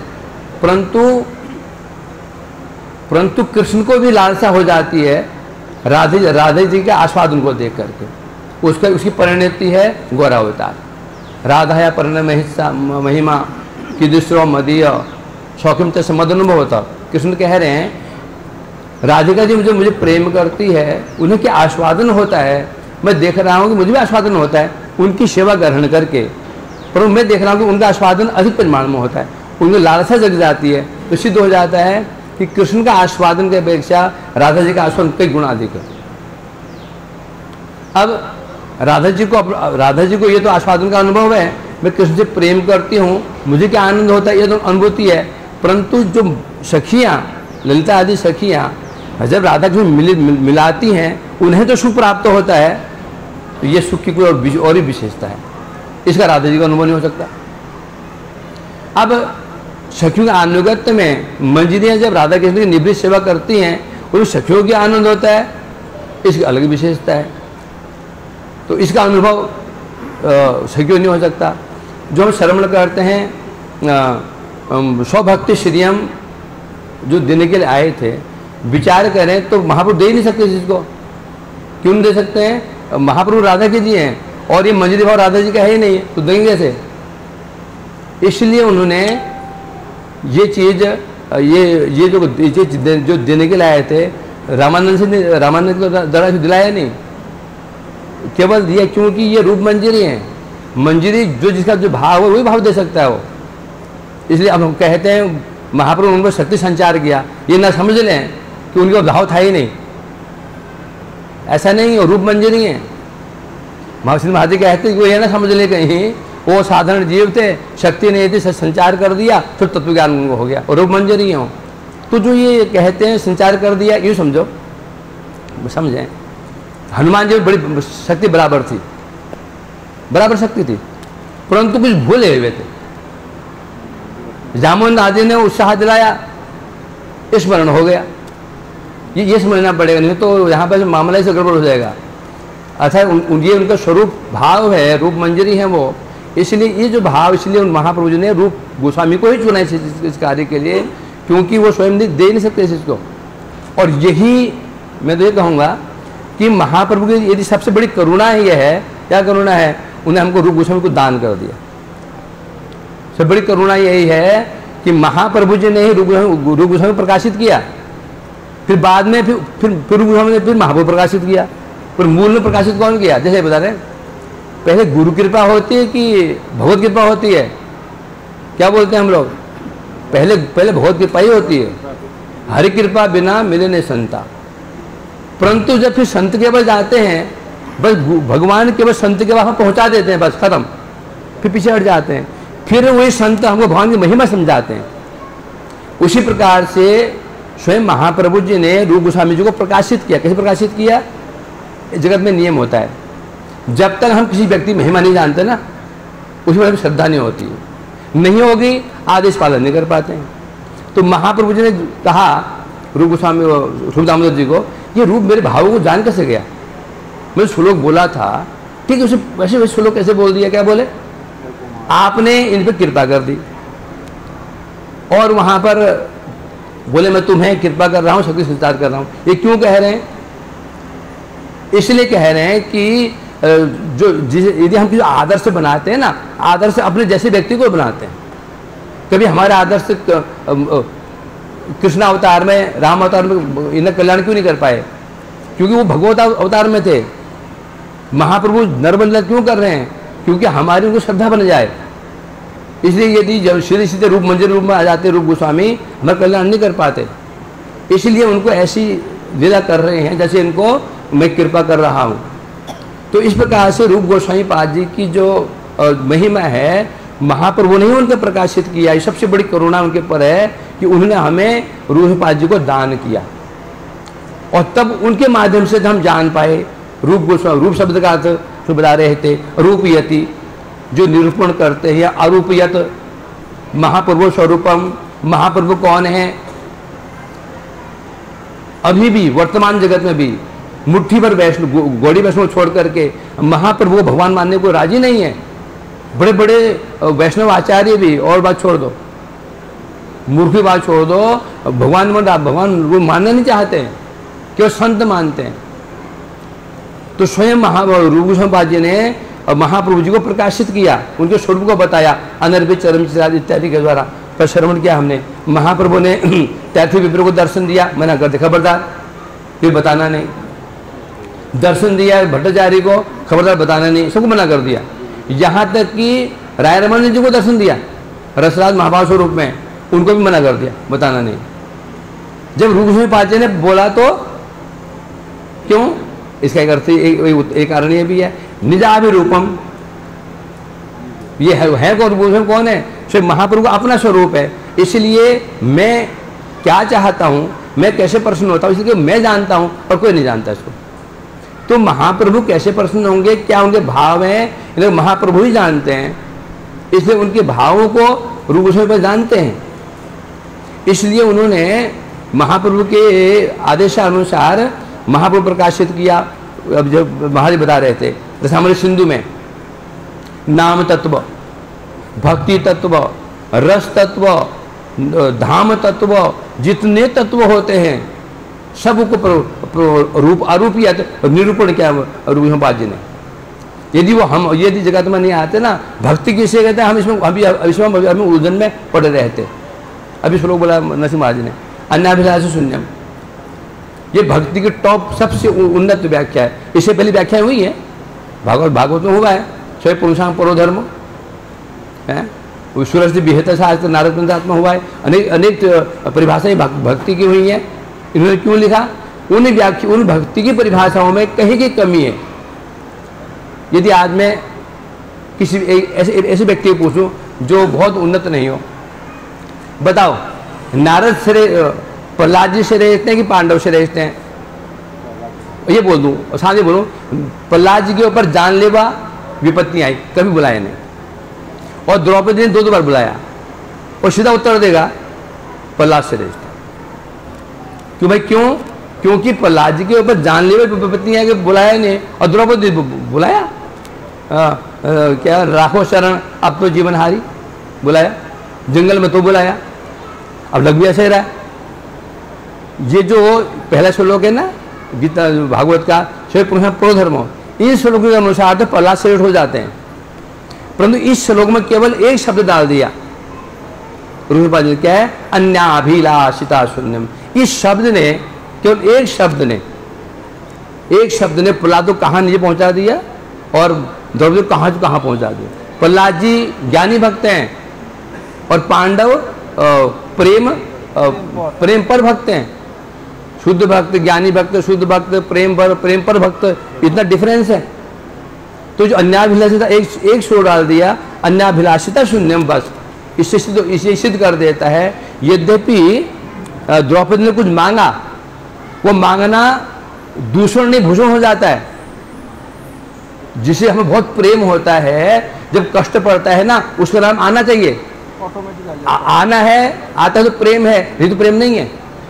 परंतु कृष्ण को भी लालसा हो जाती है राधे जी के आस्वादन को देख करके। उसकी परिणति है गौरावतार। राधा या परिणय महिमा की दूसरों मदीय शौकिम से मदनुभव होता। कृष्ण कह रहे हैं राधिका जी मुझे प्रेम करती है, उन्हें क्या आस्वादन होता है, मैं देख रहा हूँ कि मुझे भी आस्वादन होता है उनकी सेवा ग्रहण करके, पर मैं देख रहा हूँ कि उनका आस्वादन अधिक परिमाण में होता है, उनकी लालसा जग जाती है। तो सिद्ध हो जाता है कि कृष्ण का आस्वादन की अपेक्षा राधा जी का आस्वादन कई गुना अधिक है। अब राधा जी को ये तो आस्वादन का अनुभव है, मैं कृष्ण से प्रेम करती हूँ, मुझे क्या आनंद होता है, ये तो अनुभूति है। परंतु जो सखियाँ, ललिता आदि सखियाँ जब राधा जी मिलाती हैं, उन्हें तो सुख प्राप्त होता है, तो ये सुख की कोई और ही विशेषता है, इसका राधा जी का अनुभव नहीं हो सकता। अब सखियों के अनुगत्य में मंजरियाँ जब राधा कृष्ण की निवृत्त सेवा करती हैं, उन सखियों की आनंद होता है, इसकी अलग विशेषता है। तो इसका अनुभव सखियों नहीं हो सकता। जो हम श्रवण करते हैं स्वभक्ति श्रियम जो देने के लिए आए थे, विचार करें तो महाप्रभु दे ही नहीं सकते इस चीज़ को। क्यों नहीं दे सकते हैं? महाप्रभु राधा के जी हैं और ये मंजरी भाव राधा जी का है ही नहीं है, तो देंगे कैसे? इसलिए उन्होंने ये चीज़ ये जो देने के लिए आए थे, रामानंद को द्वारा दिलाया नहीं, केवल दिया क्योंकि ये रूप मंजरी है। मंजरी जो जिसका जो भाव है वही भाव दे सकता है वो। इसलिए अब हम कहते हैं महाप्रभु उनको शक्ति संचार किया, ये ना समझ लें कि उनका भाव था ही नहीं, ऐसा नहीं है, रूप मंजरी है। महर्षि महादेव कहते हैं, वो ये ना समझ ले कहीं वो साधारण जीव थे, शक्ति नहीं थी, संचार कर दिया फिर तत्व ज्ञान उनको हो गया, और रूप मंजरी हो। तो जो ये कहते हैं संचार कर दिया, यूँ समझो, समझें हनुमान जी बड़ी शक्ति बराबर थी, बराबर शक्ति थी, परंतु कुछ भूले हुए थे। जामुन आदि ने उत्साह दिलाया, स्मरण हो गया। ये समझना पड़ेगा, नहीं तो यहाँ पर मामला से गड़बड़ हो जाएगा। अर्थात ये उनका स्वरूप भाव है, रूप मंजरी है वो, इसलिए ये जो भाव, इसलिए उन महाप्रभु जी ने रूप गोस्वामी को ही चुना इस कार्य के लिए, क्योंकि वो स्वयं दे नहीं सकते इस चीज़ को। और यही मैं तो ये कहूँगा कि महाप्रभु की यदि सबसे बड़ी करुणा ये है, क्या करुणा है, उन्हें हमको रूप गोस्वामी को दान कर दिया। सबसे बड़ी करुणा यही है कि महाप्रभु जी ने ही रूप गोस्वामी प्रकाशित किया, फिर बाद में फिर रूप गोस्वामी ने फिर महाप्रभु प्रकाशित किया, पर मूल में प्रकाशित कौन किया? जैसे बता रहे पहले गुरु कृपा होती है कि भगवत कृपा होती है? क्या बोलते हैं हम लोग? पहले भगवत कृपा ही होती है। हरि कृपा बिना मिले नहीं संता। परंतु जब फिर संत के पास जाते हैं, बस भगवान के बस संत के पास पहुंचा देते हैं, बस खत्म, फिर पीछे हट जाते हैं। फिर वही संत हमको भगवान की महिमा समझाते हैं। उसी प्रकार से स्वयं महाप्रभु जी ने रूप गोस्वामी जी को प्रकाशित किया। कैसे प्रकाशित किया? जगत में नियम होता है, जब तक हम किसी व्यक्ति महिमा नहीं जानते ना, उस पर श्रद्धा नहीं होती, नहीं होगी आदेश पालन नहीं कर पाते हैं। तो महाप्रभु जी ने कहा रूप गोस्वामी रूप दामोदर जी को, ये रूप मेरे भावों को जान कैसे गया? मैंने श्लोक बोला था, ठीक है, उसे वैसे श्लोक कैसे बोल दिया? क्या बोले? आपने इन पर कृपा कर दी, और वहां पर बोले मैं तुम्हें कृपा कर रहा हूँ, शक्ति संचार कर रहा हूँ। ये क्यों कह रहे हैं? इसलिए कह रहे हैं कि जो यदि हम किसी आदर्श से बनाते हैं ना, आदर्श अपने जैसे व्यक्ति को बनाते हैं। कभी हमारे आदर्श कृष्ण अवतार में, राम अवतार में इन्हें कल्याण क्यों नहीं कर पाए? क्योंकि वो भगवत अवतार में थे। महाप्रभु नरबल क्यों कर रहे हैं? क्योंकि हमारी उनको श्रद्धा बन जाए। इसलिए यदि जब सीधे सीधे रूप मंजर रूप में आ जाते रूप गोस्वामी, हमारा कल्याण नहीं कर पाते। इसलिए उनको ऐसी लीला कर रहे हैं जैसे इनको मैं कृपा कर रहा हूँ। तो इस प्रकार से रूप गोस्वामी पाद जी की जो महिमा है, महाप्रभु ने ही उनके प्रकाशित किया। ये सबसे बड़ी करुणा उनके पर है कि उन्होंने हमें रूप पाद जी को दान किया, और तब उनके माध्यम से हम जान पाए रूप गोस्वामी। रूप शब्द का अर्थ जो बता रहे थे, रूपयति, जो निरूपण करते हैं, अरूपयत महाप्रभु स्वरूपम। महाप्रभु कौन है? अभी भी वर्तमान जगत में भी मुट्ठी भर वैष्णव, गौड़ी वैष्णव छोड़ करके महाप्रभु को भगवान मानने को राजी नहीं है। बड़े बड़े वैष्णव आचार्य भी, और बात छोड़ दो, मूर्खी बात छोड़ दो, भगवान वो मानना नहीं चाहते हैं, केवल संत मानते हैं। तो स्वयं रूप गोस्वामी जी ने महाप्रभु जी को प्रकाशित किया, उनके स्वरूप को बताया, अनर्भित चरम चिराज इत्यादि के द्वारा पर श्रवण किया हमने। महाप्रभु ने तैथी विप्र को दर्शन दिया, मना कर दे, खबरदार, फिर बताना नहीं। दर्शन दिया भट्टाचार्य को, खबरदार बताना नहीं, सबको मना कर दिया। यहाँ तक कि राय रमन जी को दर्शन दिया रसराज महाभाव स्वरूप में, उनको भी मना कर दिया, बताना नहीं। जब रूप गोस्वामी पाद ने बोला तो क्यों? इसका एक अर्थ एक कारण ये भी है, निजाभिरूपम। ये है कौन? गोस्वामी कौन है? स्वयं महाप्रभु का अपना स्वरूप है। इसलिए मैं क्या चाहता हूँ, मैं कैसे प्रसन्न होता हूँ, इसलिए मैं जानता हूँ और कोई नहीं जानता इसको। तो महाप्रभु कैसे प्रसन्न होंगे, क्या उनके भाव हैं, इन्हें महाप्रभु ही जानते हैं। इसलिए उनके भावों को रूप गोस्वामी पर जानते हैं। इसलिए उन्होंने महाप्रभु के आदेशानुसार महाप्रभु प्रकाशित किया। अब जब महाराज बता रहे थे रसामृत सिंधु में, नाम तत्व, भक्ति तत्व, रस तत्व, धाम तत्व, जितने तत्व होते हैं सबको रूप अरूपीय निरूपण किया रूप गोस्वामी पाद जी ने। यदि जगत में नहीं आते ना, भक्ति किसे कहते हैं, हम इसमें उलझन में पड़े रहते। अभी श्लोक बोला नरसिंह महाराज ने, अन्याभिलाष शून्यम, ये भक्ति की टॉप सबसे उन्नत व्याख्या है। इससे पहले व्याख्या हुई है भागवत में हुआ है, स्वयं पुरुषांग परो धर्म है, सूरज विहत शास्त्र नारद पंचात्मा हुआ है। अनेक परिभाषाएं भक्ति की हुई हैं। इन्होंने क्यों लिखा? उन भक्ति की परिभाषाओं में कहीं की कमी है। यदि आज मैं किसी ऐसे व्यक्ति को पूछूं जो बहुत उन्नत नहीं हो, बताओ नारद प्रहलाद जी श्रेष्ठ हैं कि पांडव श्रेष्ठ हैं? ये बोल दूं और साथ ही बोलूं, प्रहलाद जी के ऊपर जानलेवा विपत्ति आई, कभी बुलाया नहीं, और द्रौपदी ने 2 बार बुलाया, और सीधा उत्तर देगा प्रहलाद श्रेष्ठ। क्यों भाई, क्यों? क्योंकि प्रहलाद जी के ऊपर जानलेवा विपत्ति आई कि बुलाया नहीं, और द्रौपदी बुलाया। क्या राखो शरण अब तो जीवनहारी बुलाया, जंगल में तो बुलाया, अब लग भी ऐसे ही रहा है। ये जो पहला श्लोक है ना गीता भागवत का, प्रोधर्मो, इन श्लोकों के अनुसार तो प्रहलाद श्रेष्ठ हो जाते हैं, परंतु इस श्लोक में केवल एक शब्द डाल दिया। रूपपाद क्या है? अन्याभिलाषिता शून्यम। इस शब्द ने, केवल एक शब्द ने प्रहलाद को कहाँ नीचे पहुंचा दिया और द्रौपदी को कहाँ पहुंचा दिया। प्रहलाद जी ज्ञानी भक्त हैं और पांडव प्रेम पर भक्त हैं। शुद्ध भक्त, ज्ञानी भक्त, शुद्ध भक्त, प्रेम पर भक्त, इतना डिफरेंस है। तो जो अन्याभिलाषिता एक शोर डाल दिया, अन्याभिलाषिता शून्यम, बस इसे सिद्ध कर देता है। यद्यपि द्रौपदी ने कुछ मांगा, वो मांगना दूषण नहीं भूषण हो जाता है। जिसे हमें बहुत प्रेम होता है, जब कष्ट पड़ता है ना, उसका नाम आना चाहिए, आना है, आता है तो प्रेम है, नहीं तो प्रेम नहीं है।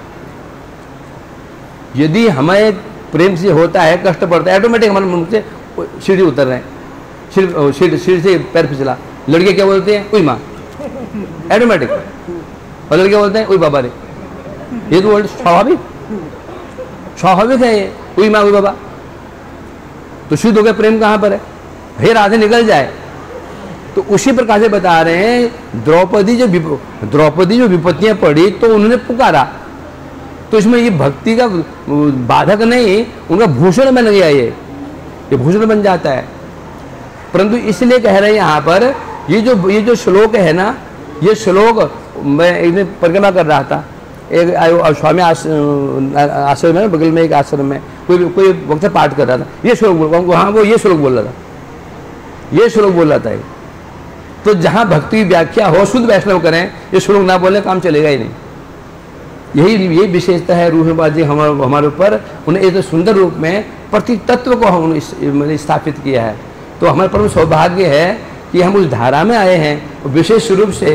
यदि हमें प्रेम से होता है, कष्ट पड़ता है, ऑटोमेटिक हमारे मुंह से सीढ़ी उतर रहे हैं, सीढ़ी से पैर फिसला। लड़के क्या बोलते हैं? उई माँ, ऑटोमेटिक। और लड़के बोलते हैं उई बाबा रे। ये तो वर्ड स्वाभाविक है ये, उई माँ उई बाबा। तो शुद्ध हो गया, प्रेम कहाँ पर है? हे राधे निकल जाए। तो उसी प्रकार से बता रहे हैं, द्रौपदी जो विपत्तियां पड़ी तो उन्होंने पुकारा, तो इसमें ये भक्ति का बाधक नहीं, उनका भूषण बन गया, ये भूषण बन जाता है। परंतु इसलिए कह रहे हैं यहाँ पर, ये जो श्लोक है ना, ये श्लोक मैं एक दिन परिक्रमा कर रहा था, एक स्वामी आश्रम में, बगल में एक आश्रम में कोई वक्त पाठ कर रहा था, ये श्लोक वो ये श्लोक बोल रहा था। तो जहाँ भक्ति की व्याख्या हो, शुद्ध वैष्णव करें, ये श्लोक ना बोले काम चलेगा ही नहीं। यही विशेषता है रूपपाद जी हमारे ऊपर। उन्हें एक सुंदर रूप में प्रति तत्व को उन्होंने स्थापित किया है। तो हमारे परम सौभाग्य है कि हम उस धारा में आए हैं, विशेष रूप से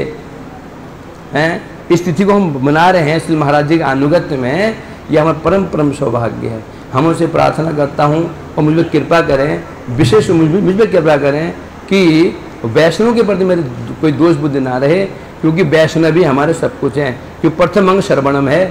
इस तिथि को हम मना रहे हैं श्री महाराज जी के अनुगत्य में। यह हमारा परम सौभाग्य है। हम उनसे प्रार्थना करता हूँ और मुझ पर कृपा करें, विशेष मुझ पर कृपा करें कि वैष्णव के प्रति मेरे कोई दोष बुद्धि ना रहे, क्योंकि वैष्णव भी हमारे सब कुछ हैं। क्योंकि प्रथम अंग श्रवणम है,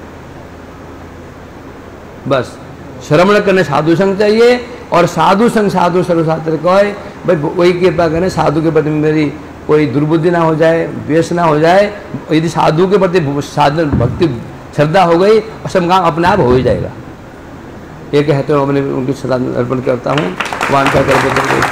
बस श्रवण करने साधु संग चाहिए, और साधु संग साधु सर्वशास्त्र कहे। भाई वही कृपा करें, साधु के प्रति मेरी कोई दुर्बुद्धि ना हो जाए, द्वेष ना हो जाए। यदि साधु के प्रति साधन भक्ति श्रद्धा हो गई, और सब काम अपने आप हो ही जाएगा। ये कहते हुए अपने उनकी श्रद्धा अर्पण करता हूँ। वांछा कर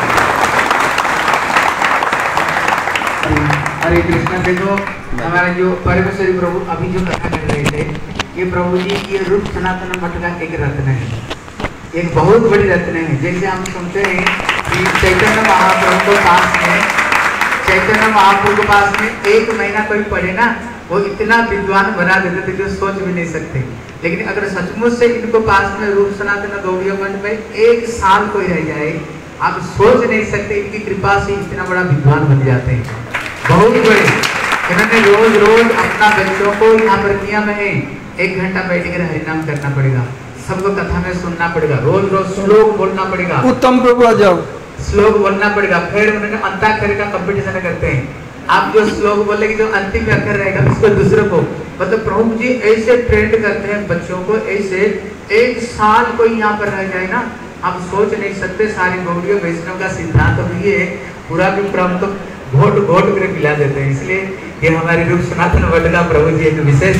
हरे कृष्ण। देखो हमारे जो परमेश्वरी प्रभु अभी जो कथा कर रहे थे, ये प्रभु जी ये रूप सनातन मठ का एक रत्न है, एक बहुत बड़ी रत्न है। जैसे हम सुनते हैं कि चैतन्य महाप्रभु के पास में, चैतन्य महाप्रभु के पास में 1 महीना कोई पढ़े ना, वो इतना विद्वान बना देते थे जो सोच भी नहीं सकते। लेकिन अगर सचमुच से इनको पास में रूप सनातन गौड़ीय मठ में 1 साल कोई रह जाए, आप सोच नहीं सकते, इनकी कृपा से इतना बड़ा विद्वान बन जाते हैं, बहुत बड़े। इन्होंने रोज अपना बच्चों को यहाँ पर नियम है 1 घंटा बैठकर हरिनाम करना पड़ेगा, सबको कथा में सुनना पड़ेगा, रोज श्लोक बोलना पड़ेगा। उत्तम प्रभु आ जाओ, श्लोक बोलना पड़ेगा। फिर उन्होंने अंताक्षरी का कंपटीशन करते हैं। आप जो श्लोक बोलेंगे, जो अंतिम अक्षर रहेगा उसको दूसरे को, मतलब प्रभु जी ऐसे ट्रेंड करते हैं बच्चों को, ऐसे 1 साल कोई यहाँ पर रह जाए ना, आप सोच नहीं सकते। सारी गौड़ीय वैष्णव का सिद्धांत भी है, पूरा भी प्रभु तो घोट कर पिला देते हैं। इसलिए ये हमारे रूप सनातन मठ का प्रभु जी एक विशेष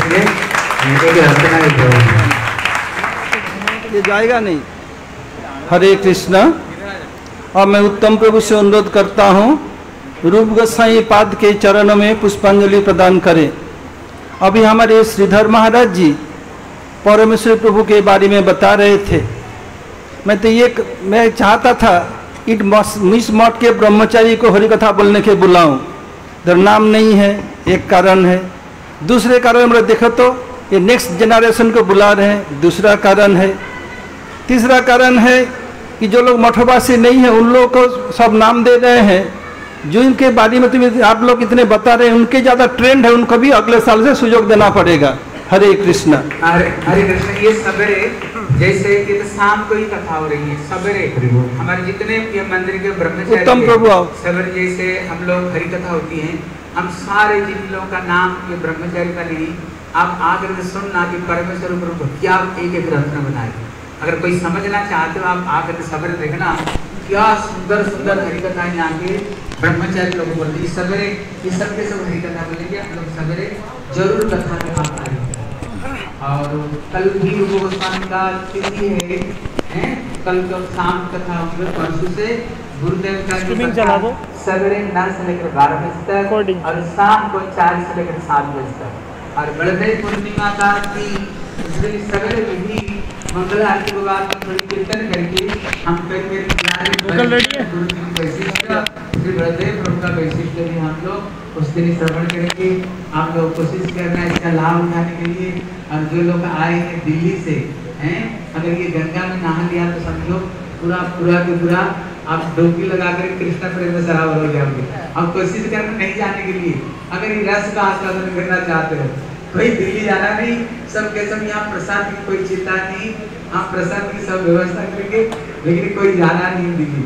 ये जाएगा नहीं। हरे कृष्ण। और मैं उत्तम प्रभु से अनुरोध करता हूँ, रूप गोसाई पाद के चरणों में पुष्पांजलि प्रदान करें। अभी हमारे श्रीधर महाराज जी परमेश्वर प्रभु के बारे में बता रहे थे। मैं चाहता था इट मिस मठ के ब्रह्मचारी को हरि कथा बोलने के बुलाऊं, इधर नाम नहीं है, एक कारण है। दूसरे कारण में देखो तो ये नेक्स्ट जनरेशन को बुला रहे हैं, दूसरा कारण है। तीसरा कारण है कि जो लोग मठवासी नहीं है उन लोगों को सब नाम दे रहे हैं, जो इनके बारे में तुम्हें आप लोग इतने बता रहे हैं उनके ज़्यादा ट्रेंड है, उनको भी अगले साल से सुयोग देना पड़ेगा। हरे कृष्ण। हरे कृष्ण। ये सवेरे जैसे कि तो शाम को ही कथा हो रही है, सवेरे हमारे जितने ये मंदिर के ब्रह्मचारी उत्तम प्रभु सवेरे जैसे हम लोग हरि कथा होती है, हम सारे जिन लोगों का नाम ये ब्रह्मचारी का नहीं, आप आकर के सुनना कि परमेश्वर प्रभु क्या एक एक रत्न बनाए। अगर कोई समझना चाहते हो आप आकर के सवेरे देखना क्या सुंदर सुंदर हरि कथाएं यहाँ के ब्रह्मचारी लोग बोलते हैं। सवेरे ये सब के सब हरि कथा बोलेंगे, हम लोग सवेरे जरूर कथा के पास आएंगे। और कल भी रूप गोस्वामी का तिथि है, कल तो शाम कथा होगी, परसों से गुरुदेव का सवेरे 9 से लेकर 12 बजे तक और शाम को 4 से लेकर 7 बजे तक। और बलदेव पूर्णिमा का सवेरे भी मंगल आरती के बाद थोड़ी कीर्तन करके हम श्री बलदेव प्रभु का वैशिष्ट भी हम लोग उस दिन श्रवण करेंगे। आप लोग कोशिश करना इसका लाभ उठाने के लिए। और जो लोग आए हैं दिल्ली से हैं, अगर ये गंगा में नहा लिया तो समझो पूरा के पूरा आप डुबकी लगा कर कृष्ण प्रेम में सरावर हो जाओगे। अब कोशिश करना नहीं जाने के लिए, अगर ये रस का आस्वादन करना चाहते हो, कोई दिल्ली जाना नहीं, सब के सब यहाँ प्रसाद की कोई चिंता नहीं, आप प्रसाद की सब व्यवस्था करेंगे, लेकिन कोई जाना नहीं दिल्ली।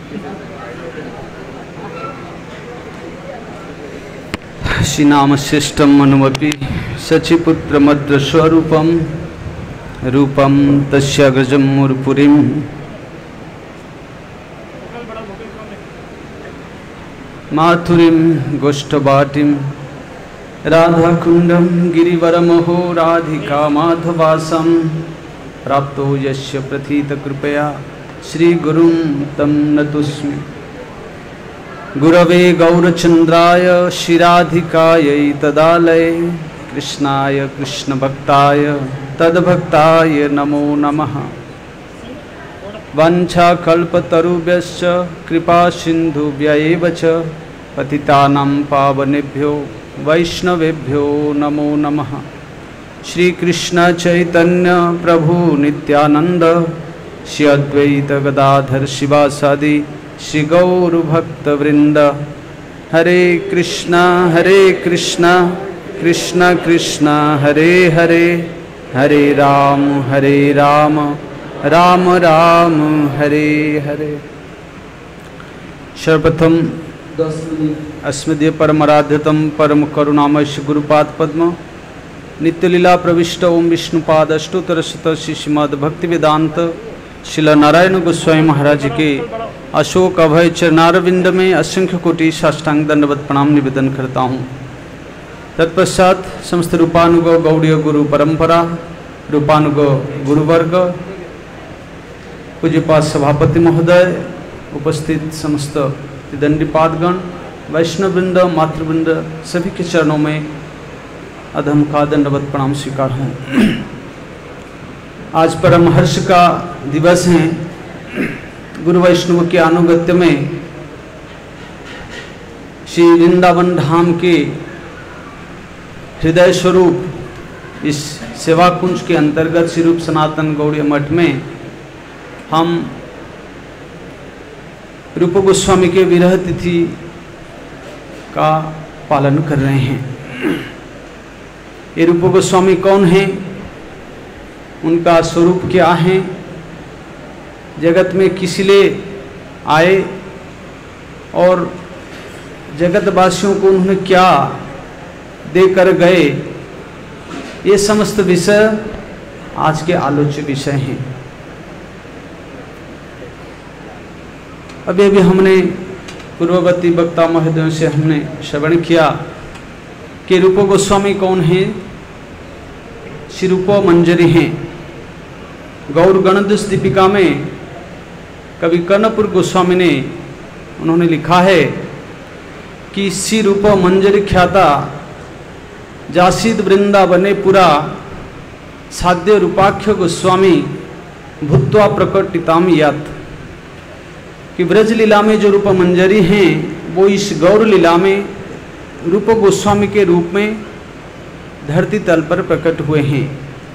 श्रीनाम शिष्टम मनुमपि सचिपुत्र मद्र स्वरूपम रूपम तस्य अग्रजम मुरपुरीम माथुरीम गोष्ठवाटिम राधाकुंडम गिरिवरमहो राधिका माधवासम प्राप्तो यस्य प्रथित कृपया श्री गुरुं तम नतोस्मि। गुरवे गौरचंद्राय श्रीराधिकायै तदालये कृष्णाय कृष्णभक्ताय तद्भक्ताय नमो नमः। वाञ्छाकल्पतरुभ्यश्च कृपा सिन्धुभ्यैव च पतितानां पावनेभ्यो वैष्णवेभ्यो नमो नमः। श्री कृष्ण चैतन्य प्रभु नित्यानंद श्री अद्वैत गदाधर शिवासादि श्री गौर भक्त वृंद। हरे कृष्णा कृष्ण कृष्ण हरे हरे, हरे राम राम राम हरे हरे। सर्वप्रथम अस्मदीय परमराध्यतम परम करुणामय गुरुपाद पद्म नित्यलीला प्रविष्ट ओम विष्णुपाद अष्टोत्तर शत श्रीमद् भक्ति वेदांत शिला नारायण गोस्वामी महाराज के अशोक अभय चरणारविंद में असंख्य कोटि साष्टांग दंडवत प्रणाम निवेदन करता हूँ। तत्पश्चात समस्त रूपानुग गौड़ीय गुरु परंपरा, रूपानुग गुरुवर्ग, पूज्यपाद सभापति महोदय, उपस्थित समस्त दंडीपादगण, वैष्णववृंद, मातृवृंद, सभी के चरणों में अधम का दंडवत प्रणाम स्वीकार हूँ। आज परमहर्ष का दिवस है। गुरु वैष्णव के अनुगत्य में श्री वृंदावन धाम के हृदय स्वरूप इस सेवा कुंज के अंतर्गत श्री रूप सनातन गौड़ीय मठ में हम रूप गोस्वामी के विरह तिथि का पालन कर रहे हैं। ये रूप गोस्वामी कौन हैं, उनका स्वरूप क्या है, जगत में किस लिए आए और जगतवासियों को उन्होंने क्या देकर गए, ये समस्त विषय आज के आलोच्य विषय हैं। अभी हमने पूर्ववर्ती वक्ता महोदयों से हमने श्रवण किया कि रूप गोस्वामी कौन है। श्री रूप मंजरी हैं। गौर गणदश दीपिका में कवि कर्णपुर गोस्वामी ने उन्होंने लिखा है कि श्री रूप मंजरी ख्याता जासीद वृंदावने पुरा साध्य रूपाख्य गोस्वामी भूत्वा प्रकटिताम यात, कि ब्रज लीला में जो रूप मंजरी हैं वो इस गौर लीला में रूप गोस्वामी के रूप में धरती तल पर प्रकट हुए हैं।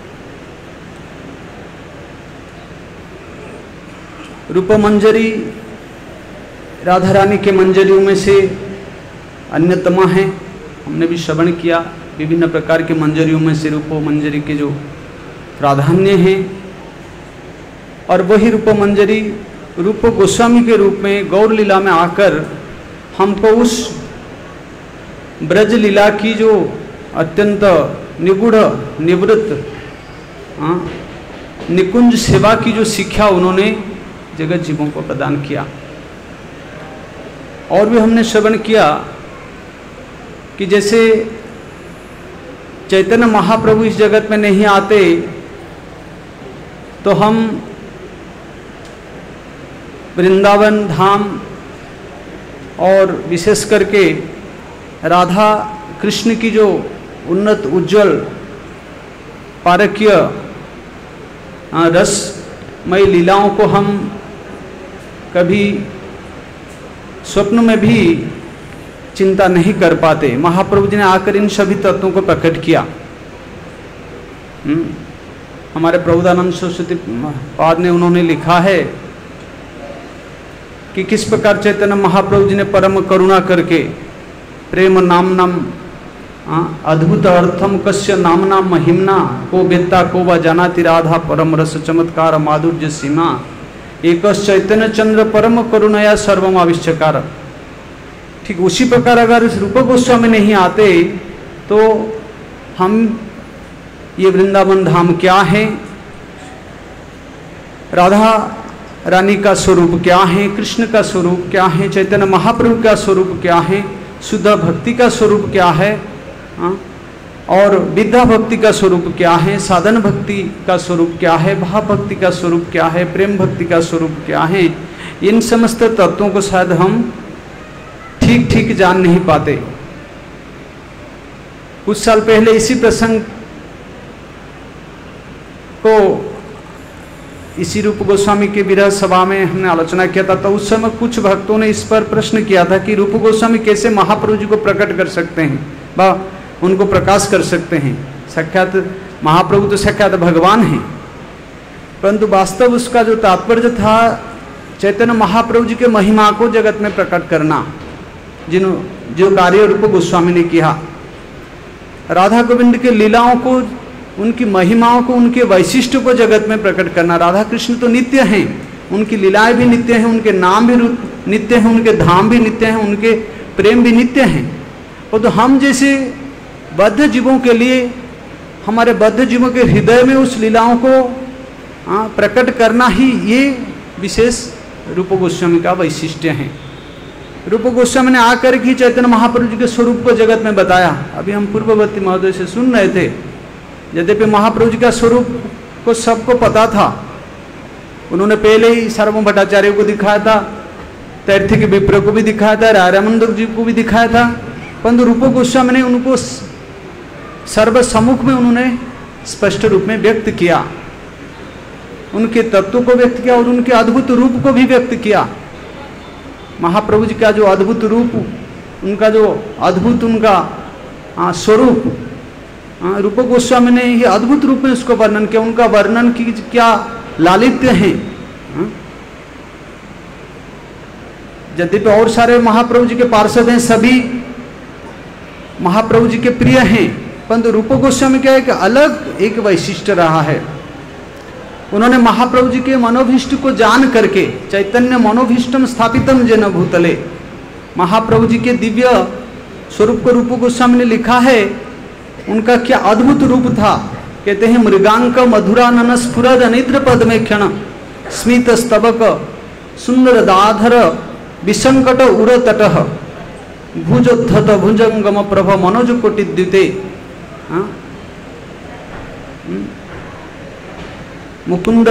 रूप मंजरी राधा रानी के मंजरियों में से अन्यतमा है। हमने भी श्रवण किया, विभिन्न प्रकार के मंजरियों में से रूप मंजरी के जो प्राधान्य हैं, और वही रूप मंजरी रूप गोस्वामी के रूप में गौर लीला में आकर हमको उस ब्रज लीला की जो अत्यंत निगूढ़ निवृत्त निकुंज सेवा की जो शिक्षा उन्होंने जगत जीवों को प्रदान किया। और भी हमने श्रवण किया कि जैसे चैतन्य महाप्रभु इस जगत में नहीं आते तो हम वृंदावन धाम और विशेष करके राधा कृष्ण की जो उन्नत उज्जवल पारकीय रसमय लीलाओं को हम कभी स्वप्न में भी चिंता नहीं कर पाते। महाप्रभु जी ने आकर इन सभी तत्वों को प्रकट किया। हमारे प्रभुदानंद सरस्वती पाद ने उन्होंने लिखा है कि किस प्रकार चैतन्य महाप्रभु जी ने परम करुणा करके प्रेम नामनम अद्भुत अर्थम कस्य नामना महिमना को वेत्ता को व जानाति राधा परम रस चमत्कार माधुर्य सीमा एक चैतन्य चंद्र परम करुणया सर्वम आविष्कार। ठीक उसी प्रकार अगर इस रूप गोस्वामी नहीं आते तो हम ये वृंदावन धाम क्या है, राधा रानी का स्वरूप क्या है, कृष्ण का स्वरूप क्या है, चैतन्य महाप्रभु का स्वरूप क्या है, शुद्ध भक्ति का स्वरूप क्या है, और विद्या भक्ति का स्वरूप क्या है, साधन भक्ति का स्वरूप क्या है, भाव भक्ति का स्वरूप क्या है, प्रेम भक्ति का स्वरूप क्या है, इन समस्त तत्वों को शायद हम ठीक ठीक जान नहीं पाते। कुछ साल पहले इसी प्रसंग को इसी रूप गोस्वामी के विरह सभा में हमने आलोचना किया था। तो उस समय कुछ भक्तों ने इस पर प्रश्न किया था कि रूप गोस्वामी कैसे महाप्रभु जी को प्रकट कर सकते हैं व उनको प्रकाश कर सकते हैं। साक्षात महाप्रभु तो साक्षात भगवान हैं, परंतु वास्तव उसका जो तात्पर्य था चैतन्य महाप्रभु जी के महिमा को जगत में प्रकट करना, जो कार्य रूप गोस्वामी ने किया। राधा गोविंद के लीलाओं को, उनकी महिमाओं को, उनके वैशिष्ट्य को जगत में प्रकट करना। राधा कृष्ण तो नित्य हैं, उनकी लीलाएं भी नित्य हैं, उनके नाम भी नित्य हैं, उनके धाम भी नित्य हैं, उनके प्रेम भी नित्य हैं। और तो हम जैसे बद्ध जीवों के लिए, हमारे बद्ध जीवों के हृदय में उस लीलाओं को प्रकट करना ही ये विशेष रूप गोस्वामी का वैशिष्ट्य है। रूप गोस्वामी ने आकर ही चैतन्य महाप्रभु जी के स्वरूप को जगत में बताया। अभी हम पूर्ववर्ती महोदय से सुन रहे थे, यद्यपि महाप्रभु जी का स्वरूप को सबको पता था, उन्होंने पहले ही सार्वभौम भट्टाचार्य को दिखाया था, तैर्थिक विप्र को भी दिखाया था, रायरामंदर जी को भी दिखाया था, परंतु रूप गोस्वामी ने उनको सर्व सम्मुख में उन्होंने स्पष्ट रूप में व्यक्त किया, उनके तत्व को व्यक्त किया और उनके अद्भुत रूप को भी व्यक्त किया। महाप्रभु जी का जो अद्भुत रूप, उनका जो अद्भुत उनका स्वरूप, रूप गोस्वामी ने ये अद्भुत रूप में उसको वर्णन किया। उनका वर्णन की क्या लालित्य है। यद्यपि और सारे महाप्रभु जी के पार्षद हैं, सभी महाप्रभु जी के प्रिय हैं, परंतु रूप गोस्वामी का एक अलग एक वैशिष्ट्य रहा है। उन्होंने महाप्रभु जी के मनोभीष्ट को जान करके, चैतन्य मनोभीष्टम स्थापितम जेन भूतले, महाप्रभु जी के दिव्य स्वरूप को रूप गोस्वामी ने लिखा है। उनका क्या अद्भुत रूप था। कहते हैं मृगांक मधुरानन स्फुरद नेत्र पद में क्षण स्मित स्तबक सुंदर दाधर विसंकट उर तट भुजोत्थत भुजंगम प्रभ मनोज कोटि द्युते मुकुंद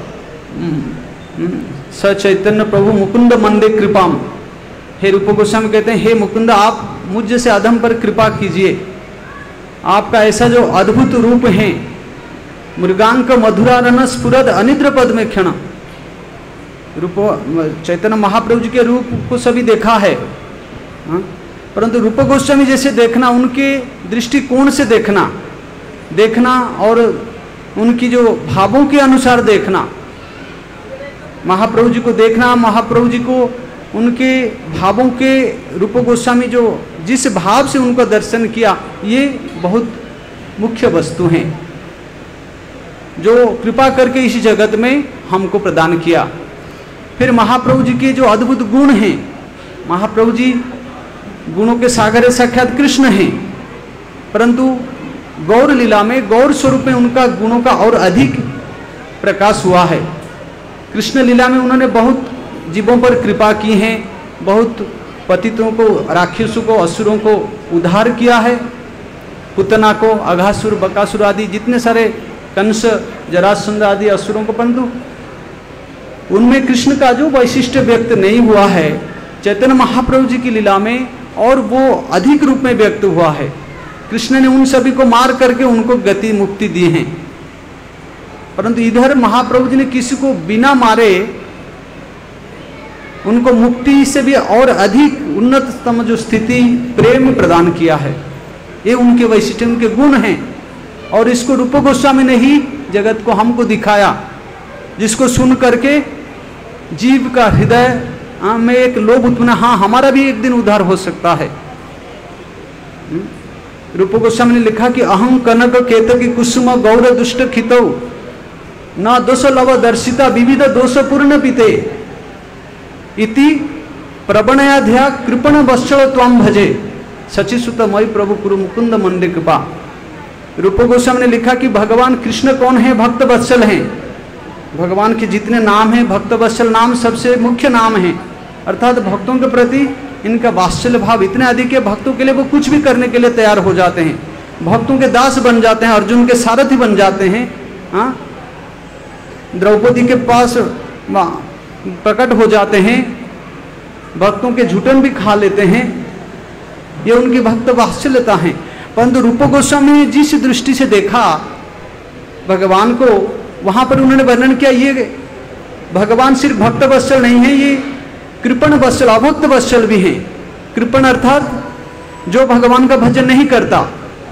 स चैतन्य प्रभु मुकुंद मंदे कृपाम। हे रूप गोस्वामी कहते हैं, हे मुकुंद आप मुझ जैसे अधम पर कृपा कीजिए। आपका ऐसा जो अद्भुत रूप है मृगांक मधुरारन स्फुरद अनिद्र पद में क्षण। रूप चैतन्य महाप्रभु जी के रूप को सभी देखा है, परंतु रूप गोस्वामी जैसे देखना, उनके दृष्टिकोण से देखना और उनकी जो भावों के अनुसार देखना, महाप्रभु जी को देखना, महाप्रभु जी को उनके भावों के रूप गोस्वामी जो जिस भाव से उनका दर्शन किया, ये बहुत मुख्य वस्तु हैं जो कृपा करके इस जगत में हमको प्रदान किया। फिर महाप्रभु जी के जो अद्भुत गुण हैं, महाप्रभु जी गुणों के सागर साक्षात कृष्ण हैं, परंतु गौर लीला में, गौर स्वरूप में उनका गुणों का और अधिक प्रकाश हुआ है। कृष्ण लीला में उन्होंने बहुत जीवों पर कृपा की है, बहुत पतितों को, राक्षसों को, असुरों को उद्धार किया है, पुतना को, अघासुर, बकासुर आदि जितने सारे कंस, जरासंध आदि असुरों को, परंतु उनमें कृष्ण का जो वैशिष्ट व्यक्त नहीं हुआ है चैतन्य महाप्रभु जी की लीला में, और वो अधिक रूप में व्यक्त हुआ है। कृष्ण ने उन सभी को मार करके उनको गति मुक्ति दी है, परंतु इधर महाप्रभु जी ने किसी को बिना मारे उनको मुक्ति से भी और अधिक उन्नततम जो स्थिति प्रेम प्रदान किया है। ये उनके वैशिष्ट, उनके गुण हैं, और इसको रूप गोस्वामी ने ही जगत को हमको दिखाया, जिसको सुन करके जीव का हृदय में एक लोभ उत्पन्न, हाँ हमारा भी एक दिन उद्धार हो सकता है। रूप गोस्वामी ने लिखा कि अहं कनक केतकी कुसुम गौर दुष्ट खितौ न दोष लव दर्शिता विविध दोष पूर्ण पिते इति प्रवणयाध्या कृपण वत्सल त्वाम भजे सचिसुत मई प्रभु कुरु मुकुंद मंडे कृपा। रूप गोस्वामी ने लिखा कि भगवान कृष्ण कौन है? भक्त वत्सल हैं। भगवान के जितने नाम हैं, भक्त वत्सल नाम सबसे मुख्य नाम है, अर्थात भक्तों के प्रति इनका वात्सल्य भाव इतने अधिक है, भक्तों के लिए वो कुछ भी करने के लिए तैयार हो जाते हैं, भक्तों के दास बन जाते हैं, अर्जुन के सारथी बन जाते हैं, द्रौपदी के पास प्रकट हो जाते हैं, भक्तों के झूठन भी खा लेते हैं, ये उनकी भक्त वात्सल्यता है। परंतु रूप गोस्वामी ने जिस दृष्टि से देखा भगवान को, वहां पर उन्होंने वर्णन किया ये भगवान सिर्फ भक्त वत्सल नहीं है, ये कृपण वत्सल, अभक्त वत्सल भी हैं। कृपण अर्थात जो भगवान का भजन नहीं करता,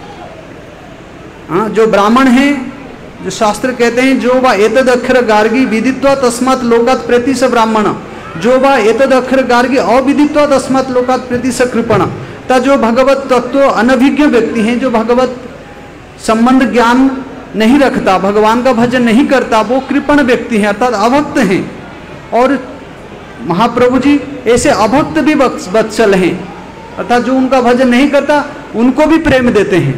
जो ब्राह्मण है, जो शास्त्र कहते हैं जो वा एतद अक्षर गार्गी विदित्वा तस्मात् लोकात् प्रति स ब्राह्मण, जो वा एतद अक्षर गार्गी अविदित्वा तस्मात् लोकात् प्रति स कृपण। ता जो भगवत तत्व अनभिज्ञ व्यक्ति हैं, जो भगवत संबंध ज्ञान नहीं रखता, भगवान का भजन नहीं करता, वो कृपण व्यक्ति हैं, अर्थात अभक्त हैं। और महाप्रभु जी ऐसे अभक्त भी वत्सल हैं, अर्थात जो उनका भजन नहीं करता उनको भी प्रेम देते हैं।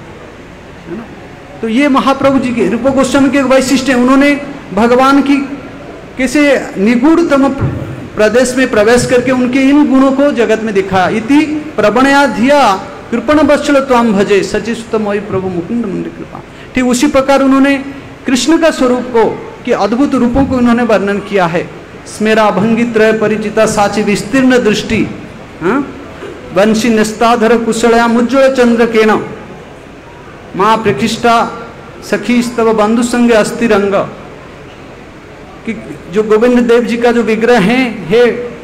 तो ये महाप्रभु जी के रूप गोस्वामी के वैशिष्ट हैं। उन्होंने भगवान की कैसे निगूढ़तम प्रदेश में प्रवेश करके उनके इन गुणों को जगत में दिखाया। इति प्रवणया धिया कृपण वत्सल त्वाम भजे सचिसुतमयि प्रभु मुकुंद मंडे कृपा। ठीक उसी प्रकार उन्होंने कृष्ण का स्वरूप को, कि अद्भुत रूपों को उन्होंने वर्णन किया है। स्मेरा भंगी त्रय परिचिता साची विस्तीर्ण दृष्टि, वंशी निस्ताधर कुशलया मुज्ज्वल चंद्र केन माँ प्रकृष्टा सखी स्तव बंधु संग अस्थिर अंग। कि जो गोविंद देव जी का जो विग्रह है, हे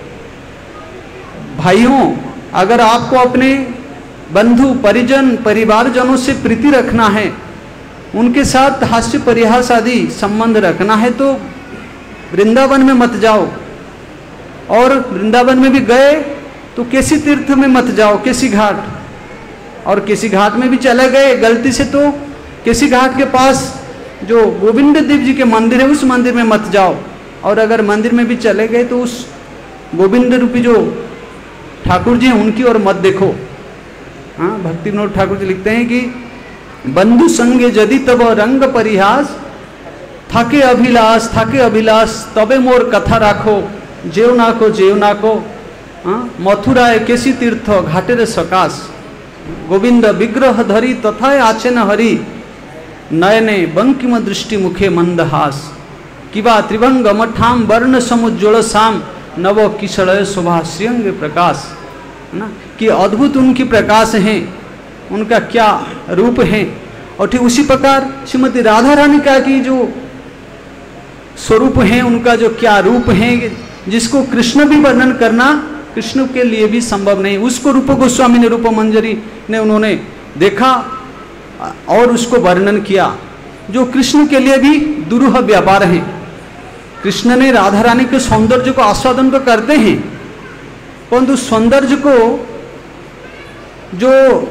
भाइयों, अगर आपको अपने बंधु परिजन परिवारजनों से प्रीति रखना है, उनके साथ हास्य परिहास आदि संबंध रखना है, तो वृंदावन में मत जाओ। और वृंदावन में भी गए तो केसी तीर्थ में मत जाओ, केसी घाट, और केसी घाट में भी चले गए गलती से तो केसी घाट के पास जो गोविंद देव जी के मंदिर है उस मंदिर में मत जाओ। और अगर मंदिर में भी चले गए तो उस गोविंद रूपी जो ठाकुर जी हैं उनकी ओर मत देखो। भक्ति विनोद ठाकुर जी लिखते हैं कि बंधु संगे यदि तब रंग परिहास थाके अभिलाष तबे मोर कथा राखो जेवना को मथुराए केसी तीर्थ घाटेर सकाश गोविंद विग्रह धरी तथा आचेन हरि नयने बंकिम दृष्टि मुखे मंदहास किवा त्रिभंग मठाम वर्ण समुज्ज्वल शाम नव किशलय शोभा श्रीअंग प्रकाश। ना कि अद्भुत उनकी प्रकाश हैं, उनका क्या रूप है। और ठीक उसी प्रकार श्रीमती राधा रानी का की जो स्वरूप है, उनका जो क्या रूप है, जिसको कृष्ण भी वर्णन करना कृष्ण के लिए भी संभव नहीं, उसको रूप गोस्वामी ने, रूप मंजरी ने उन्होंने देखा और उसको वर्णन किया, जो कृष्ण के लिए भी दुरूह व्यापार है। कृष्ण ने राधा रानी के सौंदर्य को आस्वादन तो करते हैं, परंतु सौंदर्य को जो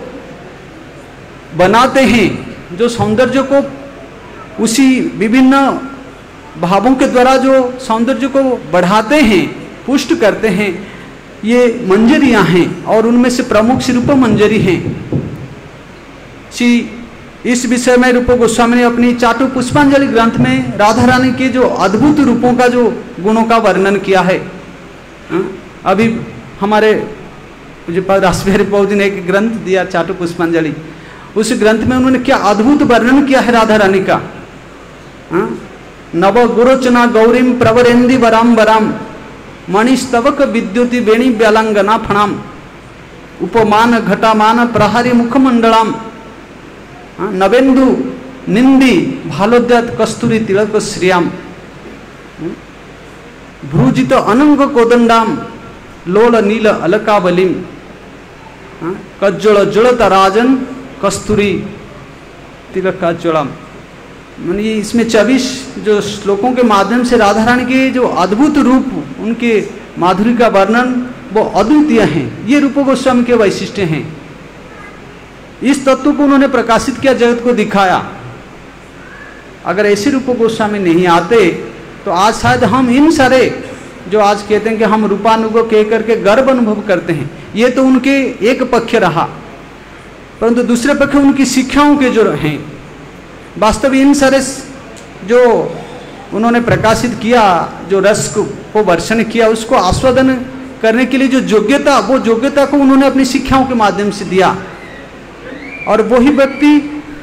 बनाते हैं, जो सौंदर्य को उसी विभिन्न भावों के द्वारा जो सौंदर्य को बढ़ाते हैं, पुष्ट करते हैं, ये मंजरियां हैं और उनमें से प्रमुख श्री रूप मंजरी हैं। श्री इस विषय में रूप गोस्वामी ने अपनी चाटु पुष्पांजलि ग्रंथ में राधा रानी के जो अद्भुत रूपों का, जो गुणों का वर्णन किया है। अभी हमारे जो राष्ट्रबिहारी प्रभु ने एक ग्रंथ दिया चाटु पुष्पांजलि, उस ग्रंथ में उन्होंने क्या अद्भुत वर्णन किया है राधा रानी का। नव गुरोचना गौरीम प्रवरेंदी वराम वराम मणिस्तवक विद्युति वेणी व्यालंगना फणाम उपमान घटामान प्रहारी मुखमंडलाम नवेंदु निंदी भालोद्यात कस्तूरी तिलक श्रियाम भ्रूजित अनंग कोदंडाम लोल नील अलकावलिम कज्जल जड़ता राजन कस्तूरी तिलकाज्वलम। मानी इसमें 24 जो श्लोकों के माध्यम से राधा रानी के जो अद्भुत रूप, उनके माधुरी का वर्णन वो अद्वितीय हैं। ये रूप गोस्वामी के वैशिष्ट्य हैं। इस तत्व को उन्होंने प्रकाशित किया, जगत को दिखाया। अगर ऐसे रूप गोस्वामी नहीं आते तो आज शायद हम इन सारे जो आज कहते हैं कि हम रूपानुगो कह करके गर्व अनुभव करते हैं, ये तो उनके एक पक्ष रहा, परंतु दूसरे पक्ष उनकी शिक्षाओं के जो हैं, वास्तव इन सारे जो उन्होंने प्रकाशित किया, जो रस को वर्षण किया, उसको आस्वादन करने के लिए जो योग्यता, वो योग्यता को उन्होंने अपनी शिक्षाओं के माध्यम से दिया। और वही व्यक्ति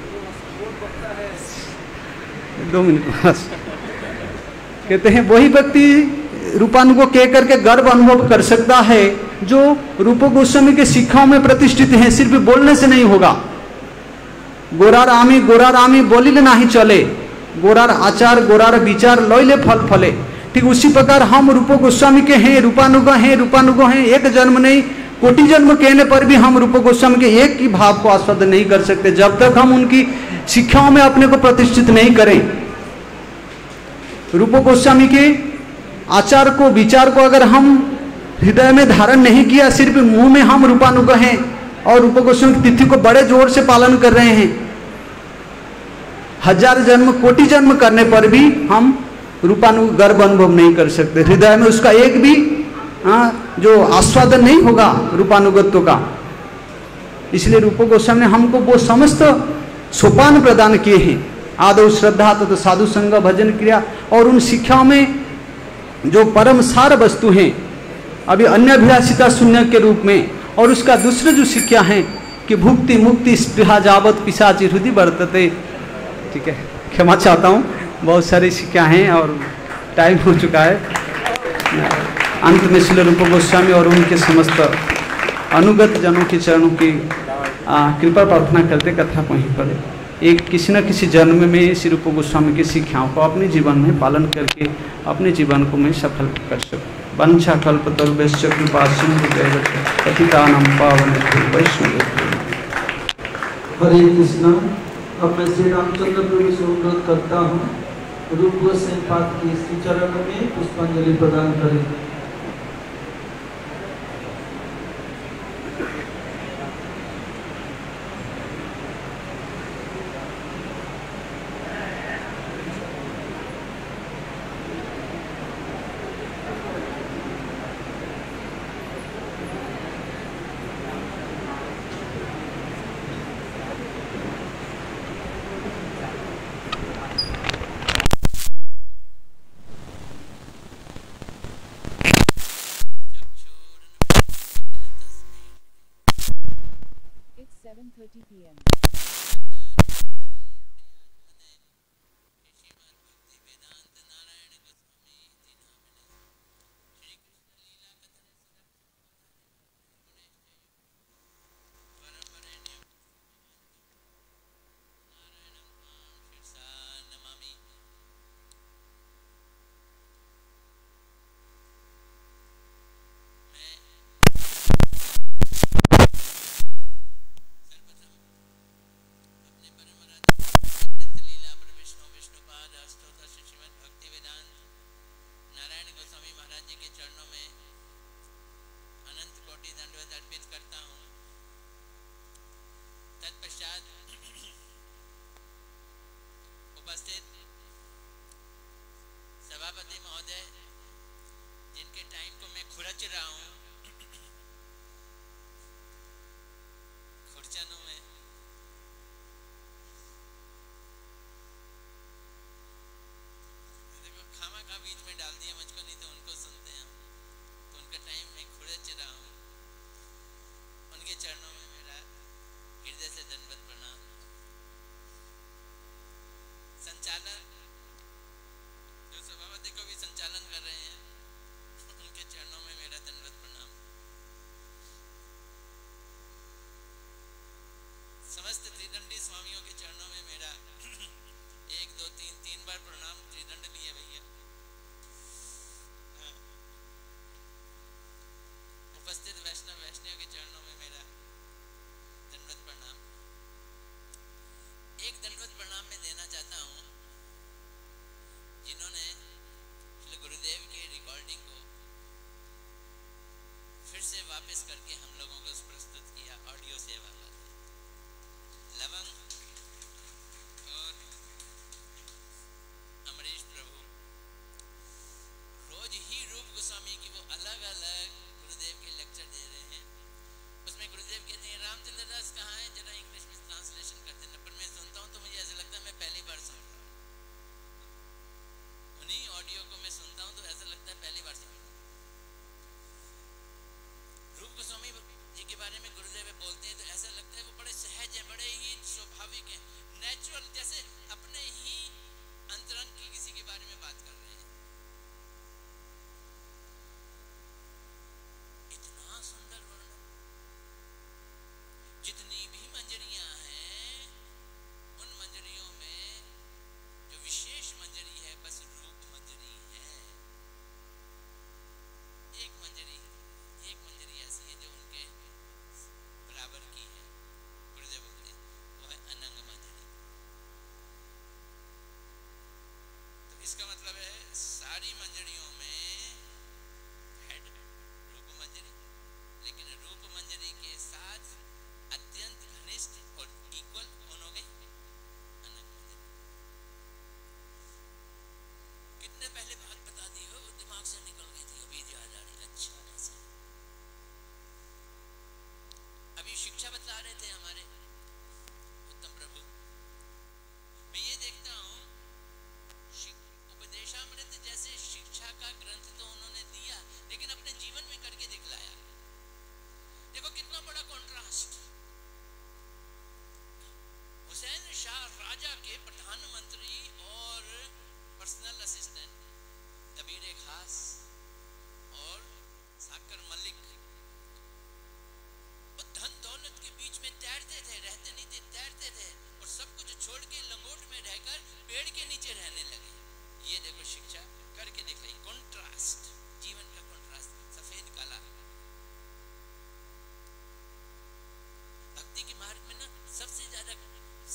2 मिनट कहते हैं, वही व्यक्ति रूपानुगो कह करके गर्व अनुभव कर सकता है जो रूप गोस्वामी के शिक्षाओं में प्रतिष्ठित है। सिर्फ बोलने से नहीं होगा। गोरार आमी बोलिले नहीं चले, गोरार आचार गोरार विचार लौले फल फले। ठीक उसी प्रकार हम रूप गोस्वामी के हैं, रूपानुगो हैं। एक जन्म नहीं, कोटि जन्म कहने पर भी हम रूप गोस्वामी के एक ही भाव को आस्वादन नहीं कर सकते, जब तक हम उनकी शिक्षाओं में अपने को प्रतिष्ठित नहीं करें। रूप गोस्वामी के आचार को, विचार को अगर हम हृदय में धारण नहीं किया, सिर्फ मुंह में हम रूपानुगो हैं और रूप गोस्वामी की तिथि को बड़े जोर से पालन कर रहे हैं, 1000 जन्म कोटि जन्म करने पर भी हम रूपानुगो गर्व अनुभव नहीं कर सकते। हृदय में उसका एक भी जो आस्वादन नहीं होगा रूपानुगत्व का। इसलिए रूप गोस्वामी ने हमको वो समस्त सोपान प्रदान किए हैं, आदौ श्रद्धा तथा साधु संग भजन क्रिया, और उन शिक्षाओं में जो परम सार वस्तु हैं, अभी अन्य अभिलाषिता शून्य के रूप में, और उसका दूसरे जो शिक्षा है कि भुक्ति मुक्ति स्पृहा जावत पिशाची हृदय वर्तते। ठीक है, क्षमा चाहता हूँ, बहुत सारी शिक्षा हैं और टाइम हो चुका है। अंत में श्री रूप गोस्वामी और उनके समस्त अनुगत जनों के चरणों की कृपा प्रार्थना करते कथा को यहीं पर एक किसी न किसी जन्म में श्री रूप गोस्वामी की शिक्षाओं को अपने जीवन में पालन करके अपने जीवन को मैं सफल कर सकूँ। वंशा कल्पतरुभ्यश्च कृपा सिंधुभ्यैव पतितानां पावनेभ्यो वैष्णवेभ्यो। हरे कृष्णा। अब मैं श्री रामचंद्र प्रभु से अनुरोध करता हूँ, रूप गोस्वामी पाद के श्री चरण में पुष्पांजलि प्रदान करें। It's 7:30 p.m.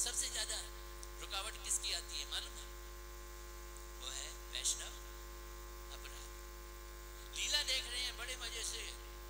सबसे ज्यादा रुकावट किसकी आती है मालूम है? वो है वैष्णव अपराध। लीला देख रहे हैं बड़े मजे से,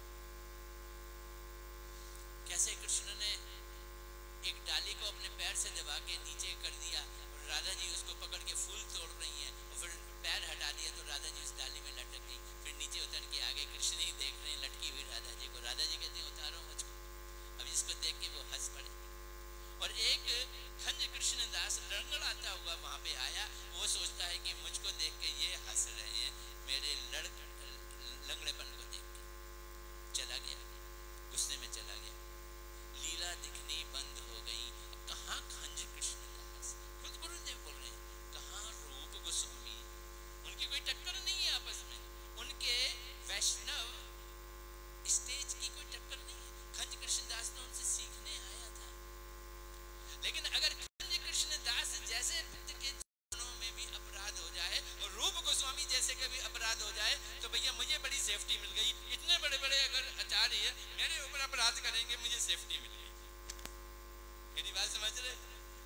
कैसे कृष्ण ने एक डाली को अपने पैर से दबा के नीचे कर दिया और राधा जी उसको पकड़ के फूल तोड़ रही हैं और फिर पैर हटा दिया तो राधा जी उस डाली में लटक गई। फिर नीचे उतर के आगे कृष्ण ही देख रहे हैं लटकी हुई राधा जी को। राधा जी कहते हैं उतारो मुझको। अब इसको देख के वो हंस पड़े और एक खंज कृष्णदास लड़खड़ाता हुआ वहां पे आया। वो सोचता है कि मुझको देख के ये हंस रहे हैं, मेरे लंगड़ेपन को देख के चला गया, गुस्से में चला गया। लीला दिखनी बंद हो गई। कहाँ खंज कृष्णदास, खुद गुरुदेव बोल रहे हैं, कहाँ रूप गोस्वामी, उनकी कोई टक्कर नहीं है आपस में। उनके वैष्णव स्टेज की कोई टक्कर नहीं है। खंज कृष्णदास तो उनसे सीखने आया था, लेकिन अगर खंज कृष्णदास जैसे भक्त के चरणों में भी अपराध हो जाए और रूप गोस्वामी जैसे का भी अपराध हो जाए तो भैया मुझे बड़ी सेफ्टी मिल गई। इतने बड़े बड़े अगर आचार्य मेरे ऊपर अपराध करेंगे मुझे सेफ्टी मिल गई। मेरी बात समझ रहे?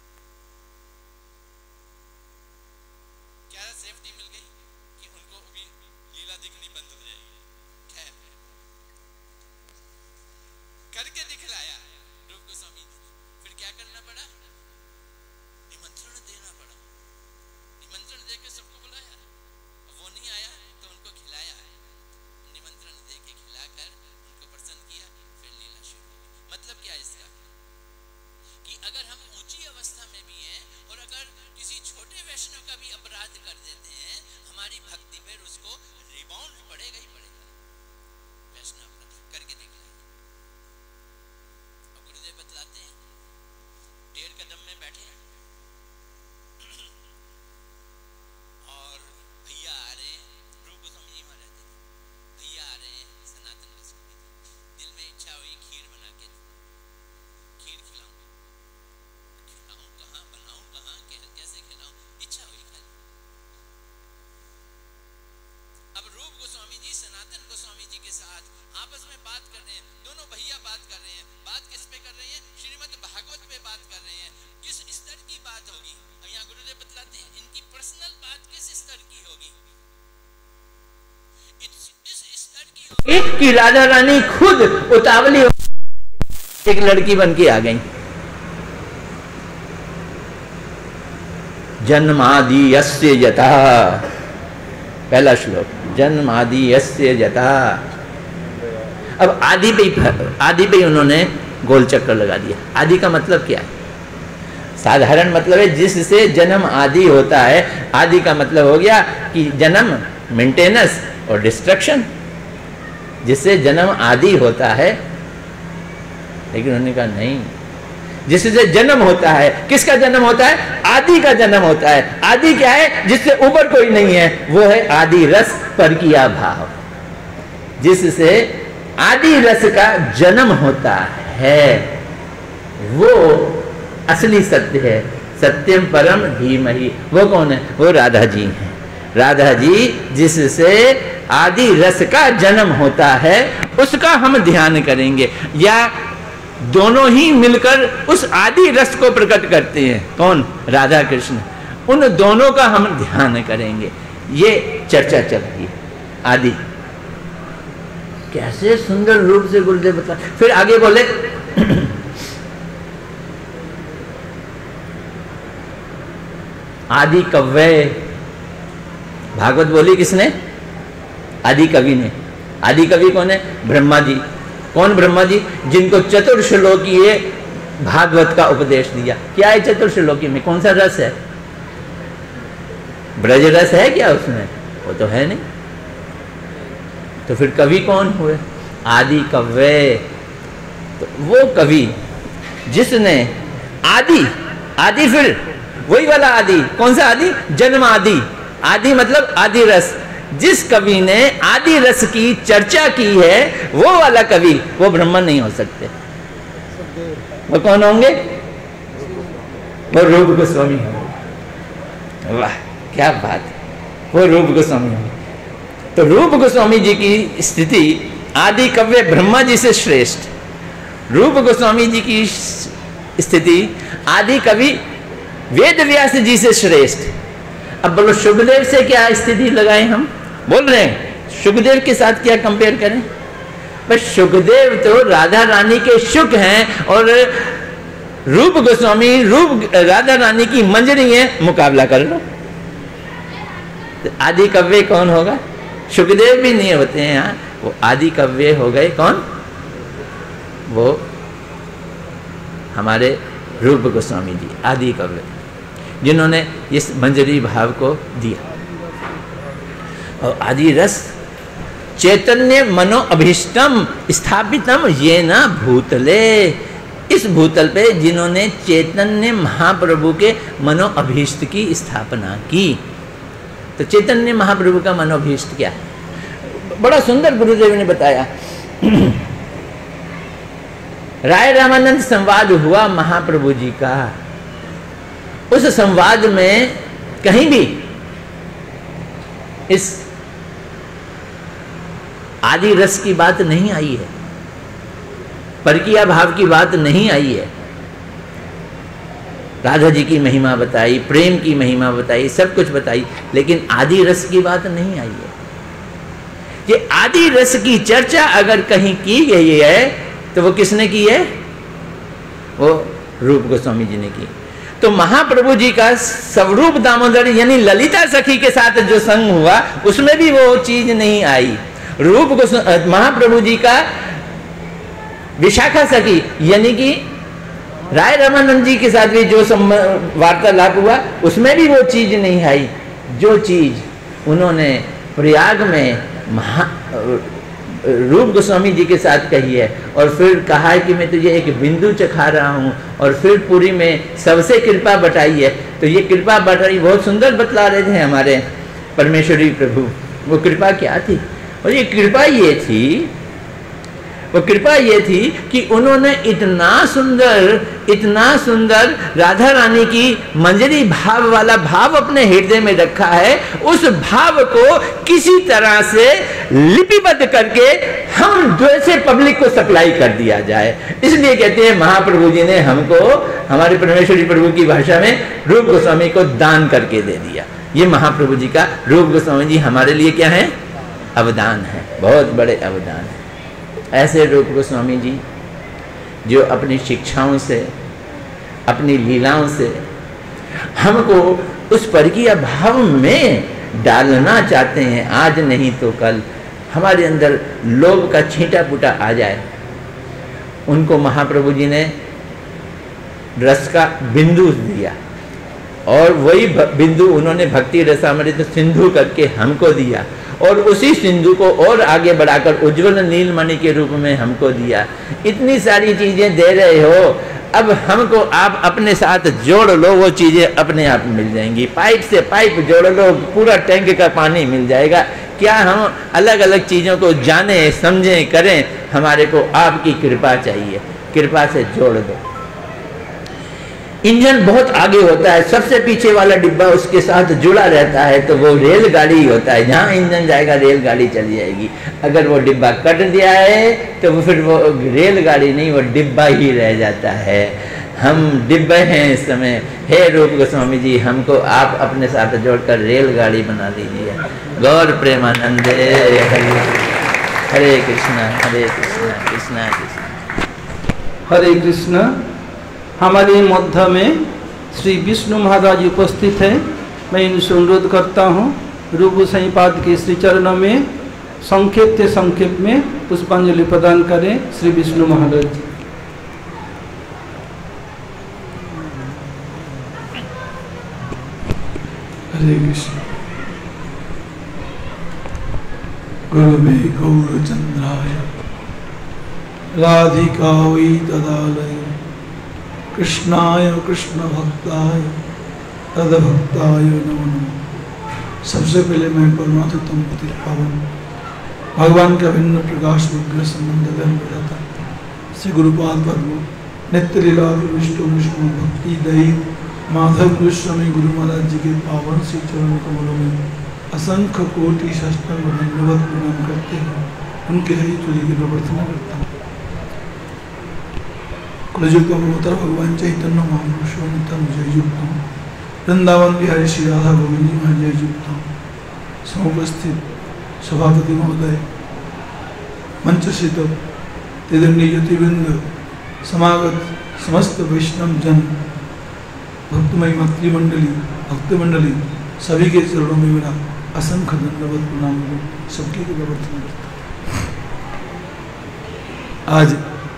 क्या सेफ्टी मिल गई कि उनको भी लीला दिखनी बंद हो जाएगी। खैर करके दिखलाया रूप गोस्वामी जी। फिर क्या करना पड़ा? निमंत्रण देना पड़ा। निमंत्रण देके सबको बुलाया, वो नहीं आया तो उनको खिलाया, निमंत्रण देके खिलाकर उनको प्रसन्न किया, फिर लीला शुरू हो गई। मतलब क्या इसका कि अगर हम ऊंची अवस्था में भी हैं और अगर किसी छोटे वैष्णव का भी अपराध कर देते हैं, हमारी भक्ति पर उसको रिबाउंड पड़ेगा ही पड़ेगा। वैष्णव करके दिखलाया। अब गुरुदेव बतलाते हैं, 1.5 कदम में बैठे हैं और भैया आ रहे हैं, रूप गोस्वामी जी वहां रहते थे, भैया आ रहे हैं सनातन गोस्वामी जी। दिल में इच्छा हुई खीर बना के खीर खिलाऊं, कहाँ बनाऊं, कहाँ कैसे खिलाऊं, इच्छा हुई खाली। अब रूप गोस्वामी जी सनातन गोस्वामी जी के साथ आपस में बात कर रहे हैं, दोनों भैया बात कर रहे हैं। बात किस पे कर रहे हैं? श्रीमद् भागवत पे बात कर रहे हैं। किस स्तर की बात होगी? अब यहाँ गुरुदेव बतलाते हैं इनकी पर्सनल बात किस स्तर की होगी। इस स्तर की होगी कि राधा रानी खुद उतावली एक लड़की बन के आ गई। जन्मादि यस्य यथा, पहला श्लोक, जन्मादि यस्य यथा। अब आदि पे उन्होंने गोल चक्कर लगा दिया। आदि का मतलब क्या है? साधारण मतलब है जिससे जन्म आदि होता है। आदि का मतलब हो गया कि जन्म, मेंटेनेंस और डिस्ट्रक्शन, जिससे जन्म आदि होता है। लेकिन उन्होंने कहा नहीं, जिससे जन्म होता है, किसका जन्म होता है? आदि का जन्म होता है। आदि क्या है? जिससे ऊपर कोई नहीं है, वो है आदि रस पर किया भाव, जिससे आदि रस का जन्म होता है। वो असली सत्य है, सत्यम परम धीमहि। वो कौन है? वो राधा जी हैं। राधा जी जिससे आदि रस का जन्म होता है, उसका हम ध्यान करेंगे। या दोनों ही मिलकर उस आदि रस को प्रकट करते हैं। कौन? राधा कृष्ण। उन दोनों का हम ध्यान करेंगे। ये चर्चा चल रही है। आदि कैसे सुंदर रूप से गुरुदेव बता। फिर आगे बोले आदि कव्य। भागवत बोली किसने? आदि कवि ने। आदि कवि कौन है? ब्रह्मा जी। कौन ब्रह्मा जी? जिनको चतुर्श्लोकीय भागवत का उपदेश दिया। क्या है चतुर्श्लोकी में? कौन सा रस है? ब्रज रस है क्या उसमें? वो तो है नहीं। तो फिर कवि कौन हुए? आदि कव्य। तो वो कवि जिसने आदि फिर वही वाला आदि। कौन सा आदि? जन्म आदि। आदि मतलब आदि रस। जिस कवि ने आदि रस की चर्चा की है, वो वाला कवि, वो ब्रह्मन नहीं हो सकते। वो कौन होंगे? वो रूप गोस्वामी होंगे। वाह क्या बात है, वो रूप गोस्वामी होंगे। तो रूप गोस्वामी जी की स्थिति आदि कव्य ब्रह्मा जी से श्रेष्ठ। रूप गोस्वामी जी की स्थिति आदि कवि वेद व्यास जी से श्रेष्ठ। अब बोलो सुखदेव से क्या स्थिति लगाए हम? बोल रहे हैं सुखदेव के साथ क्या कंपेयर करें? बस सुखदेव तो राधा रानी के सुख हैं और रूप गोस्वामी रूप राधा रानी की मंजरी है, मुकाबला कर लो। तो आदि कव्य कौन होगा? सुखदेव भी नहीं होते हैं यहाँ, वो आदि कव्य हो गए कौन? वो हमारे रूप गोस्वामी जी आदि कव्य, जिन्होंने इस मंजरी भाव को दिया। और आदि रस चैतन्य मनो अभीष्टम स्थापितम ये न भूतले, इस भूतल पे जिन्होंने चैतन्य महाप्रभु के मनो अभीष्ट की स्थापना की। तो चैतन्य महाप्रभु का मनोभीष्ट क्या है? बड़ा सुंदर गुरुदेव ने बताया। राय रामानंद संवाद हुआ महाप्रभु जी का, उस संवाद में कहीं भी इस आदि रस की बात नहीं आई है, परकीय भाव की बात नहीं आई है। राधा जी की महिमा बताई, प्रेम की महिमा बताई, सब कुछ बताई, लेकिन आदि रस की बात नहीं आई है। ये आदि रस की चर्चा अगर कहीं की गई है तो वो किसने की है? वो रूप गोस्वामी जी ने की। तो महाप्रभु जी का स्वरूप दामोदर यानी ललिता सखी के साथ जो संग हुआ उसमें भी वो चीज नहीं आई। रूप महाप्रभु जी का विशाखा सखी यानी कि राय रामानंद जी के साथ भी जो वार्तालाप हुआ उसमें भी वो चीज नहीं आई जो चीज उन्होंने प्रयाग में रूप गोस्वामी जी के साथ कही है। और फिर कहा है कि मैं तुझे एक बिंदु चखा रहा हूँ, और फिर पूरी में सबसे कृपा बटाई है। तो ये कृपा बटाई बहुत सुंदर बतला रहे थे हमारे परमेश्वरी प्रभु। वो कृपा क्या थी? और ये कृपा ये थी, वो कृपा ये थी कि उन्होंने इतना सुंदर राधा रानी की मंजरी भाव वाला भाव अपने हृदय में रखा है। उस भाव को किसी तरह से लिपिबद्ध करके हम जैसे पब्लिक को सप्लाई कर दिया जाए। इसलिए कहते हैं महाप्रभु जी ने हमको हमारे परमेश्वरी प्रभु की भाषा में रूप गोस्वामी को दान करके दे दिया। ये महाप्रभु जी का रूप गोस्वामी जी हमारे लिए क्या है? अवदान है, बहुत बड़े अवदान है। ऐसे रूप गोस्वामी जी जो अपनी शिक्षाओं से अपनी लीलाओं से हमको उस परकीय भाव में डालना चाहते हैं। आज नहीं तो कल हमारे अंदर लोभ का छींटा फूटा आ जाए। उनको महाप्रभु जी ने रस का बिंदु दिया और वही बिंदु उन्होंने भक्ति रसामृत सिंधु करके हमको दिया और उसी सिंधु को और आगे बढ़ाकर उज्जवल नीलमणि के रूप में हमको दिया। इतनी सारी चीजें दे रहे हो, अब हमको आप अपने साथ जोड़ लो, वो चीजें अपने आप मिल जाएंगी। पाइप से पाइप जोड़ लो, पूरा टैंक का पानी मिल जाएगा। क्या हम अलग अलग चीजों को जाने समझें करें? हमारे को आपकी कृपा चाहिए, कृपा से जोड़ दो। इंजन बहुत आगे होता है, सबसे पीछे वाला डिब्बा उसके साथ जुड़ा रहता है, तो वो रेलगाड़ी होता है। जहाँ इंजन जाएगा रेलगाड़ी चली जाएगी। अगर वो डिब्बा कट दिया है तो वो फिर वो रेलगाड़ी नहीं, वो डिब्बा ही रह जाता है। हम डिब्बे हैं इस समय। हे रूप गोस्वामी जी, हमको आप अपने साथ जोड़कर रेलगाड़ी बना दीजिए। गौर प्रेमानंदे हरे कृष्णा कृष्णा कृष्णा हरे कृष्णा। हमारे मध्य में श्री विष्णु महाराज उपस्थित है। मैं इनसे अनुरोध करता हूँ रूप गोसाई पाद के श्री चरणों में संक्षेप में पुष्पांजलि प्रदान करें। श्री विष्णु महाराज जी। हरे कृष्ण। गुरुवे गौरचंद्राय राधिकावै तदालय कृष्णाय कृष्ण भक्ताय तदभक्ताय नमो नमः। सबसे पहले मैं परमात्म पति पावन भगवान के अभिन्न प्रकाश विग्रह संबंध था श्री गुरुपाद पद्म नित्य लीला विष्णु विष्णु भक्ति दही माधव गोस्वामी गुरु महाराज जी के पावन श्री चरण कमलों में असंख्य कोटि साष्टांग धन्यवाद प्रणाम करते हैं। उनके ही तुझे की प्रार्थना करता हूँ। कुलजुग अवतार भगवान चैतन्य महापुरुषो नित्यम जय युक्तम वृंदावन बिहारी श्री राधा गोविंद जी महाराज जय युक्तम। समुपस्थित सभापति महोदय, मंच स्थित तेदंडी ज्योतिवृंद, समागत समस्त वैष्णव जन, भक्तमयी मातृमंडली, भक्त मंडली, सभी के चरणों में मेरा असंख्य धन्यवाद प्रणाम करूं, सबके प्रवर्तन करता हूं। आज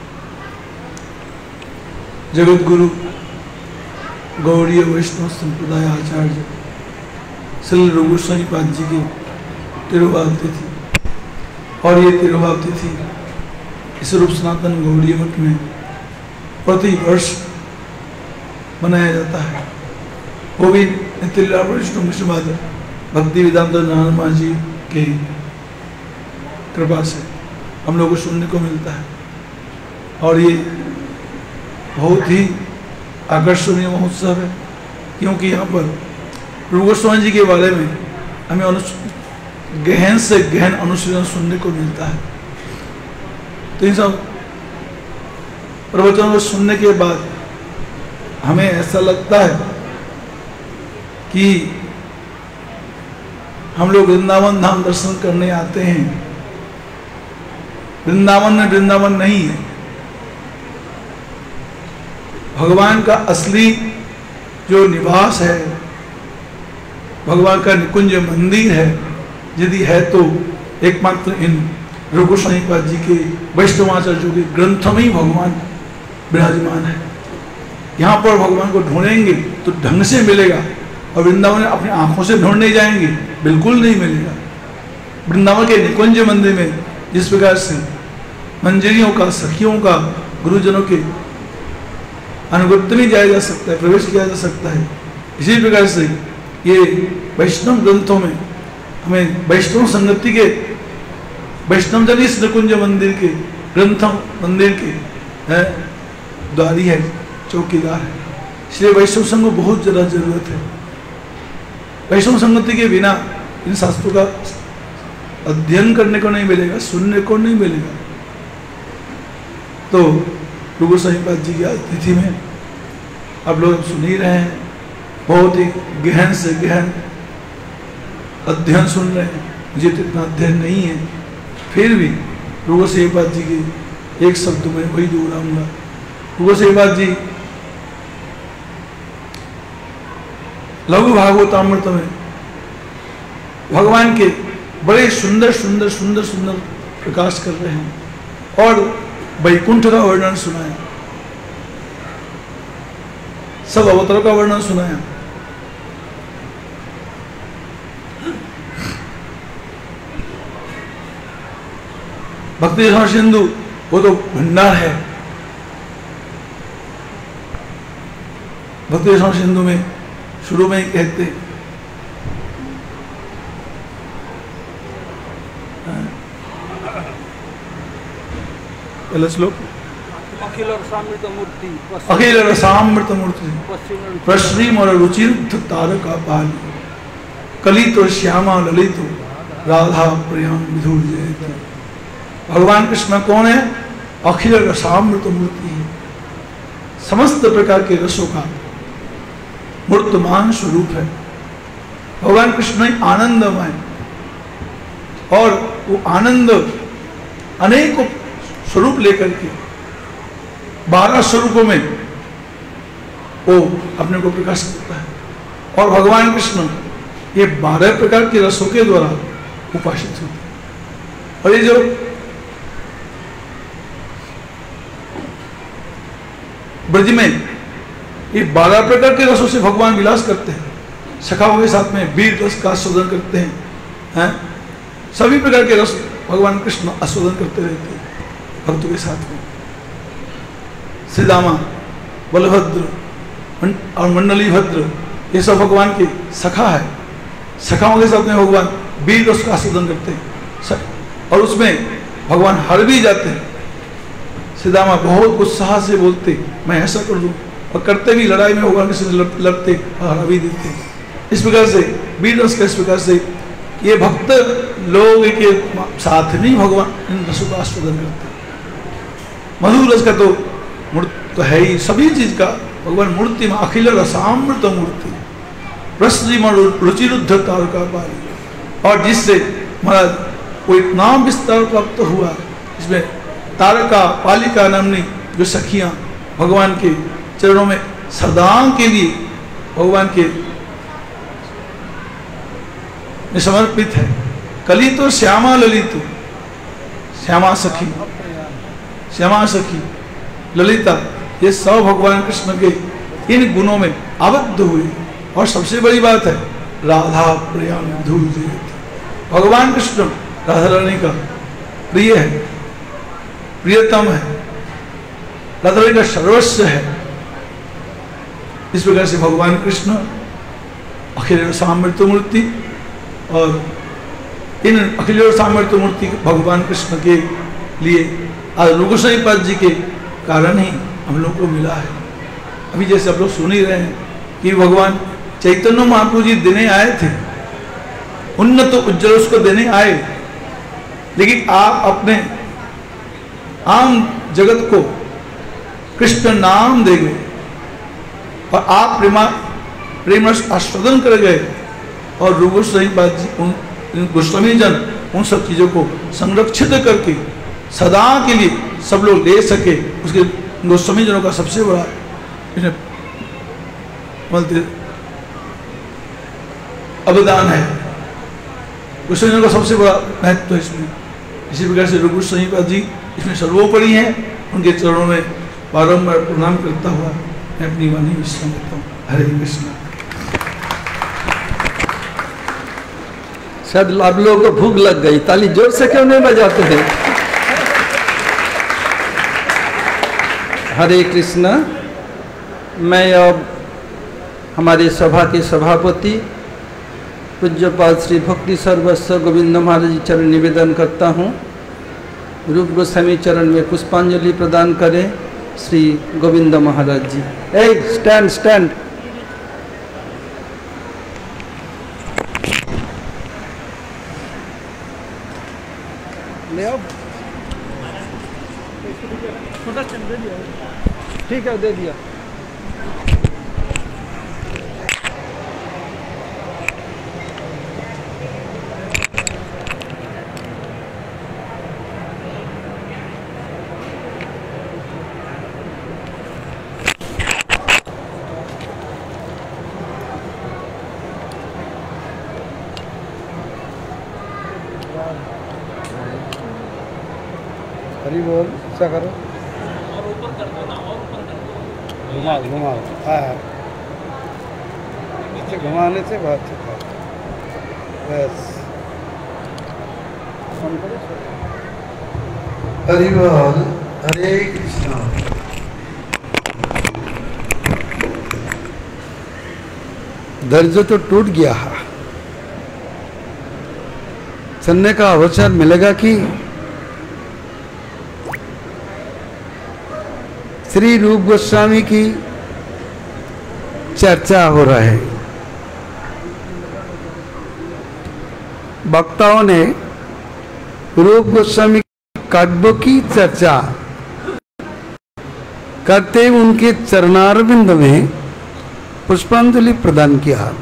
जगत गुरु गौड़ीय वैष्णव संप्रदाय आचार्य श्री रूप गोस्वामी पाद जी की तिरुभाव तिथि, और ये तिरुभाव तिथि इस रूप सनातन गौड़ीय मठ में प्रति वर्ष मनाया जाता है। वो भी नित्य वैष्णव मिश्रवाद भक्ति वेदांत नारायण जी के कृपा से हम लोग को सुनने को मिलता है, और ये बहुत ही आकर्षणीय महोत्सव है, क्योंकि यहाँ पर रूप गोस्वामी जी के बारे में हमें गहन से गहन अनुशीलन सुनने को मिलता है। तो इन सब प्रवचनों को सुनने के बाद हमें ऐसा लगता है कि हम लोग वृंदावन धाम दर्शन करने आते हैं। वृंदावन में वृंदावन नहीं है, भगवान का असली जो निवास है, भगवान का निकुंज मंदिर है, यदि है तो एकमात्र इन रूप गोस्वामी पाद जी के वैष्णवाचार्यों के ग्रंथों में ही भगवान विराजमान है। यहाँ पर भगवान को ढूंढेंगे तो ढंग से मिलेगा, और वृंदावन में अपनी आंखों से ढूंढने जाएंगे बिल्कुल नहीं मिलेगा। वृंदावन के निकुंज मंदिर में जिस प्रकार से मंजरियों का, सखियों का, गुरुजनों के अनुगत्य में जाया जा सकता है, प्रवेश किया जा सकता है, इसी प्रकार से ये वैष्णव ग्रंथों में हमें वैष्णव संगति के, वैष्णव जन इस निकुंज मंदिर के, ग्रंथों मंदिर के द्वारी है, चौकीदार है। इसलिए वैष्णव संघ को बहुत ज़्यादा जरूरत है। वैष्णव संगति के बिना इन शास्त्रों का अध्ययन करने को नहीं मिलेगा, सुनने को नहीं मिलेगा। तो रूप गोस्वामी पाद जी की आज तिथि में आप लोग सुन ही रहे हैं, बहुत ही गहन से गहन अध्ययन सुन रहे हैं। मुझे तो इतना अध्ययन नहीं है, फिर भी रूप गोस्वामी पाद जी के एक शब्द में वही दोहराऊंगा। रूप गोस्वामी पाद जी लघु भागवतामृत में भगवान के बड़े सुंदर सुंदर सुंदर सुंदर प्रकाश कर रहे हैं, और वैकुंठ का वर्णन सुनाया, सब अवतारों का वर्णन सुनाया। भक्ति रस सिंधु वो तो भंडार है। भक्ति रस सिंधु में शुरू में ही कहते पहला श्लोक, अखिल रसामृत मूर्ति अखिल रसामृत मूर्ति प्रश्री मोर रुचिर तारका पाल कलित श्यामा ललित राधा प्रियम विधुर जयति। भगवान कृष्ण कौन है? अखिल रसामृत मूर्ति है, समस्त प्रकार के रसों का मूर्तमान स्वरूप है। भगवान कृष्ण आनंदमय, और वो आनंद अनेकों स्वरूप लेकर के 12 स्वरूपों में वो अपने को प्रकाश करता है, और भगवान कृष्ण ये 12 प्रकार के रसों के द्वारा उपासित होते हैं। और ये जो ब्रज में ये 12 प्रकार के रसों से भगवान विलास करते हैं, सखाओं के साथ में वीर रस का आस्वादन करते हैं, सभी प्रकार के रस भगवान कृष्ण आस्वादन करते रहते हैं भक्तों के साथ में। श्रीदामा, बलभद्र और मंडली भद्र ये सब भगवान के सखा है, सखाओं के साथ में भगवान वीर रस का आस्वादन करते हैं, और उसमें भगवान हर भी जाते हैं। श्रीदामा बहुत उत्साह से बोलते मैं ऐसा कर दूं, और करते भी, लड़ाई में भगवान से लड़ते और हरा भी देते। इस प्रकार से वीर रस का, इस प्रकार से ये भक्त लोग के साथ में भगवान इन रसों का आस्वादन करते हैं। मधुर रस का तो तो है ही सभी चीज का भगवान मूर्ति में अखिल रसामृत मूर्ति रसजिमा रुचिरुद्ध तारका पाली। और जिससे महाराज वो इतना विस्तार प्राप्त हुआ, इसमें तारका पालिका नामनी जो सखियां भगवान के चरणों में सदा के लिए भगवान के में समर्पित है। कली तो श्यामा ललित, श्यामा सखी ललिता, ये सब भगवान कृष्ण के इन गुणों में आबद्ध हुए। और सबसे बड़ी बात है राधा प्रिया धूल, भगवान कृष्ण राधा रानी का प्रिय है, प्रियतम है, राधा रानी का सर्वस्व है। इस प्रकार से भगवान कृष्ण अखिल सामर्थ्य मूर्ति, और इन अखिल सामर्थ्य मूर्ति भगवान कृष्ण के लिए आज रुगोस्वामी पाद जी के कारण ही हम लोग को मिला है। अभी जैसे आप लोग सुन ही रहे हैं कि भगवान चैतन्य महाप्रभु जी देने आए थे, उन्नत उज्जवल उसको देने आए, लेकिन आप अपने आम जगत को कृष्ण नाम दे गए और आप प्रेम रस आस्वादन कर गए। और रुगोस्वामी पाद जी गोस्वामी जन उन सब चीजों को संरक्षित करके सदा के लिए सब लोग ले सके, उसके गोस्वामी जनों का सबसे बड़ा अवदान है, गोस्वामी जनों का सबसे बड़ा महत्व है इसमें। इसी प्रकार से रुगोस्वामी पाद जी इसमें सर्वोपरि हैं। उनके चरणों में बारंबार प्रणाम करता हुआ मैं अपनी वाणी विश्राम करता हूँ। हरे कृष्ण। शायद आप लोगों को भूख लग गई, ताली जोर से क्यों नहीं बजाते हैं? हरे कृष्णा। मैं अब हमारे सभा के सभापति पूज्यपाद श्री भक्ति सर्वस्व गोविंद महाराज जी चरण निवेदन करता हूँ, रूप गोस्वामी चरण में पुष्पांजलि प्रदान करें श्री गोविंद महाराज जी। ए स्टैंड स्टैंड। ले आओ, ठीक है दे दिया। हरी बोल। क्या करो, और ऊपर कर दो ना, और ऊपर कर दो, घुमाओ घुमाओ। हाँ, नीचे घुमाने से बहुत अच्छा। बस हरि बोल। हरे कृष्णा। दर्ज तो टूट गया, चलने का अवसर मिलेगा कि श्री रूप गोस्वामी की चर्चा हो रहा है। वक्ताओं ने रूप गोस्वामी काव्य की चर्चा करते उनके चरणारविंद में पुष्पांजलि प्रदान किया।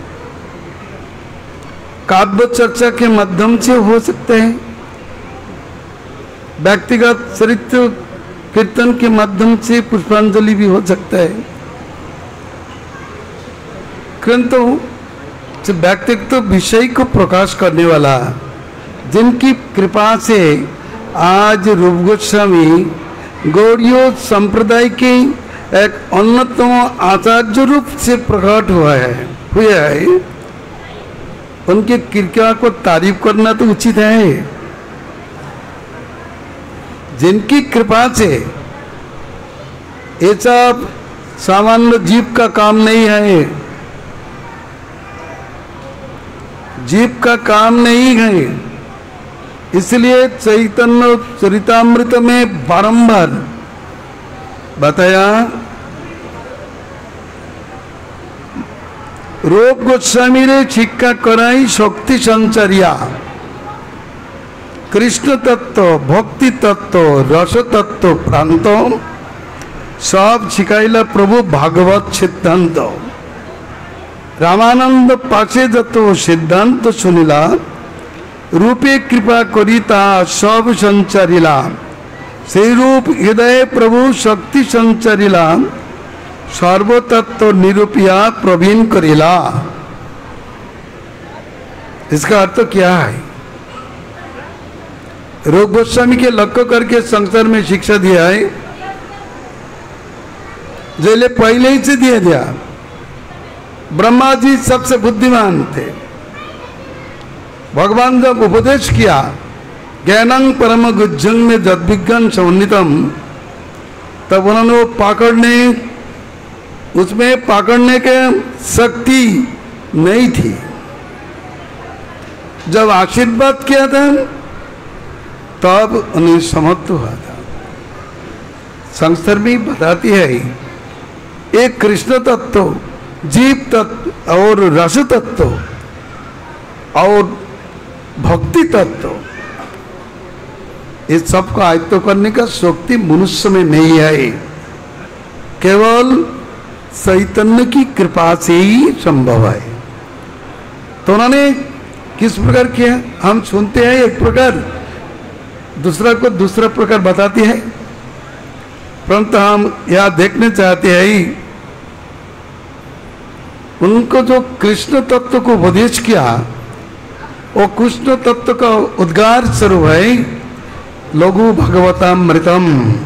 काव्य चर्चा के माध्यम से हो सकते हैं, व्यक्तिगत चरित्र कीर्तन के माध्यम से पुष्पांजलि भी हो सकता है, किंतु व्यक्तिगत विषय को प्रकाश करने वाला, जिनकी कृपा से आज रूप गोस्वामी गौड़ीय संप्रदाय के एक अन्यतम आचार्य रूप से प्रकट हुआ है, उनके कृपा को तारीफ करना तो उचित है। जिनकी कृपा से ये सब सामान्य जीव का काम नहीं है, जीव का काम नहीं है। इसलिए चैतन्य चरितामृत में बारंबार बताया, रूप गोस्वामी रे शिक्षा कराई शक्ति संचरिया, कृष्ण तत्व, भक्ति तत्व, रस तत्व प्रांत सब शिखाइला प्रभु भागवत सिद्धांत रामानंद पाचे जतो सिद्धांत सुनिला रूपे कृपा करिता सब संचारिला से रूप हृदय प्रभु शक्ति संचारिला सर्वतत्व निरूपिया प्रवीण करिला। इसका अर्थ क्या है? रूप गोस्वामी के लक्ष्य करके संसार में शिक्षा दिया है, जैसे पहले ही से दिया दिया। ब्रह्मा जी सबसे बुद्धिमान थे। भगवान जब उपदेश किया ज्ञानं परम गुज्जं में जद्विज्ञान सौन्नितम, तब उन्होंने वो पकड़ने, उसमें पकड़ने के शक्ति नहीं थी। जब आशीर्वाद किया था तब उन्हें समझ हुआ था। संसार में बताती है एक कृष्ण तत्व, जीव तत्व और रस तत्व और भक्ति तत्व, इस सबको आयत्त करने का शक्ति मनुष्य में नहीं है, केवल चैतन्य की कृपा से ही संभव है। तो उन्होंने किस प्रकार किया? हम सुनते हैं एक प्रकार, दूसरा को दूसरा प्रकार बताती है, परंतु हम यह देखने चाहते हैं उनको जो कृष्ण तत्व को उपदेश किया, वो कृष्ण तत्व का उद्गार स्वरूप है लघु भगवतामृतम।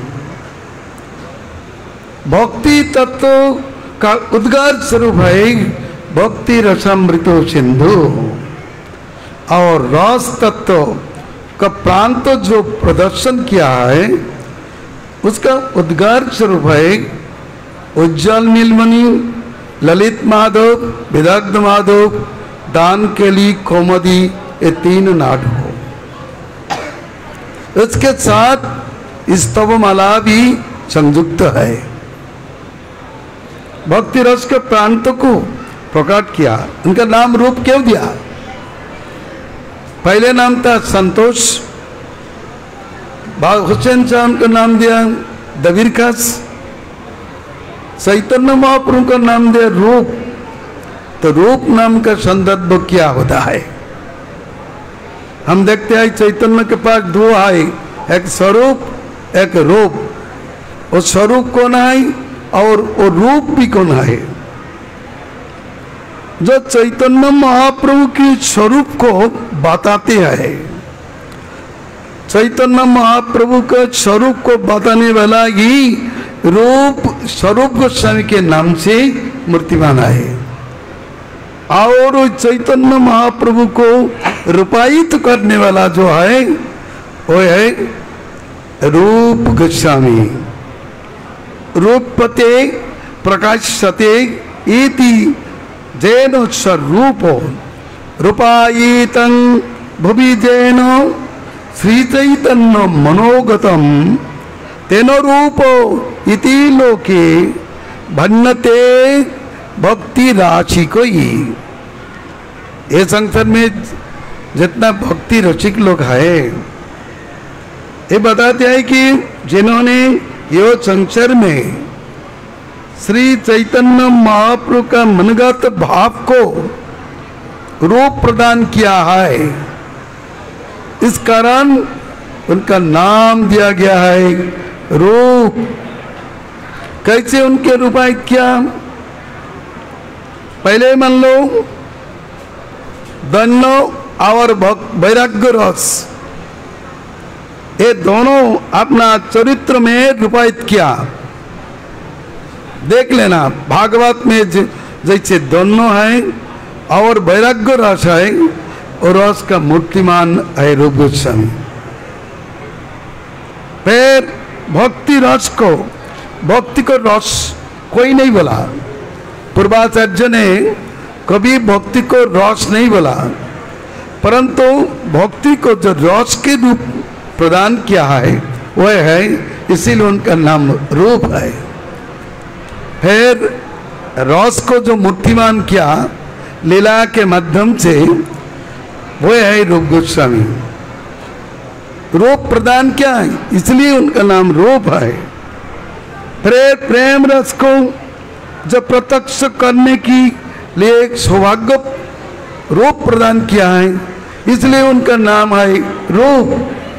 भक्ति तत्व का उद्गार स्वरूप है भक्ति रसामृतो सिंधु, और रस तत्व का प्रांत जो प्रदर्शन किया है उसका उद्गार स्वरूप है उज्जवल नीलमणि, ललित माधव, विदग्ध माधव, दान केली, कौमुदी, ये तीन नाटक। इसके साथ स्तवमाला भी संयुक्त है। भक्ति रस के प्रांत को प्रकट किया। उनका नाम रूप क्यों दिया? पहले नाम था संतोष, हुसैन साहब का नाम दिया दबीर खास, चैतन्य महाप्रभु का नाम दिया रूप। तो रूप नाम का संदर्भ क्या होता है? हम देखते हैं चैतन्य के पास दो है, एक स्वरूप एक रूप। वो स्वरूप कौन है और वो रूप भी कौन है? जो चैतन्य महाप्रभु के स्वरूप को बताते हैं, चैतन्य महाप्रभु के स्वरूप को बताने वाला ही रूप स्वरूप गोस्वामी के नाम से मूर्तिमान है। और चैतन्य महाप्रभु को रूपायित करने वाला जो है वो है रूप गोस्वामी। रूपते प्रकाशते इति जेन स्वरूपो रूपायितं भुवि जेन श्री चैतन्य मनोगतम तेन रूपो इति लोके भन्नते भक्ति राशि को ही। ये संसार में जितना भक्ति रसिक लोग है, ये बताते हैं कि जिन्होंने यो संसार में श्री चैतन्य महाप्रभु का मनगत भाव को रूप प्रदान किया है, इस कारण उनका नाम दिया गया है रूप। कैसे उनके रूपायित किया? पहले मान लो दंड और वैराग्य रस, ये दोनों अपना चरित्र में रूपायित किया। देख लेना भागवत में जैसे दोनों है और वैराग्य रस है, और रस का मूर्तिमान है रूप गोस्वामी। फिर भक्ति रस को, भक्ति को रस कोई नहीं बोला, पूर्वाचार्य ने कभी भक्ति को रस नहीं बोला, परंतु भक्ति को जो रस के रूप प्रदान किया है वह है, इसीलिए उनका नाम रूप है। फिर रस को जो मूर्तिमान किया लीला के माध्यम से, वह है रूप गोस्वामी। रूप प्रदान क्या है, इसलिए उनका नाम रूप है। फिर प्रेम रस को जो प्रत्यक्ष करने की लिए एक सौभाग्य रूप प्रदान किया है, इसलिए उनका नाम है रूप।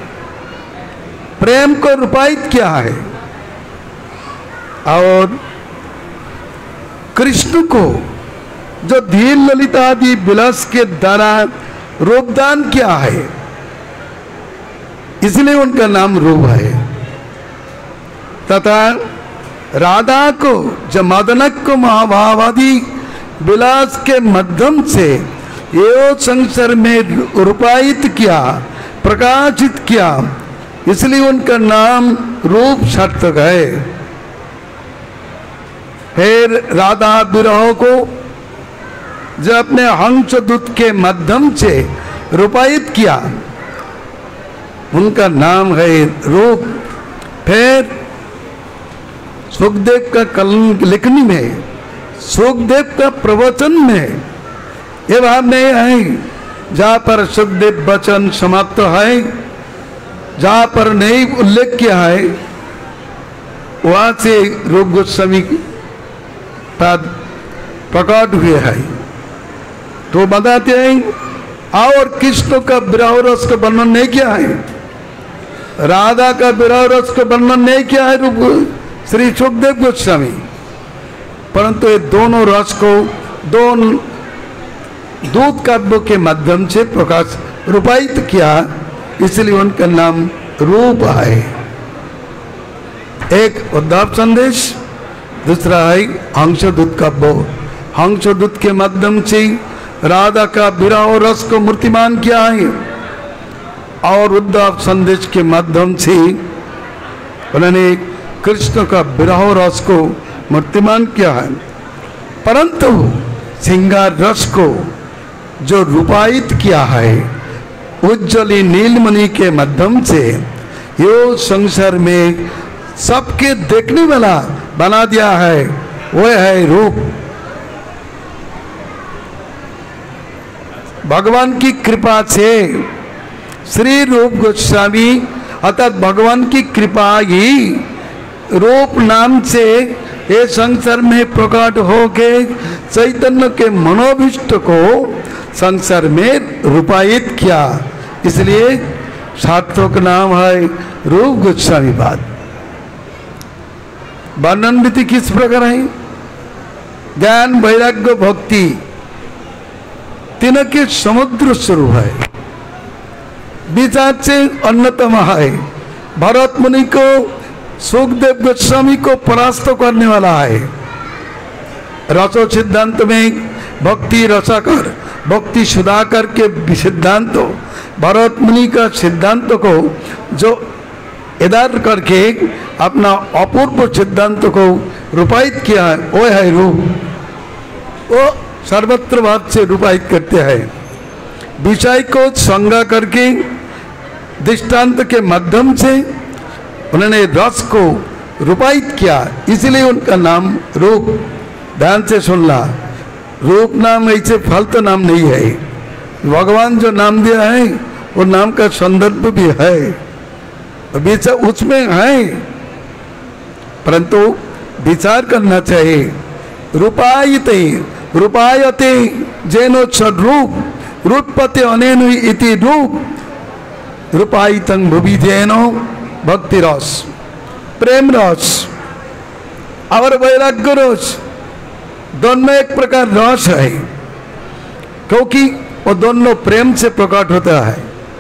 प्रेम को रूपायित किया है और कृष्ण को जो धीर ललिता आदि विलास के द्वारा रूपदान किया है, इसलिए उनका नाम रूप है। तथा राधा को जो मदनक को महाभावादि विलास के माध्यम से ये संसार में रूपायित किया, प्रकाशित किया, इसलिए उनका नाम रूप सार्थक है। फिर राधा विरह को जो अपने हंस दूत के माध्यम से रूपायित किया, उनका नाम है रूप। फिर सुखदेव का कलम लिखनी में, सुखदेव का प्रवचन में ये भाव नहीं है जहाँ पर सुखदेव वचन समाप्त है, जहाँ पर नहीं उल्लेख किया है वहाँ से रूप गोस्वामी पद प्रकट हुए है। तो बताते हैं और कृष्ण का विरह रस का वर्णन नहीं किया है, राधा का विरह रस का वर्णन नहीं किया है रूप श्री सुखदेव गोस्वामी, परंतु ये दोनों रस को दोनों दूत काव्य के माध्यम से प्रकाश रूपायित किया, इसलिए उनका नाम रूप है। एक उद्धव संदेश, दूसरा है हंसदूत काव्य। हंसदूत के माध्यम से राधा का विरह रस को मूर्तिमान किया है और उद्धव संदेश के माध्यम से उन्होंने कृष्ण का विरह रस को मूर्तिमान किया है। परंतु श्रृंगार रस को जो रूपायित किया है उज्जवली नीलमणि के माध्यम से यो संसार में सबके देखने वाला बना दिया है, वो है रूप। भगवान की कृपा से श्री रूप गोस्वामी अर्थात भगवान की कृपा ही रूप नाम से ये संसार में प्रकट होके चैतन्य के मनोभिष्ट को संसार में रूपायित किया, इसलिए सार्थक नाम है रूप गोस्वामी पाद। वर्णन विधि किस प्रकार है? ज्ञान वैराग्य भक्ति तीनों के समुद्र स्वरूप है, विचार से अन्यतम है। भरत मुनि को सुखदेव गोस्वामी को परास्त करने वाला है। रसो सिद्धांत में भक्ति रसाकर भक्ति सुधाकर के सिद्धांत भरत मुनि का सिद्धांत को जो इधर करके अपना अपूर्व सिद्धांत को रूपायित किया है, वो है रूप। वो सर्वत्र भाव से रूपायित करते हैं। विषय को संज्ञा करके दृष्टांत के माध्यम से उन्होंने रस को रूपायित किया, इसलिए उनका नाम रूप। ध्यान से सुनना, रूप नाम ऐसे फालतू नाम नहीं है। भगवान जो नाम दिया है वो नाम का संदर्भ भी है, विचार उसमें है, परंतु विचार करना चाहिए। रूपायते रूपायते जैनो सद्रूप रूपपते अनेनु इति रूप रूपायितं भुवि जैनो भक्ति रस प्रेम रस और वैराग्य रस दोनों एक प्रकार रस है, क्योंकि वो दोनों प्रेम से प्रकट होता है।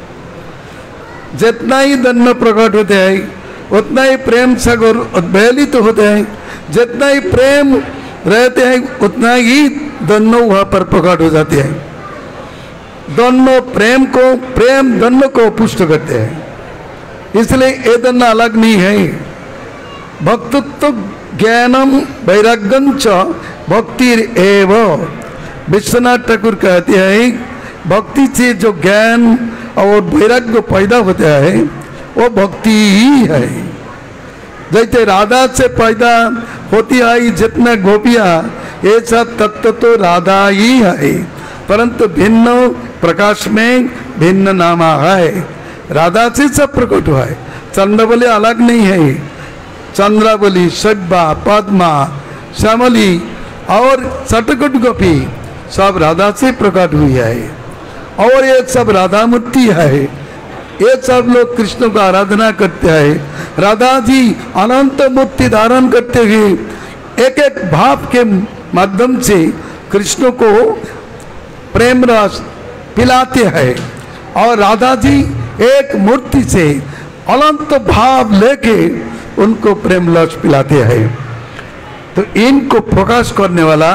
जितना ही दोनों प्रकट होते हैं उतना ही प्रेम सागर उद्वेलित तो होते हैं। जितना ही प्रेम रहते हैं उतना ही दोनों वहाँ पर प्रकट हो जाते हैं। दोनों प्रेम दोनों को पुष्ट करते हैं, इसलिए ये दोनों अलग नहीं है। भक्तत्व ज्ञानम वैराग्यम च भक्ति एव। विश्वनाथ ठाकुर कहते हैं भक्ति से जो ज्ञान और वैराग्य पैदा होता है वो भक्ति ही है। जैसे राधा से पैदा होती है जितना गोपियाँ, ये सब तत्व तो राधा ही है, परंतु भिन्न प्रकाश में भिन्न नामा है। राधा से सब प्रकट हुआ है, चंद्रबली अलग नहीं है। चंद्रावली, सब्बा, पद्मा, श्यामली और सटकुट गोपी सब राधा से प्रकट हुई है। और ये सब राधा मूर्ति है। ये सब लोग कृष्ण को आराधना करते हैं। राधा जी अनंत मूर्ति धारण करते हुए एक एक भाव के माध्यम से कृष्ण को प्रेम रस पिलाते हैं। और राधा जी एक मूर्ति से अनंत भाव लेके उनको प्रेम रस पिलाते हैं। तो इनको प्रकाश करने वाला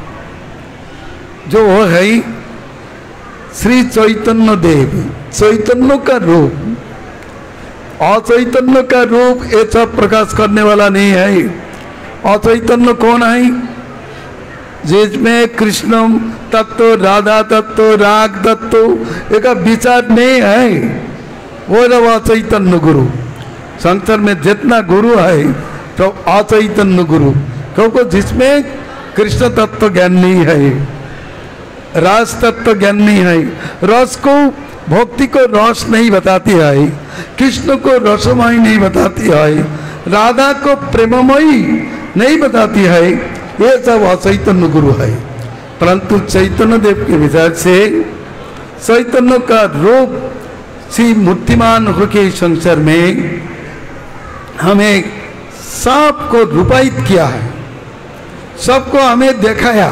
जो है श्री चैतन्य देव, चैतन्य का रूप। अचैतन्य का रूप ये सब प्रकाश करने वाला नहीं है। अचैतन्य कौन है? जिसमें कृष्ण तत्व, राधा तत्व, राग तत्व एक विचार नहीं है, वो रहा अचैतन्य गुरु। संसार में जितना गुरु है तो अचैतन्य गुरु, क्योंकि जिसमें कृष्ण तत्व ज्ञान नहीं है, रस तत्व ज्ञान नहीं है। रस को, भक्ति को रस नहीं बताती है, कृष्ण को रसमयी नहीं बताती है, राधा को प्रेममयी नहीं बताती है। ये सब अचैतन्य गुरु है। परंतु चैतन्य देव के विचार से चैतन्य का रूप श्री मूर्तिमान होके संसार में हमें सबको रूपायित किया है, सबको हमें दिखाया।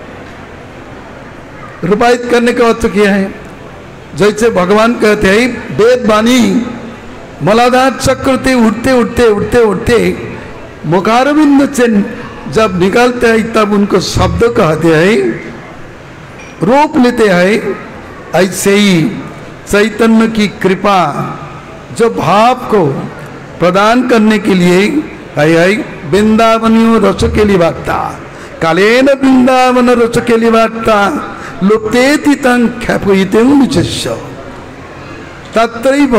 रूपायित करने का अर्थ क्या है? जैसे भगवान कहते हैं वेद वाणी मलाधार चक्र से उठते उठते उठते उठते मुखारविंद से जब निकालते हैं तब उनको शब्द कहते हैं, रूप लेते हैं। ऐसे ही चैतन्य की कृपा जो भाव को प्रदान करने के लिए आई वृंदावनियों रस के लिए वार्ता कालेन वृंदावन रस के लिए वार्ता लुप्तेति तं ख्यापयितुं विचस्य तत्रैव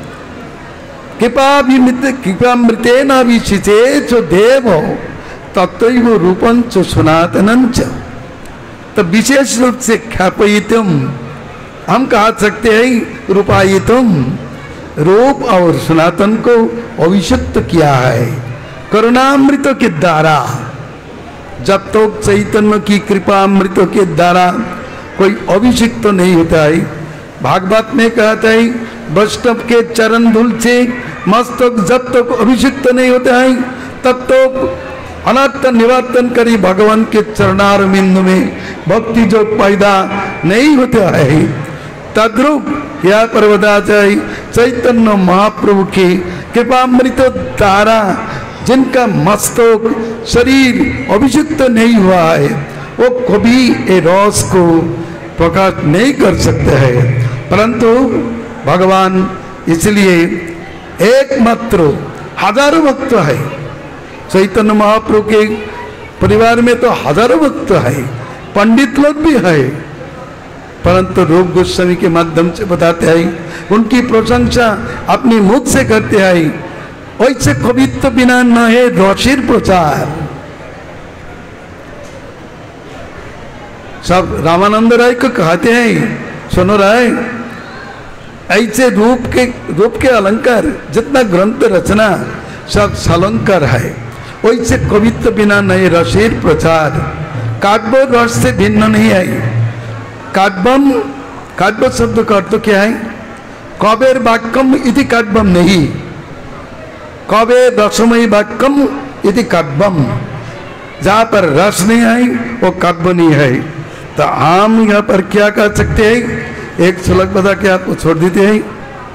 कृपामृतेन विशिचे च देव तत्रैव रूपं च सनातनं च। तो विशेष रूप से ख्यापयितुं हम कह सकते हैं रूपायितुं, रूप और सनातन को अभिषिक्त किया है करुणामृत के द्वारा। जब तक तो चैतन्य की कृपा अमृत के द्वारा कोई अभिषिक्त नहीं होता है। भागवत में कहता है वैष्णव के चरण धूल से मस्तक जब तक अभिषिक्त नहीं होता है तब तक अनर्थ निवर्तन करी भगवान के चरणारविंद में भक्ति जो पैदा नहीं होता है। तद्रूप यह पर्वताचार्य चैतन्य महाप्रभु की कृपामृत द्वारा जिनका मस्तक शरीर अभिषिक्त नहीं हुआ है वो कभी ये रस को प्रकाश नहीं कर सकते हैं। परंतु भगवान इसलिए एकमात्र हजारों भक्त है। चैतन्य महाप्रभु के परिवार में तो हजारों भक्त है, पंडित लोग भी है, परंतु रूप गोस्वामी के माध्यम से बताते हैं, उनकी प्रशंसा अपनी मुख से करते हैं। वैसे कवित्व बिना न है रसिर प्रचार। सब रामानंद राय को कहते हैं, सुनो राय, ऐसे रूप के अलंकार जितना ग्रंथ रचना सब सलंकार है, वैसे कवित्व बिना नए रसिर प्रचार। काव्य रस से भिन्न नहीं है। काव्यम, काव्य शब्द का अर्थ क्या है? कवेर वाक्यम इति काव्यम नहीं, कवे रसमयी वाक्यम इति काव्यम। जहाँ पर रस नहीं है वो काव्य नहीं है। तो हम यहाँ पर क्या कह सकते हैं? एक श्लोक बता के आपको छोड़ देते हैं।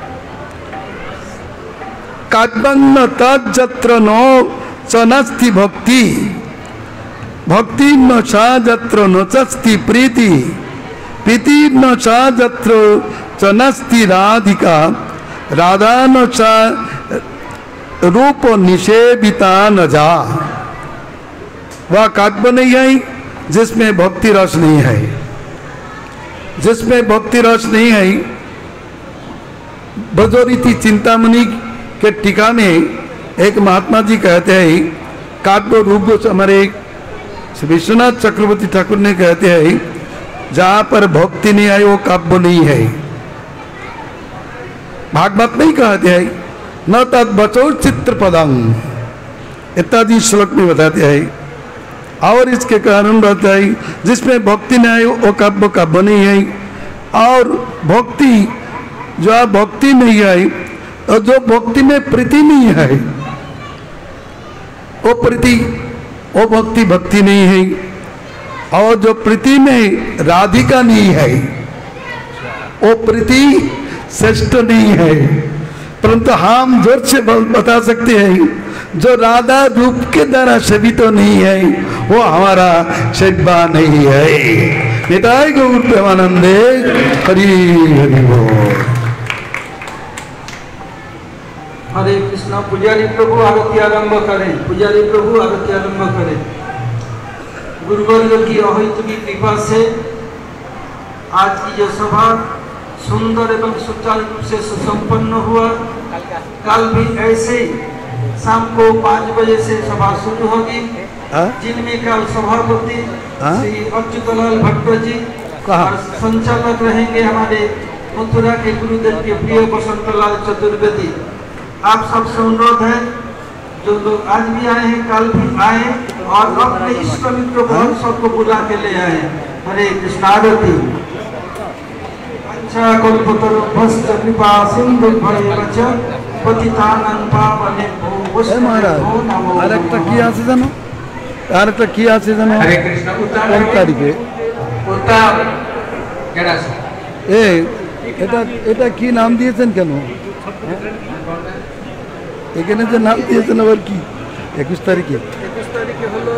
काव्यं तज्जत्र नो चनस्ति भक्ति, भक्ति न सा जत्र नोचस्ति प्रीति, प्रीति न सा जत्र चनस्ति राधिका, राधा न सा रूप निषेविता न जा। वह काव्य नहीं है जिसमें भक्ति रस नहीं है। जिसमें भक्ति रस नहीं है, ब्रजोरीति चिंतामणि के टीका में एक महात्मा जी कहते हैं, काव्य रूप हमारे विश्वनाथ चक्रवर्ती ठाकुर ने कहते हैं, जहाँ पर भक्ति नहीं है वो काव्य नहीं है। भागवत नहीं कहते हैं, न तद बचो चित्र पदम, इत्यादि श्लोक में बताते हैं। और इसके कारण रहता है जिसमें भक्ति नहीं है वो काव्य नहीं है। और भक्ति जो है भक्ति नहीं है, और जो भक्ति में प्रीति नहीं है वो प्रीति वो भक्ति नहीं है। और जो प्रीति में राधिका नहीं है वो प्रीति श्रेष्ठ नहीं है। परंतु हम जोर से बता सकते हैं जो राधा रूप के द्वारा सेवित तो नहीं है वो हमारा सेवा नहीं है। निताय गौर प्रेमानंदे हरि हरि बोल। हरे कृष्णा। पुजारी प्रभु आरती आरंभ करें। पुजारी प्रभु आरती आरंभ करें। गुरुवर्ग की अहितुकी कृपा से आज की जो सभा सुंदर एवं सुचारू रूप से सुसंपन्न हुआ। कल भी ऐसे शाम को 5 बजे से सभा शुरू होगी, जिनमें कल सभापति श्री अच्युतलाल भट्ट जी और संचालक रहेंगे हमारे मथुरा के गुरुदेव के प्रिय बसंतलाल चतुर्वेदी। आप सबसे अनुरोध है जो लोग आज भी आए हैं कल भी आए और अपने इष्ट मित्र को सबको बुला के ले आए। हरे कृष्णा। आरती। अच्छा कल्पतरु भस्त कृपा सिंधु भयेवच पतितानां पावनेभ्यो वैष्णवेभ्यो আরেকটা কি আছে জানো? আরেকটা কি আছে জানো? हरे कृष्ण। কোন তারিখে? এটা কি নাম দিয়েছেন কেন? এখানে যে নাম দিয়েছেন আবার কি? 21 তারিখে। 21 তারিখে হলো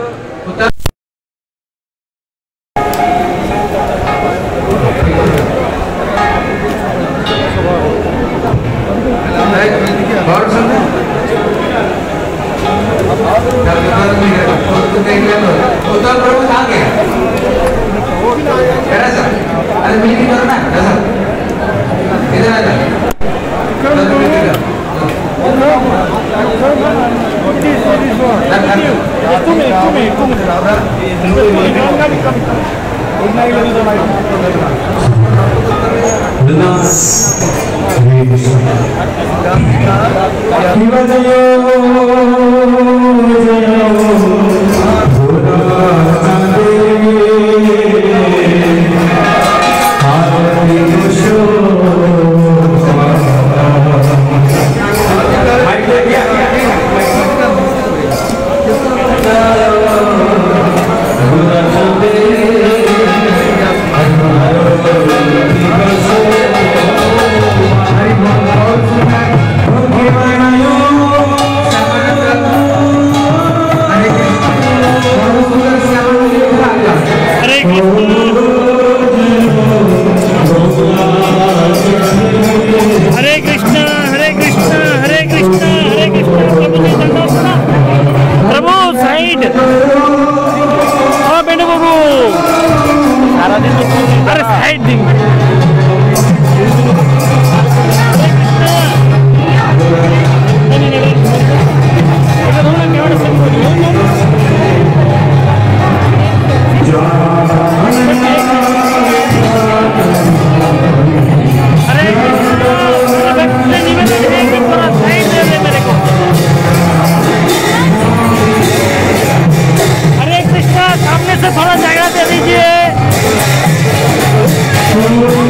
सामने से थोड़ा जगह दे दीजिए।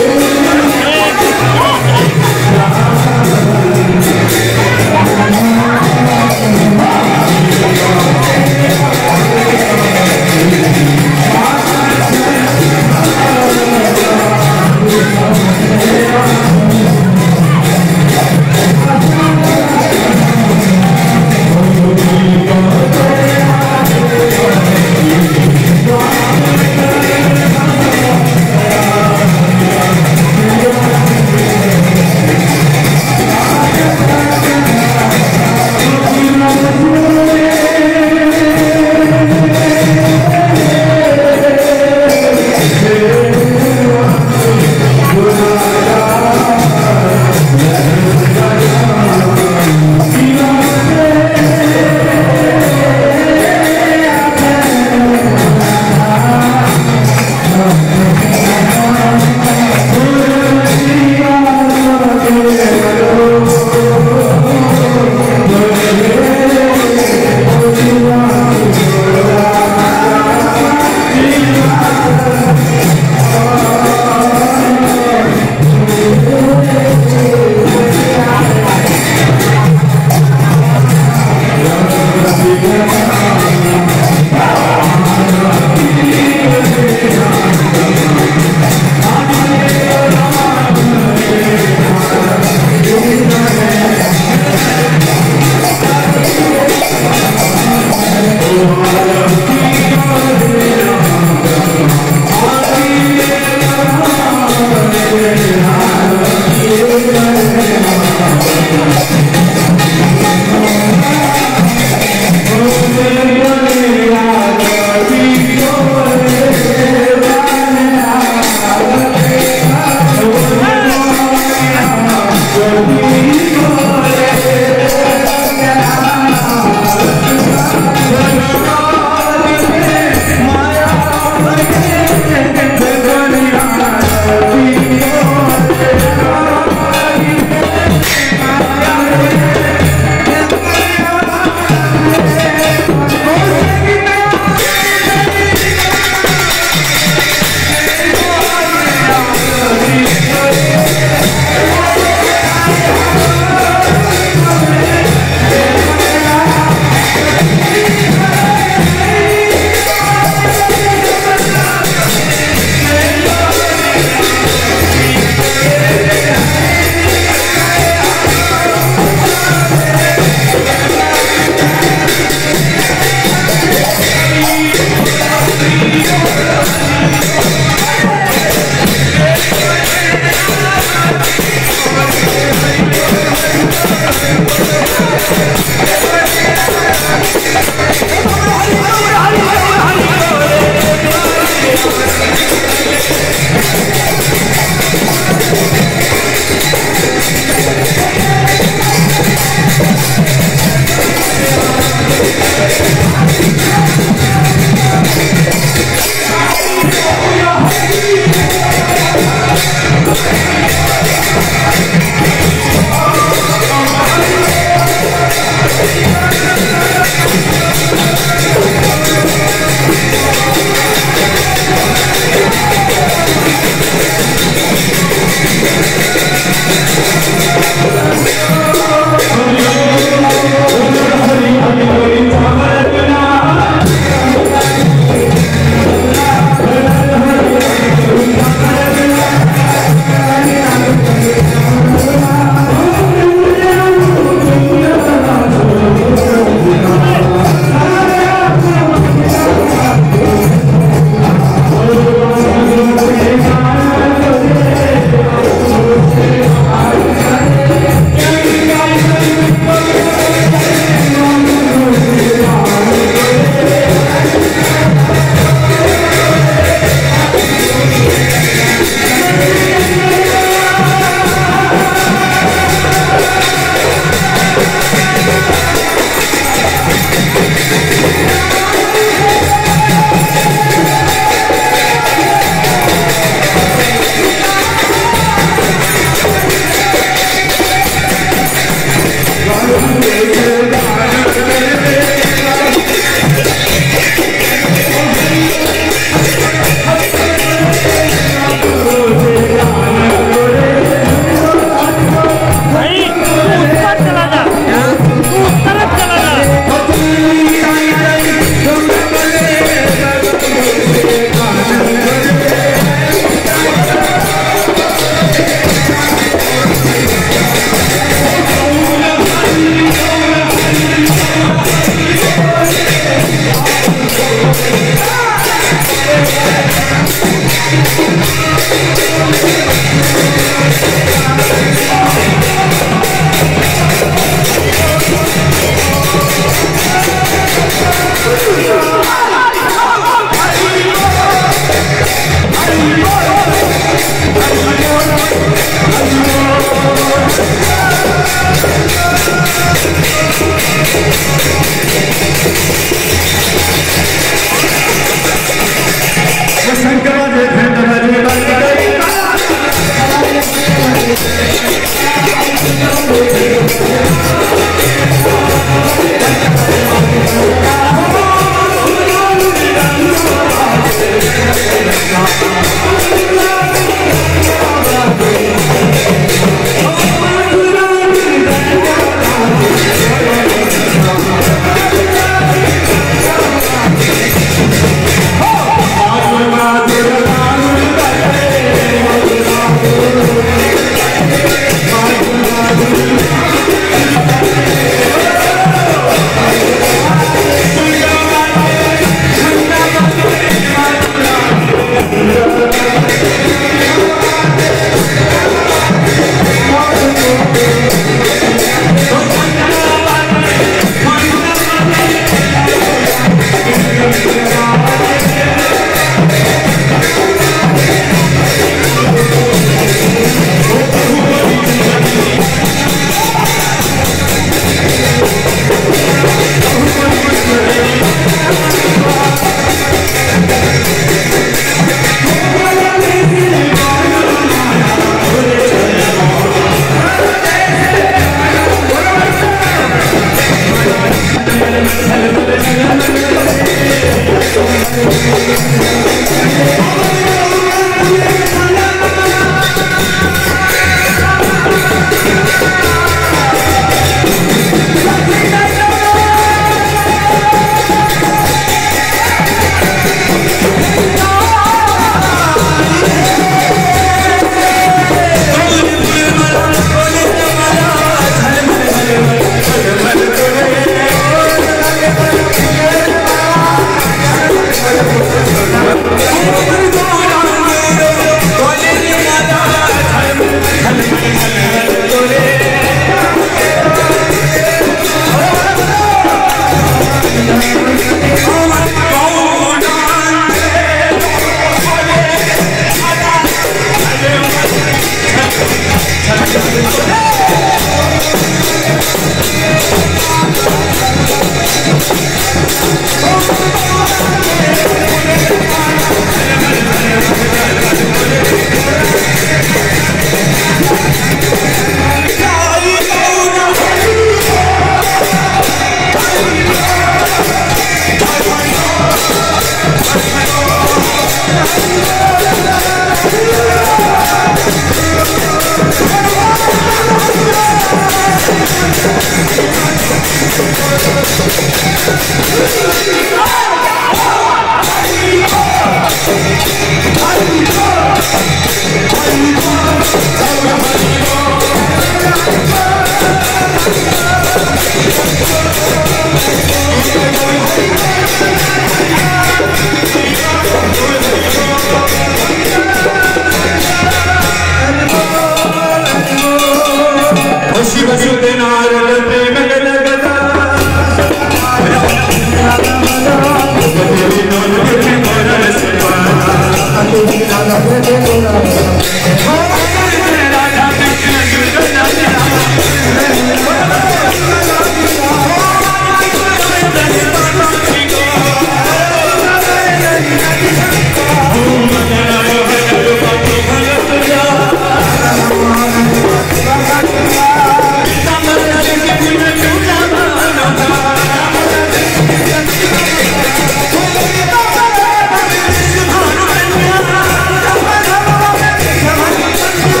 Come on.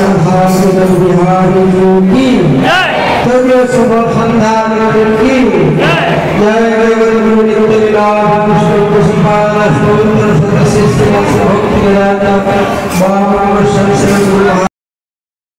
सिंहासन बिहारी जी की तब शुभ संध्या की जय देव नित्य लीलाभ विष्णु पुष्पाद स्तोत्र सदस्य भक्ति